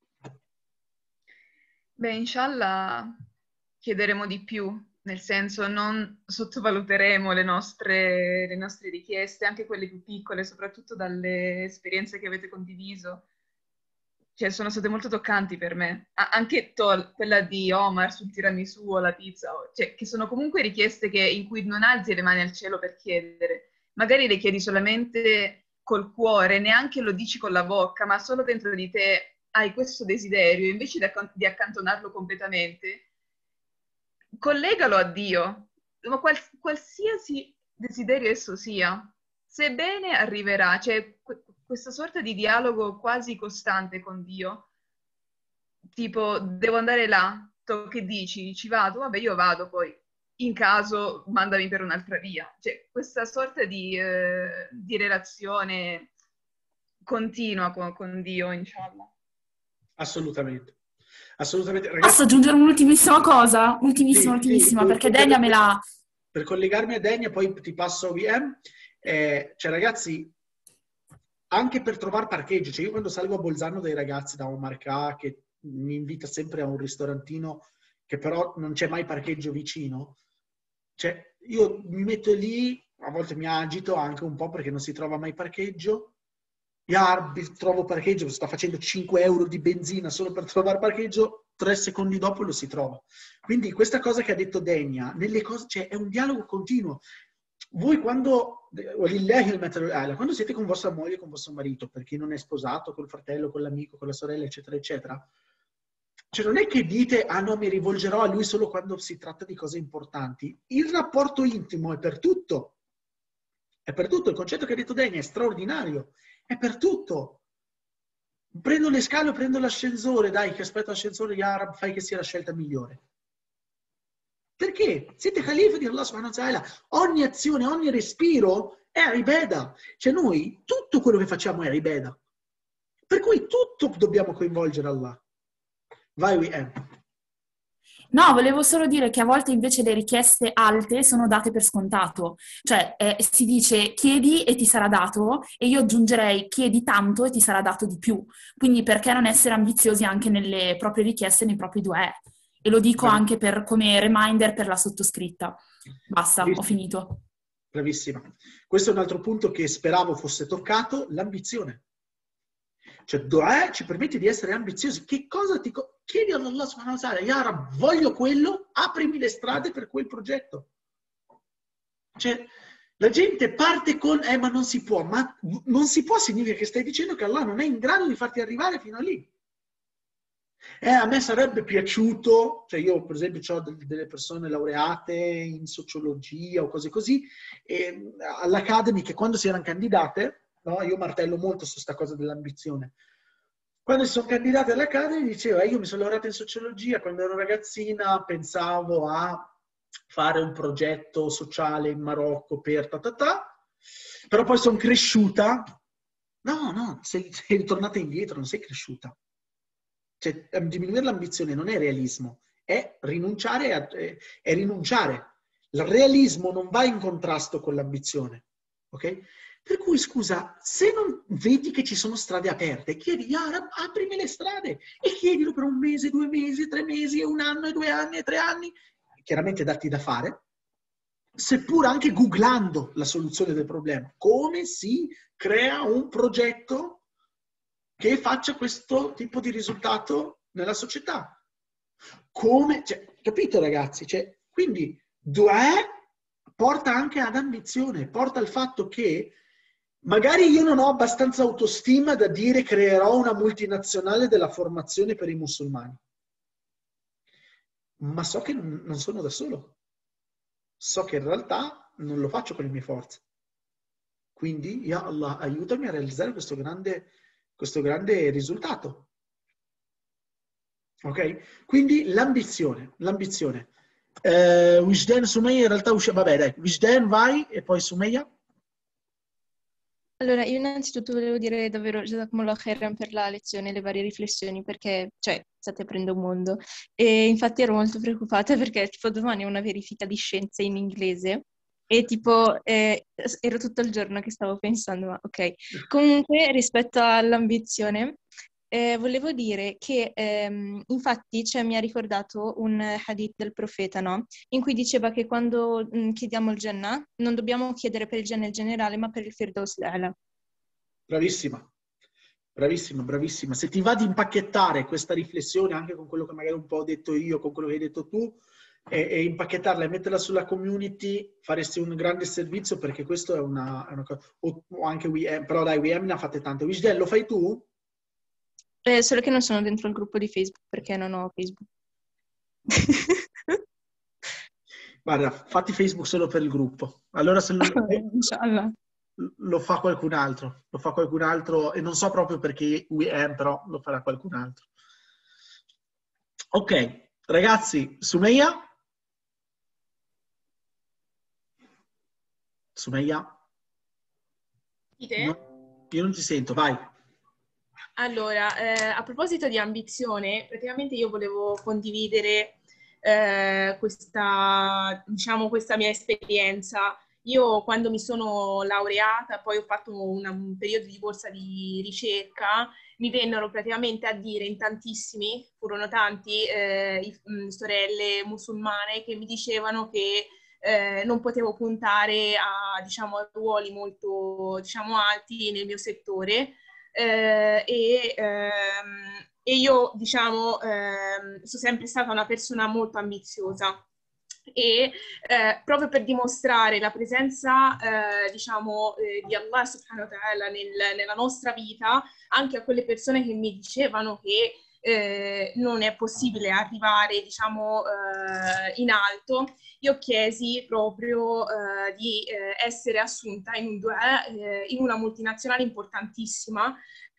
Beh, inshallah chiederemo di più, nel senso non sottovaluteremo le nostre, le nostre richieste, anche quelle più piccole, soprattutto dalle esperienze che avete condiviso. Cioè, sono state molto toccanti per me. Ah, anche to- quella di Omar sul tiramisù o la pizza, o- cioè, che sono comunque richieste che, in cui non alzi le mani al cielo per chiedere. Magari le chiedi solamente col cuore, neanche lo dici con la bocca, ma solo dentro di te hai questo desiderio, invece di, acc- di accantonarlo completamente, collegalo a Dio, ma qual- qualsiasi desiderio esso sia, sebbene arriverà, cioè que- questa sorta di dialogo quasi costante con Dio, tipo devo andare là, tu che dici? Ci vado? Vabbè, io vado, poi in caso mandami per un'altra via. Cioè questa sorta di, eh, di relazione continua con, con Dio, inshallah. Assolutamente. Assolutamente. Ragazzi, posso aggiungere un'ultimissima cosa? Ultimissima, sì, ultimissima, sì, perché per, Denia me l'ha... Per collegarmi a Denia, poi ti passo a V M. Eh, cioè, ragazzi, anche per trovare parcheggio, cioè io quando salgo a Bolzano dai ragazzi da Omar K, che mi invita sempre a un ristorantino che però non c'è mai parcheggio vicino, cioè io mi metto lì, a volte mi agito anche un po' perché non si trova mai parcheggio. Io trovo parcheggio, sto facendo cinque euro di benzina solo per trovare parcheggio, tre secondi dopo lo si trova. Quindi questa cosa che ha detto Denia, nelle cose, cioè, è un dialogo continuo. Voi quando, quando siete con vostra moglie, con vostro marito, per chi non è sposato, col fratello, con l'amico, con la sorella, eccetera, eccetera, cioè non è che dite, ah no, mi rivolgerò a lui solo quando si tratta di cose importanti. Il rapporto intimo è per tutto. È per tutto. Il concetto che ha detto Denia è straordinario. È per tutto. Prendo le scale o prendo l'ascensore, dai, che aspetto l'ascensore, Yarab, fai che sia la scelta migliore. Perché? Siete califa di Allah subhanahu wa ta'ala. Ogni azione, ogni respiro è ibada. Cioè noi, tutto quello che facciamo è ibada. Per cui tutto dobbiamo coinvolgere Allah. Vai, W M. No, volevo solo dire che a volte invece le richieste alte sono date per scontato. Cioè, eh, si dice chiedi e ti sarà dato, e io aggiungerei chiedi tanto e ti sarà dato di più. Quindi perché non essere ambiziosi anche nelle proprie richieste, nei propri due? E lo dico Bravi. anche per, come reminder per la sottoscritta. Basta, Bravissima. ho finito. Bravissima. Questo è un altro punto che speravo fosse toccato, l'ambizione. Cioè, dua ci permette di essere ambiziosi. Che cosa ti chiedi ad Allah subhanahu wa ta'ala? Ya Rab, voglio quello, aprimi le strade per quel progetto. Cioè, la gente parte con, eh, ma non si può. Ma non si può significa che stai dicendo che Allah non è in grado di farti arrivare fino a lì. Eh, a me sarebbe piaciuto, cioè io per esempio ho delle persone laureate in sociologia o cose così, e all'Academy che quando si erano candidate, no, io martello molto su questa cosa dell'ambizione, quando si sono candidate all'Academy diceva, io mi sono laureata in sociologia, quando ero ragazzina pensavo a fare un progetto sociale in Marocco per ta ta ta, però poi sono cresciuta. No, no, sei, sei ritornata indietro, non sei cresciuta. Cioè, diminuire l'ambizione non è realismo, è rinunciare. A, è, è rinunciare. Il realismo non va in contrasto con l'ambizione, ok? Per cui, scusa, se non vedi che ci sono strade aperte, chiedi, Yara, aprimi le strade, e chiedilo per un mese, due mesi, tre mesi, e un anno, e due anni, e tre anni, chiaramente datti da fare, seppur anche googlando la soluzione del problema. Come si crea un progetto che faccia questo tipo di risultato nella società? Come, cioè, capito ragazzi? Cioè, quindi due porta anche ad ambizione, porta al fatto che magari io non ho abbastanza autostima da dire creerò una multinazionale della formazione per i musulmani, ma so che non sono da solo, so che in realtà non lo faccio con le mie forze, quindi ya Allah aiutami a realizzare questo grande questo grande risultato. Ok? Quindi l'ambizione, l'ambizione. Eh, Wijden, Sumeyya in realtà uscì, vabbè dai, Wijden vai e poi Sumeyya. Allora, io innanzitutto volevo dire davvero Jazakumullah khairan per la lezione, le varie riflessioni, perché, cioè, state aprendo un mondo. E infatti ero molto preoccupata perché tipo domani ho una verifica di scienze in inglese. E tipo, eh, ero tutto il giorno che stavo pensando, ma ok. Comunque, rispetto all'ambizione, eh, volevo dire che, ehm, infatti, cioè, mi ha ricordato un hadith del profeta, no? In cui diceva che quando mh, chiediamo il Jannah, non dobbiamo chiedere per il Jannah in generale, ma per il Firdaus l'A'la. Bravissima, bravissima, bravissima. Se ti va di impacchettare questa riflessione anche con quello che magari un po' ho detto io, con quello che hai detto tu, E, e impacchettarla e metterla sulla community, faresti un grande servizio, perché questo è una, è una cosa. O, o anche W M, però dai, W M ne ha fatte tante. Wijden, lo fai tu? Eh, solo che non sono dentro il gruppo di Facebook perché non ho Facebook. Guarda, fatti Facebook solo per il gruppo. Allora se lo, Inshallah. lo fa qualcun altro, lo fa qualcun altro e non so proprio perché W M, però lo farà qualcun altro. Ok, ragazzi, Sumeyya? Sumeyya? Dite? No, io non ti sento, vai. Allora, eh, a proposito di ambizione, praticamente io volevo condividere eh, questa, diciamo, questa mia esperienza. Io quando mi sono laureata, poi ho fatto una, un periodo di borsa di ricerca, mi vennero praticamente a dire in tantissimi, furono tanti, eh, i, mh, sorelle musulmane che mi dicevano che eh, non potevo puntare a, diciamo, a ruoli molto, diciamo, alti nel mio settore. Eh, e, ehm, e io, diciamo, ehm, sono sempre stata una persona molto ambiziosa e eh, proprio per dimostrare la presenza, eh, diciamo, eh, di Allah subhanahu wa ta'ala nel, nella nostra vita, anche a quelle persone che mi dicevano che eh, non è possibile arrivare, diciamo, eh, in alto, io chiesi proprio eh, di eh, essere assunta in, un dua, eh, in una multinazionale importantissima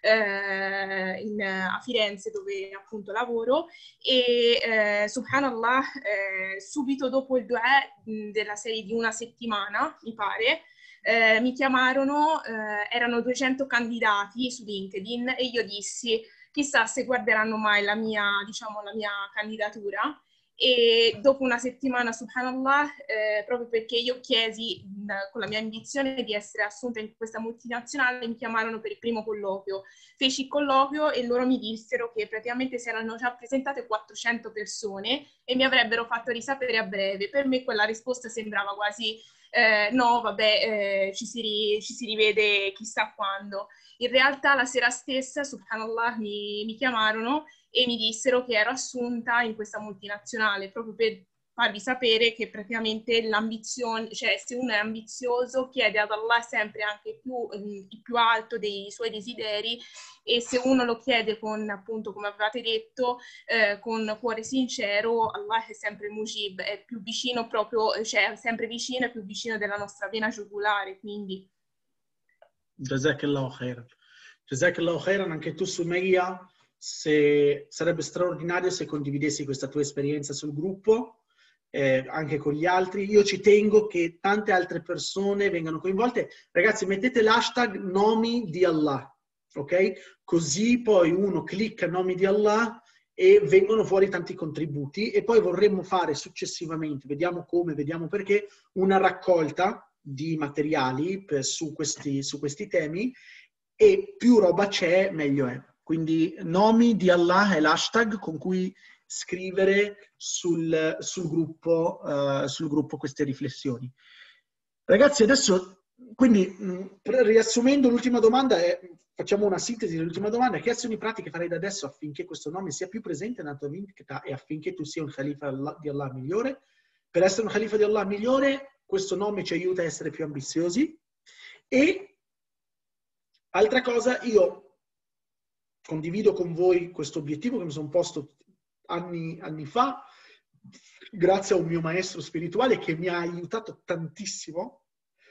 eh, in, a Firenze, dove appunto lavoro, e eh, subhanallah, eh, subito dopo il dua della serie di una settimana, mi pare, eh, mi chiamarono, eh, erano duecento candidati su LinkedIn e io dissi chissà se guarderanno mai la mia, diciamo, la mia candidatura. E dopo una settimana, subhanallah, eh, proprio perché io chiesi mh, con la mia ambizione di essere assunta in questa multinazionale, mi chiamarono per il primo colloquio. Feci il colloquio e loro mi dissero che praticamente si erano già presentate quattrocento persone e mi avrebbero fatto risapere a breve. Per me quella risposta sembrava quasi eh, no, vabbè, eh, ci, si ri- ci si rivede chissà quando. In realtà la sera stessa, subhanallah, mi, mi chiamarono e mi dissero che ero assunta in questa multinazionale, proprio per farvi sapere che praticamente l'ambizione, cioè se uno è ambizioso chiede ad Allah sempre anche più, il più alto dei suoi desideri, e se uno lo chiede con, appunto, come avevate detto, eh, con cuore sincero, Allah è sempre Mujib, è più vicino proprio, cioè sempre vicino, è più vicino della nostra vena giugulare, quindi... Jazakallahu khairan. Jazakallahu khairan anche tu, Sumeyya. Se, sarebbe straordinario se condividessi questa tua esperienza sul gruppo, eh, anche con gli altri. Io ci tengo che tante altre persone vengano coinvolte. Ragazzi, mettete l'hashtag nomi di Allah, ok? Così poi uno clicca nomi di Allah e vengono fuori tanti contributi, e poi vorremmo fare successivamente, vediamo come, vediamo perché, una raccolta di materiali per, su, questi, su questi temi, e più roba c'è meglio è. Quindi nomi di Allah è l'hashtag con cui scrivere sul, sul, gruppo, uh, sul gruppo queste riflessioni. Ragazzi, adesso, quindi, mh, riassumendo l'ultima domanda, è, facciamo una sintesi dell'ultima domanda: che azioni pratiche farei da adesso affinché questo nome sia più presente nella tua vita e affinché tu sia un Khalifa di Allah migliore? Per essere un Khalifa di Allah migliore, questo nome ci aiuta a essere più ambiziosi. E, altra cosa, io condivido con voi questo obiettivo che mi sono posto anni, anni fa, grazie a un mio maestro spirituale che mi ha aiutato tantissimo,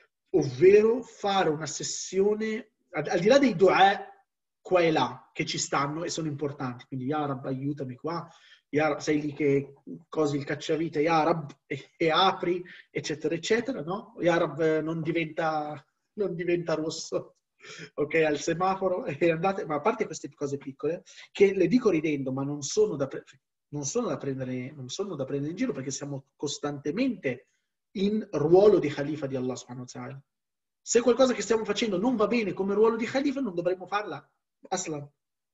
ovvero fare una sessione, al, al di là dei dua qua e là, che ci stanno e sono importanti, quindi Ya Rab aiutami qua, Ya Rab, sei lì che cosi il cacciavite, Ya Rab, e, e apri, eccetera, eccetera, no? Ya Rab non diventa, non diventa rosso. Ok, al semaforo, e andate, ma a parte queste cose piccole, che le dico ridendo, ma non sono da, pre- non sono da, prendere, non sono da prendere in giro, perché siamo costantemente in ruolo di Khalifa di Allah subhanahu wa ta'ala. Se qualcosa che stiamo facendo non va bene come ruolo di Khalifa, non dovremmo farla aslan,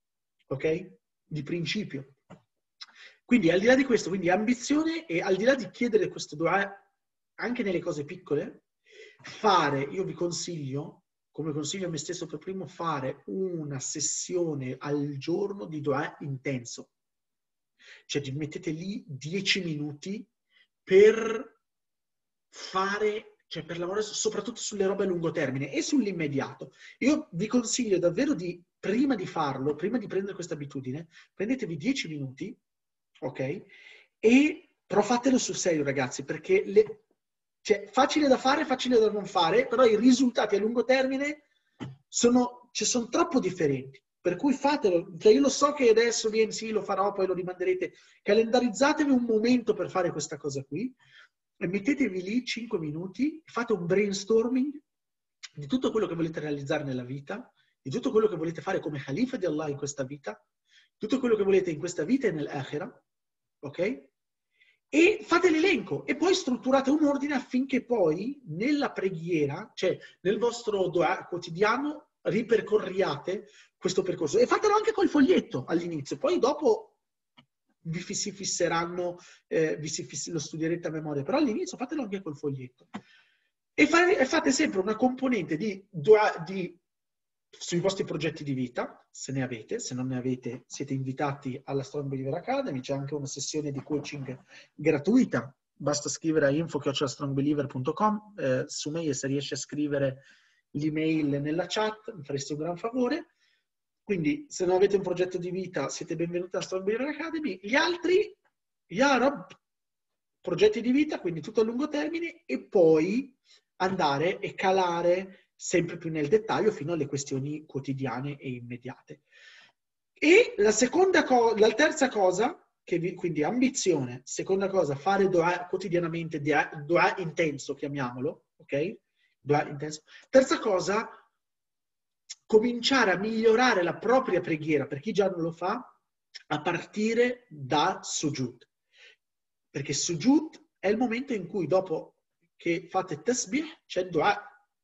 ok? Di principio. Quindi al di là di questo, quindi ambizione, e al di là di chiedere questo dua anche nelle cose piccole, fare, io vi consiglio, come consiglio a me stesso per primo, fare una sessione al giorno di dua intenso. Cioè ti mettete lì dieci minuti per fare, cioè per lavorare soprattutto sulle robe a lungo termine e sull'immediato. Io vi consiglio davvero di, prima di farlo, prima di prendere questa abitudine, prendetevi dieci minuti, ok? E però fatelo sul serio, ragazzi, perché le... Cioè, facile da fare, facile da non fare, però i risultati a lungo termine sono, cioè, sono troppo differenti. Per cui fatelo. Cioè, io lo so che adesso viene, sì, lo farò, poi lo rimanderete. Calendarizzatevi un momento per fare questa cosa qui e mettetevi lì cinque minuti, fate un brainstorming di tutto quello che volete realizzare nella vita, di tutto quello che volete fare come Khalifa di Allah in questa vita, tutto quello che volete in questa vita e nell'akhirah, ok? E fate l'elenco e poi strutturate un ordine affinché poi nella preghiera, cioè nel vostro dua quotidiano, ripercorriate questo percorso. E fatelo anche col foglietto all'inizio, poi dopo vi si fisseranno, eh, vi si fiss- lo studierete a memoria, però all'inizio fatelo anche col foglietto. E, fate, e fate sempre una componente di dua di sui vostri progetti di vita, se ne avete, se non ne avete siete invitati alla Strong Believer Academy, c'è anche una sessione di coaching gratuita, basta scrivere a info chiocciola strong believer punto com, eh, su me se riesci a scrivere l'email nella chat mi faresti un gran favore, quindi se non avete un progetto di vita siete benvenuti alla Strong Believer Academy, gli altri, ya Rab, progetti di vita, quindi tutto a lungo termine e poi andare e calare sempre più nel dettaglio fino alle questioni quotidiane e immediate. E la seconda cosa, la terza cosa, che vi, quindi ambizione, seconda cosa, fare dua quotidianamente, dua intenso, chiamiamolo, ok? Dua intenso. Terza cosa, cominciare a migliorare la propria preghiera, per chi già non lo fa, a partire da sujud. Perché sujud è il momento in cui dopo che fate tasbih c'è dua.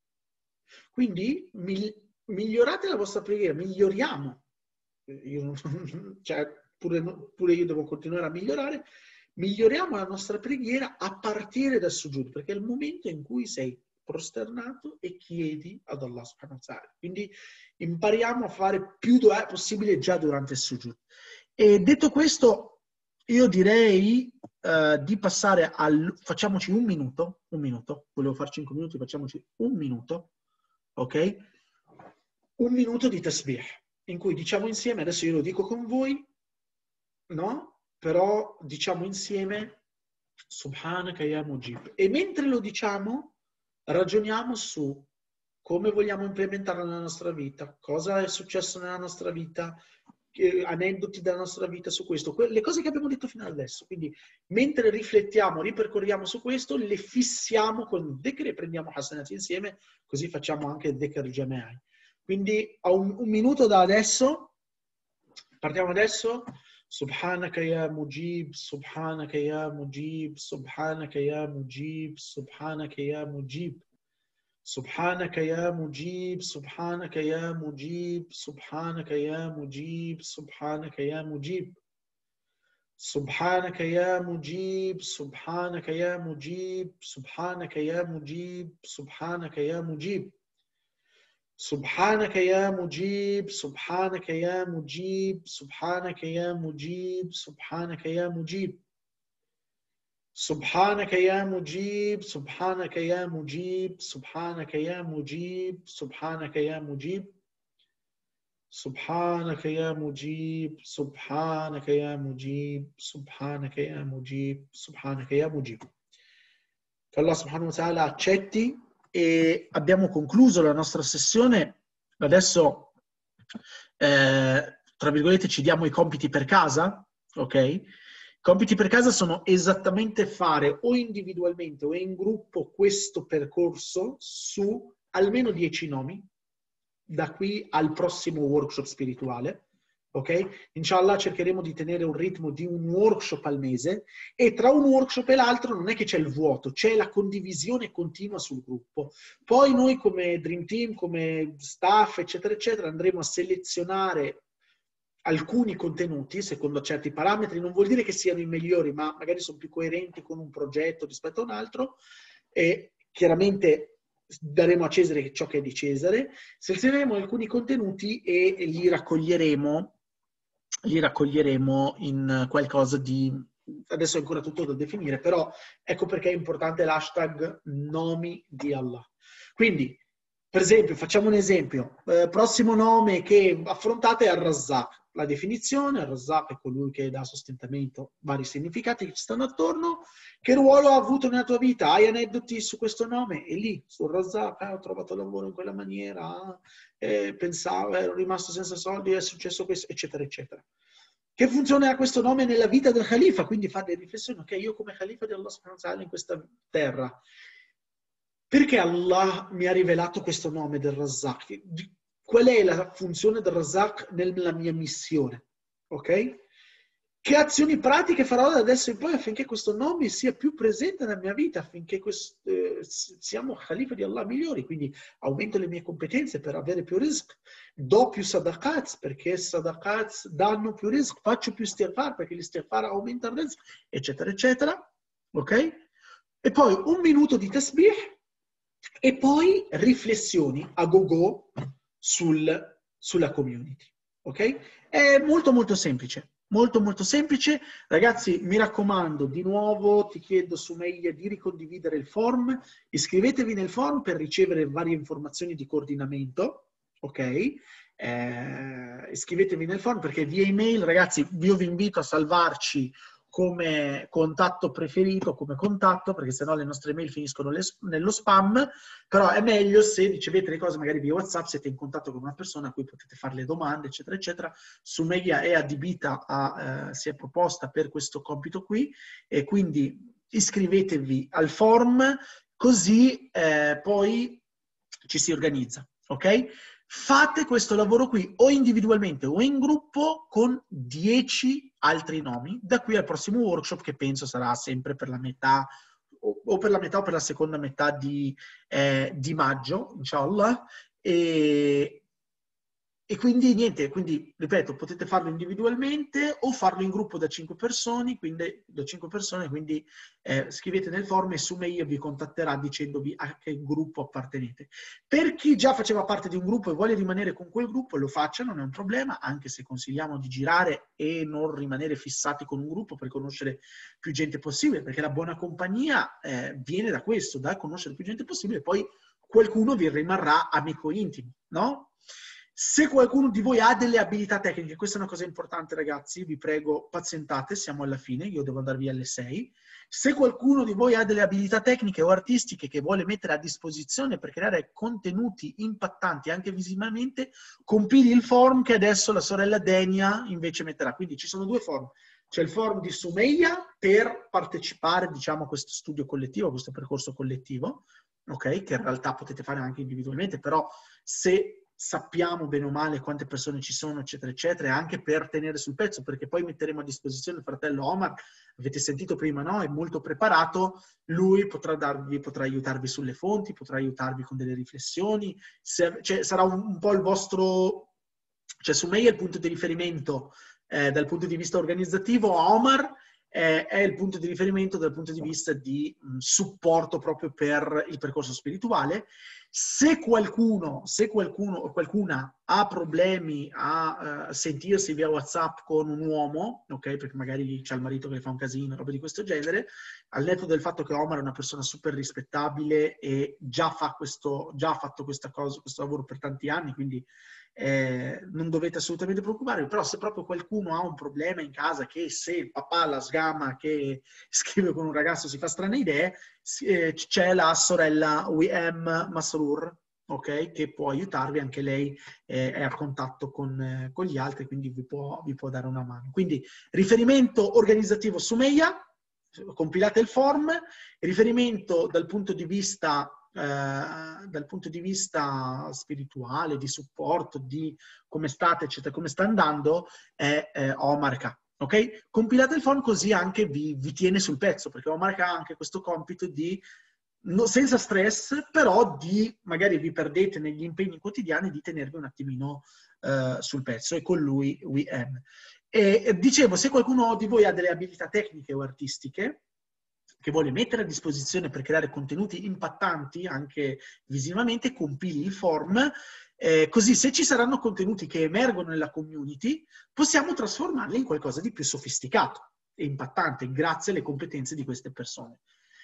Quindi migliorate la vostra preghiera, miglioriamo. Io, cioè, pure, pure io devo continuare a migliorare. Miglioriamo la nostra preghiera a partire dal sujud, perché è il momento in cui sei prosternato e chiedi ad Allah subhanahu wa ta'ala. Quindi impariamo a fare più dua possibile già durante il sujud. E detto questo, io direi uh, di passare al... Facciamoci un minuto, un minuto, volevo fare cinque minuti, facciamoci un minuto. Ok? Un minuto di tasbih, in cui diciamo insieme, adesso io lo dico con voi, no? Però diciamo insieme Subhanaka ya Mujib. E mentre lo diciamo, ragioniamo su come vogliamo implementarlo nella nostra vita, cosa è successo nella nostra vita, aneddoti della nostra vita su questo, le cose che abbiamo detto fino adesso. Quindi mentre riflettiamo, ripercorriamo su questo, le fissiamo con dhikr e prendiamo hasanat insieme, così facciamo anche dhikr jama'i. Quindi a un, un minuto da adesso, partiamo adesso. Subhanaka ya Mujib, Subhanaka ya Mujib, Subhanaka ya Mujib, Subhanaka ya Mujib. Subhanaka ya Mujib, Subhanaka ya Mujib, Subhanaka ya Mujib, Subhanaka ya Mujib. Subhanaka ya Mujib, Subhanaka ya Mujib, Subhanaka ya Mujib, Subhanaka ya Mujib. Subhanaka ya Mujib, Subhanaka ya Mujib, Subhanaka ya Mujib, Subhanaka ya Mujib. Subhanaka ya Mujib, Subhanaka ya Mujib, Subhanaka ya Mujib, Subhanaka ya Mujib. Subhanaka ya Mujib, Subhanaka ya Mujib, Subhanaka ya Mujib, Subhanaka ya Mujib. Che Allah subhanahu wa ta'ala accetti e abbiamo concluso la nostra sessione. Adesso, eh, tra virgolette, ci diamo i compiti per casa, ok? I compiti per casa sono esattamente fare o individualmente o in gruppo questo percorso su almeno dieci nomi, da qui al prossimo workshop spirituale, ok? Inshallah cercheremo di tenere un ritmo di un workshop al mese e tra un workshop e l'altro non è che c'è il vuoto, c'è la condivisione continua sul gruppo. Poi noi come Dream Team, come staff, eccetera, eccetera, andremo a selezionare alcuni contenuti secondo certi parametri, non vuol dire che siano i migliori, ma magari sono più coerenti con un progetto rispetto a un altro e chiaramente daremo a Cesare ciò che è di Cesare, selezioneremo alcuni contenuti e li raccoglieremo, li raccoglieremo in qualcosa di... Adesso è ancora tutto da definire, però ecco perché è importante l'hashtag nomi di Allah. Quindi, per esempio, facciamo un esempio. Eh, prossimo nome che affrontate è Ar-Razzaq. La definizione, Ar-Razzaq è colui che dà sostentamento, vari significati che ci stanno attorno. Che ruolo ha avuto nella tua vita? Hai aneddoti su questo nome? E lì, sul Razzaq, eh, ho trovato lavoro in quella maniera, eh, pensavo, ero rimasto senza soldi, è successo questo, eccetera, eccetera. Che funzione ha questo nome nella vita del Khalifa? Quindi fate riflessioni, ok, io come Khalifa di Allah subhanahu wa ta'ala in questa terra, perché Allah mi ha rivelato questo nome del Razzaq? qual è la funzione del Razak nella mia missione, ok? Che azioni pratiche farò da adesso in poi affinché questo nome sia più presente nella mia vita, affinché questo, eh, siamo Khalifa di Allah migliori, quindi aumento le mie competenze per avere più rizq, do più sadaqat perché sadaqat danno più rizq, faccio più istighfar perché l'istighfar aumenta il rizq, eccetera, eccetera, ok? E poi un minuto di tasbih e poi riflessioni a go-go sul, sulla community, ok? È molto molto semplice. Molto molto semplice. Ragazzi, mi raccomando, di nuovo ti chiedo Sumeyya di ricondividere il form, iscrivetevi nel form per ricevere varie informazioni di coordinamento, ok? Eh, iscrivetevi nel form perché via email, ragazzi, io vi invito a salvarci come contatto preferito, come contatto, perché sennò le nostre mail finiscono le, nello spam, però è meglio se ricevete le cose magari via WhatsApp, siete in contatto con una persona a cui potete fare le domande, eccetera, eccetera. Sumeyya è adibita, a, eh, si è proposta per questo compito qui, e quindi iscrivetevi al form, così eh, poi ci si organizza, ok? Fate questo lavoro qui o individualmente o in gruppo con dieci altri nomi, da qui al prossimo workshop che penso sarà sempre per la metà o, o per la metà o per la seconda metà di, eh, di maggio, inshallah. E, e quindi niente, quindi ripeto, potete farlo individualmente o farlo in gruppo da cinque persone, quindi, da cinque persone, quindi eh, scrivete nel form e Sumeyya vi contatterà dicendovi a che gruppo appartenete. Per chi già faceva parte di un gruppo e vuole rimanere con quel gruppo, lo faccia, non è un problema, anche se consigliamo di girare e non rimanere fissati con un gruppo per conoscere più gente possibile, perché la buona compagnia eh, viene da questo, da conoscere più gente possibile, e poi qualcuno vi rimarrà amico intimo, no? Se qualcuno di voi ha delle abilità tecniche, questa è una cosa importante ragazzi, vi prego pazientate, siamo alla fine, io devo andare via alle sei. Se qualcuno di voi ha delle abilità tecniche o artistiche che vuole mettere a disposizione per creare contenuti impattanti anche visivamente, compili il form che adesso la sorella Denia invece metterà. Quindi ci sono due form. C'è il forum di Sumeyya per partecipare, diciamo, a questo studio collettivo, a questo percorso collettivo, ok? Che in realtà potete fare anche individualmente, però se sappiamo bene o male quante persone ci sono, eccetera, eccetera, e anche per tenere sul pezzo, perché poi metteremo a disposizione il fratello Omar, avete sentito prima, no? È molto preparato, lui potrà, darvi, potrà aiutarvi sulle fonti, potrà aiutarvi con delle riflessioni, se, cioè, sarà un, un po' il vostro, cioè Sumeyya è il punto di riferimento eh, dal punto di vista organizzativo, Omar eh, è il punto di riferimento dal punto di vista di mh, supporto proprio per il percorso spirituale. Se qualcuno, se qualcuno o qualcuna ha problemi a uh, sentirsi via WhatsApp con un uomo, ok, perché magari c'è il marito che le fa un casino, roba di questo genere, al netto del fatto che Omar è una persona super rispettabile e già, fa questo, già ha fatto questa cosa, questo lavoro per tanti anni, quindi eh, non dovete assolutamente preoccuparvi, però se proprio qualcuno ha un problema in casa, che se il papà la sgama che scrive con un ragazzo si fa strane idee, eh, c'è la sorella W M Masrur, ok, che può aiutarvi, anche lei eh, è a contatto con, eh, con gli altri, quindi vi può, vi può dare una mano. Quindi riferimento organizzativo Sumeyya, compilate il form, riferimento dal punto di vista Uh, dal punto di vista spirituale, di supporto, di come state, eccetera, come sta andando, è eh, Omar K. Ok? Compilate il form così anche vi, vi tiene sul pezzo, perché Omar K ha anche questo compito di, no, senza stress, però di, magari vi perdete negli impegni quotidiani, di tenervi un attimino uh, sul pezzo, e con lui W M. E, e dicevo, se qualcuno di voi ha delle abilità tecniche o artistiche, che vuole mettere a disposizione per creare contenuti impattanti anche visivamente, compili il form, eh, così se ci saranno contenuti che emergono nella community, possiamo trasformarli in qualcosa di più sofisticato e impattante, grazie alle competenze di queste persone.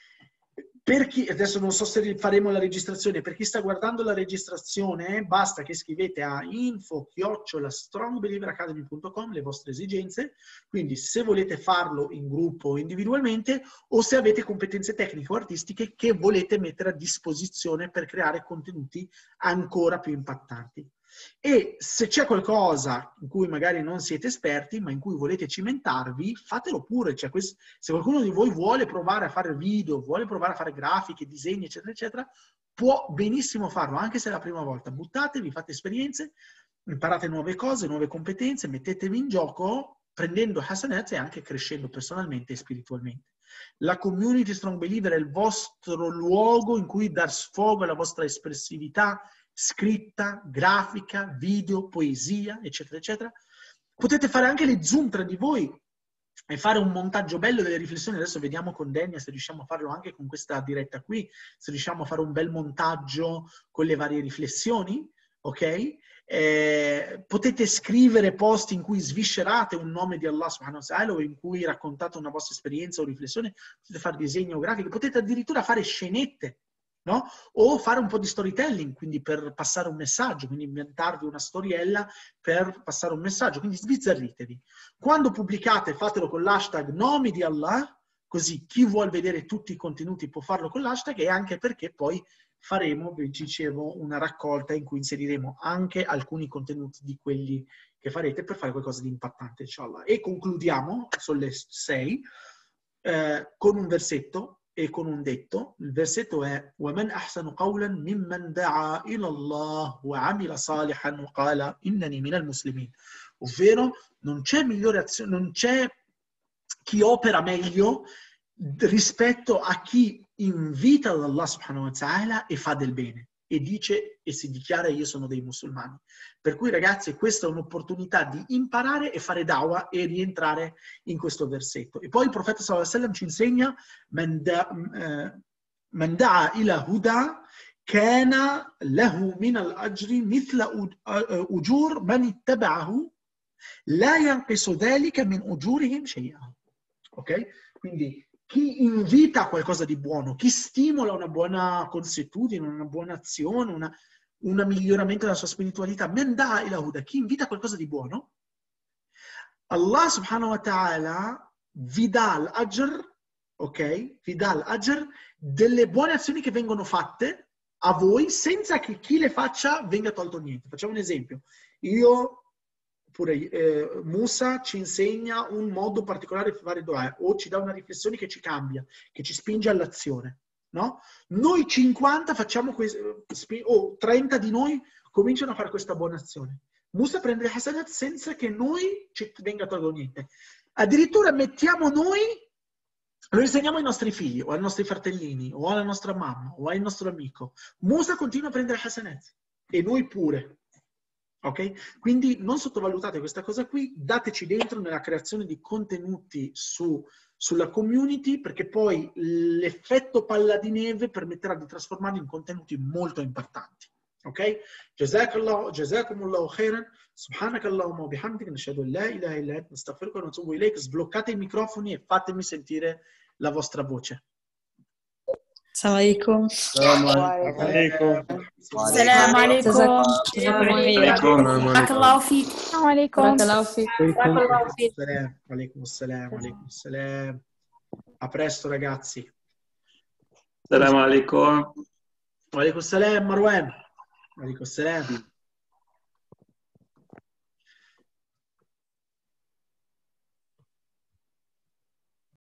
Per chi, adesso non so se faremo la registrazione, per chi sta guardando la registrazione basta che scrivete a info chiocciola strong believer academy punto com le vostre esigenze, quindi se volete farlo in gruppo o individualmente, o se avete competenze tecniche o artistiche che volete mettere a disposizione per creare contenuti ancora più impattanti. E se c'è qualcosa in cui magari non siete esperti, ma in cui volete cimentarvi, fatelo pure. Cioè, se qualcuno di voi vuole provare a fare video, vuole provare a fare grafiche, disegni, eccetera, eccetera, può benissimo farlo, anche se è la prima volta. Buttatevi, fate esperienze, imparate nuove cose, nuove competenze, mettetevi in gioco prendendo hasanat e anche crescendo personalmente e spiritualmente. La community Strong Believer è il vostro luogo in cui dar sfogo alla vostra espressività scritta, grafica, video, poesia, eccetera, eccetera. Potete fare anche le Zoom tra di voi e fare un montaggio bello delle riflessioni. Adesso vediamo con Denia se riusciamo a farlo anche con questa diretta qui, se riusciamo a fare un bel montaggio con le varie riflessioni, ok? Eh, potete scrivere post in cui sviscerate un nome di Allah subhanahu wa ta'ala o in cui raccontate una vostra esperienza o riflessione, potete fare disegni o grafiche, potete addirittura fare scenette, no? O fare un po' di storytelling, quindi per passare un messaggio, quindi inventarvi una storiella per passare un messaggio, quindi sbizzarritevi. Quando pubblicate fatelo con l'hashtag nomi di Allah, così chi vuol vedere tutti i contenuti può farlo con l'hashtag, e anche perché poi faremo, vi dicevo, una raccolta in cui inseriremo anche alcuni contenuti di quelli che farete per fare qualcosa di impattante, inshallah. E concludiamo, sono le sei, eh, con un versetto e con un detto. Il versetto è وَمَنْ أَحْسَنُ قَوْلًا مِمَّنْ دَعَا إِلَى اللَّهِ وَعَمِلَ صَالِحًا وَقَالَ إِنَّنِي مِنَ الْمُسْلِمِينَ. Ovvero, non c'è migliore azione, non c'è chi opera meglio rispetto a chi invita ad Allah subhanahu wa ta'ala e fa del bene e dice e si dichiara io sono dei musulmani. Per cui ragazzi, questa è un'opportunità di imparare e fare da'wah e rientrare in questo versetto. E poi il profeta sallallahu alaihi wasallam ci insegna man da'a ila huda kana lahu min al-ajri mithla ujur man ittaba'ahu la yanqisu dhalika min ujurihim shay'an. Ok? Quindi chi invita a qualcosa di buono, chi stimola una buona consuetudine, una buona azione, una, un miglioramento della sua spiritualità, men da'a ila huda, chi invita a qualcosa di buono, Allah subhanahu wa ta'ala vi dà l'ajr, ok? Vi dà l'ajr delle buone azioni che vengono fatte a voi senza che chi le faccia venga tolto niente. Facciamo un esempio. Io... Oppure eh, Musa ci insegna un modo particolare di fare dua, o ci dà una riflessione che ci cambia, che ci spinge all'azione, no? Noi cinquanta facciamo questo, o trenta di noi cominciano a fare questa buona azione. Musa prende le hasanat senza che noi ci venga tolto niente. Addirittura mettiamo noi, lo insegniamo ai nostri figli, o ai nostri fratellini, o alla nostra mamma, o al nostro amico. Musa continua a prendere hasanat, e noi pure. Ok? Quindi non sottovalutate questa cosa qui, dateci dentro nella creazione di contenuti su, sulla community, perché poi l'effetto palla di neve permetterà di trasformarli in contenuti molto impattanti. Ok? Jazakallahu, jazakumullahu khairan, subhanakallahumma wa bihamdika, nashhadu an la ilaha illa anta, nastaghfiruka wa natubu ilayk. Sbloccate i microfoni e fatemi sentire la vostra voce. Salam alaikum. Salam alaikum. Salam alaikum. Barakallahu fik. Salam alaikum. Barakallahu fik. Alaikum assalam. Alaikum assalam. A presto ragazzi. Salam alaikum. Alaikum assalam Marwan. Alaikum assalam.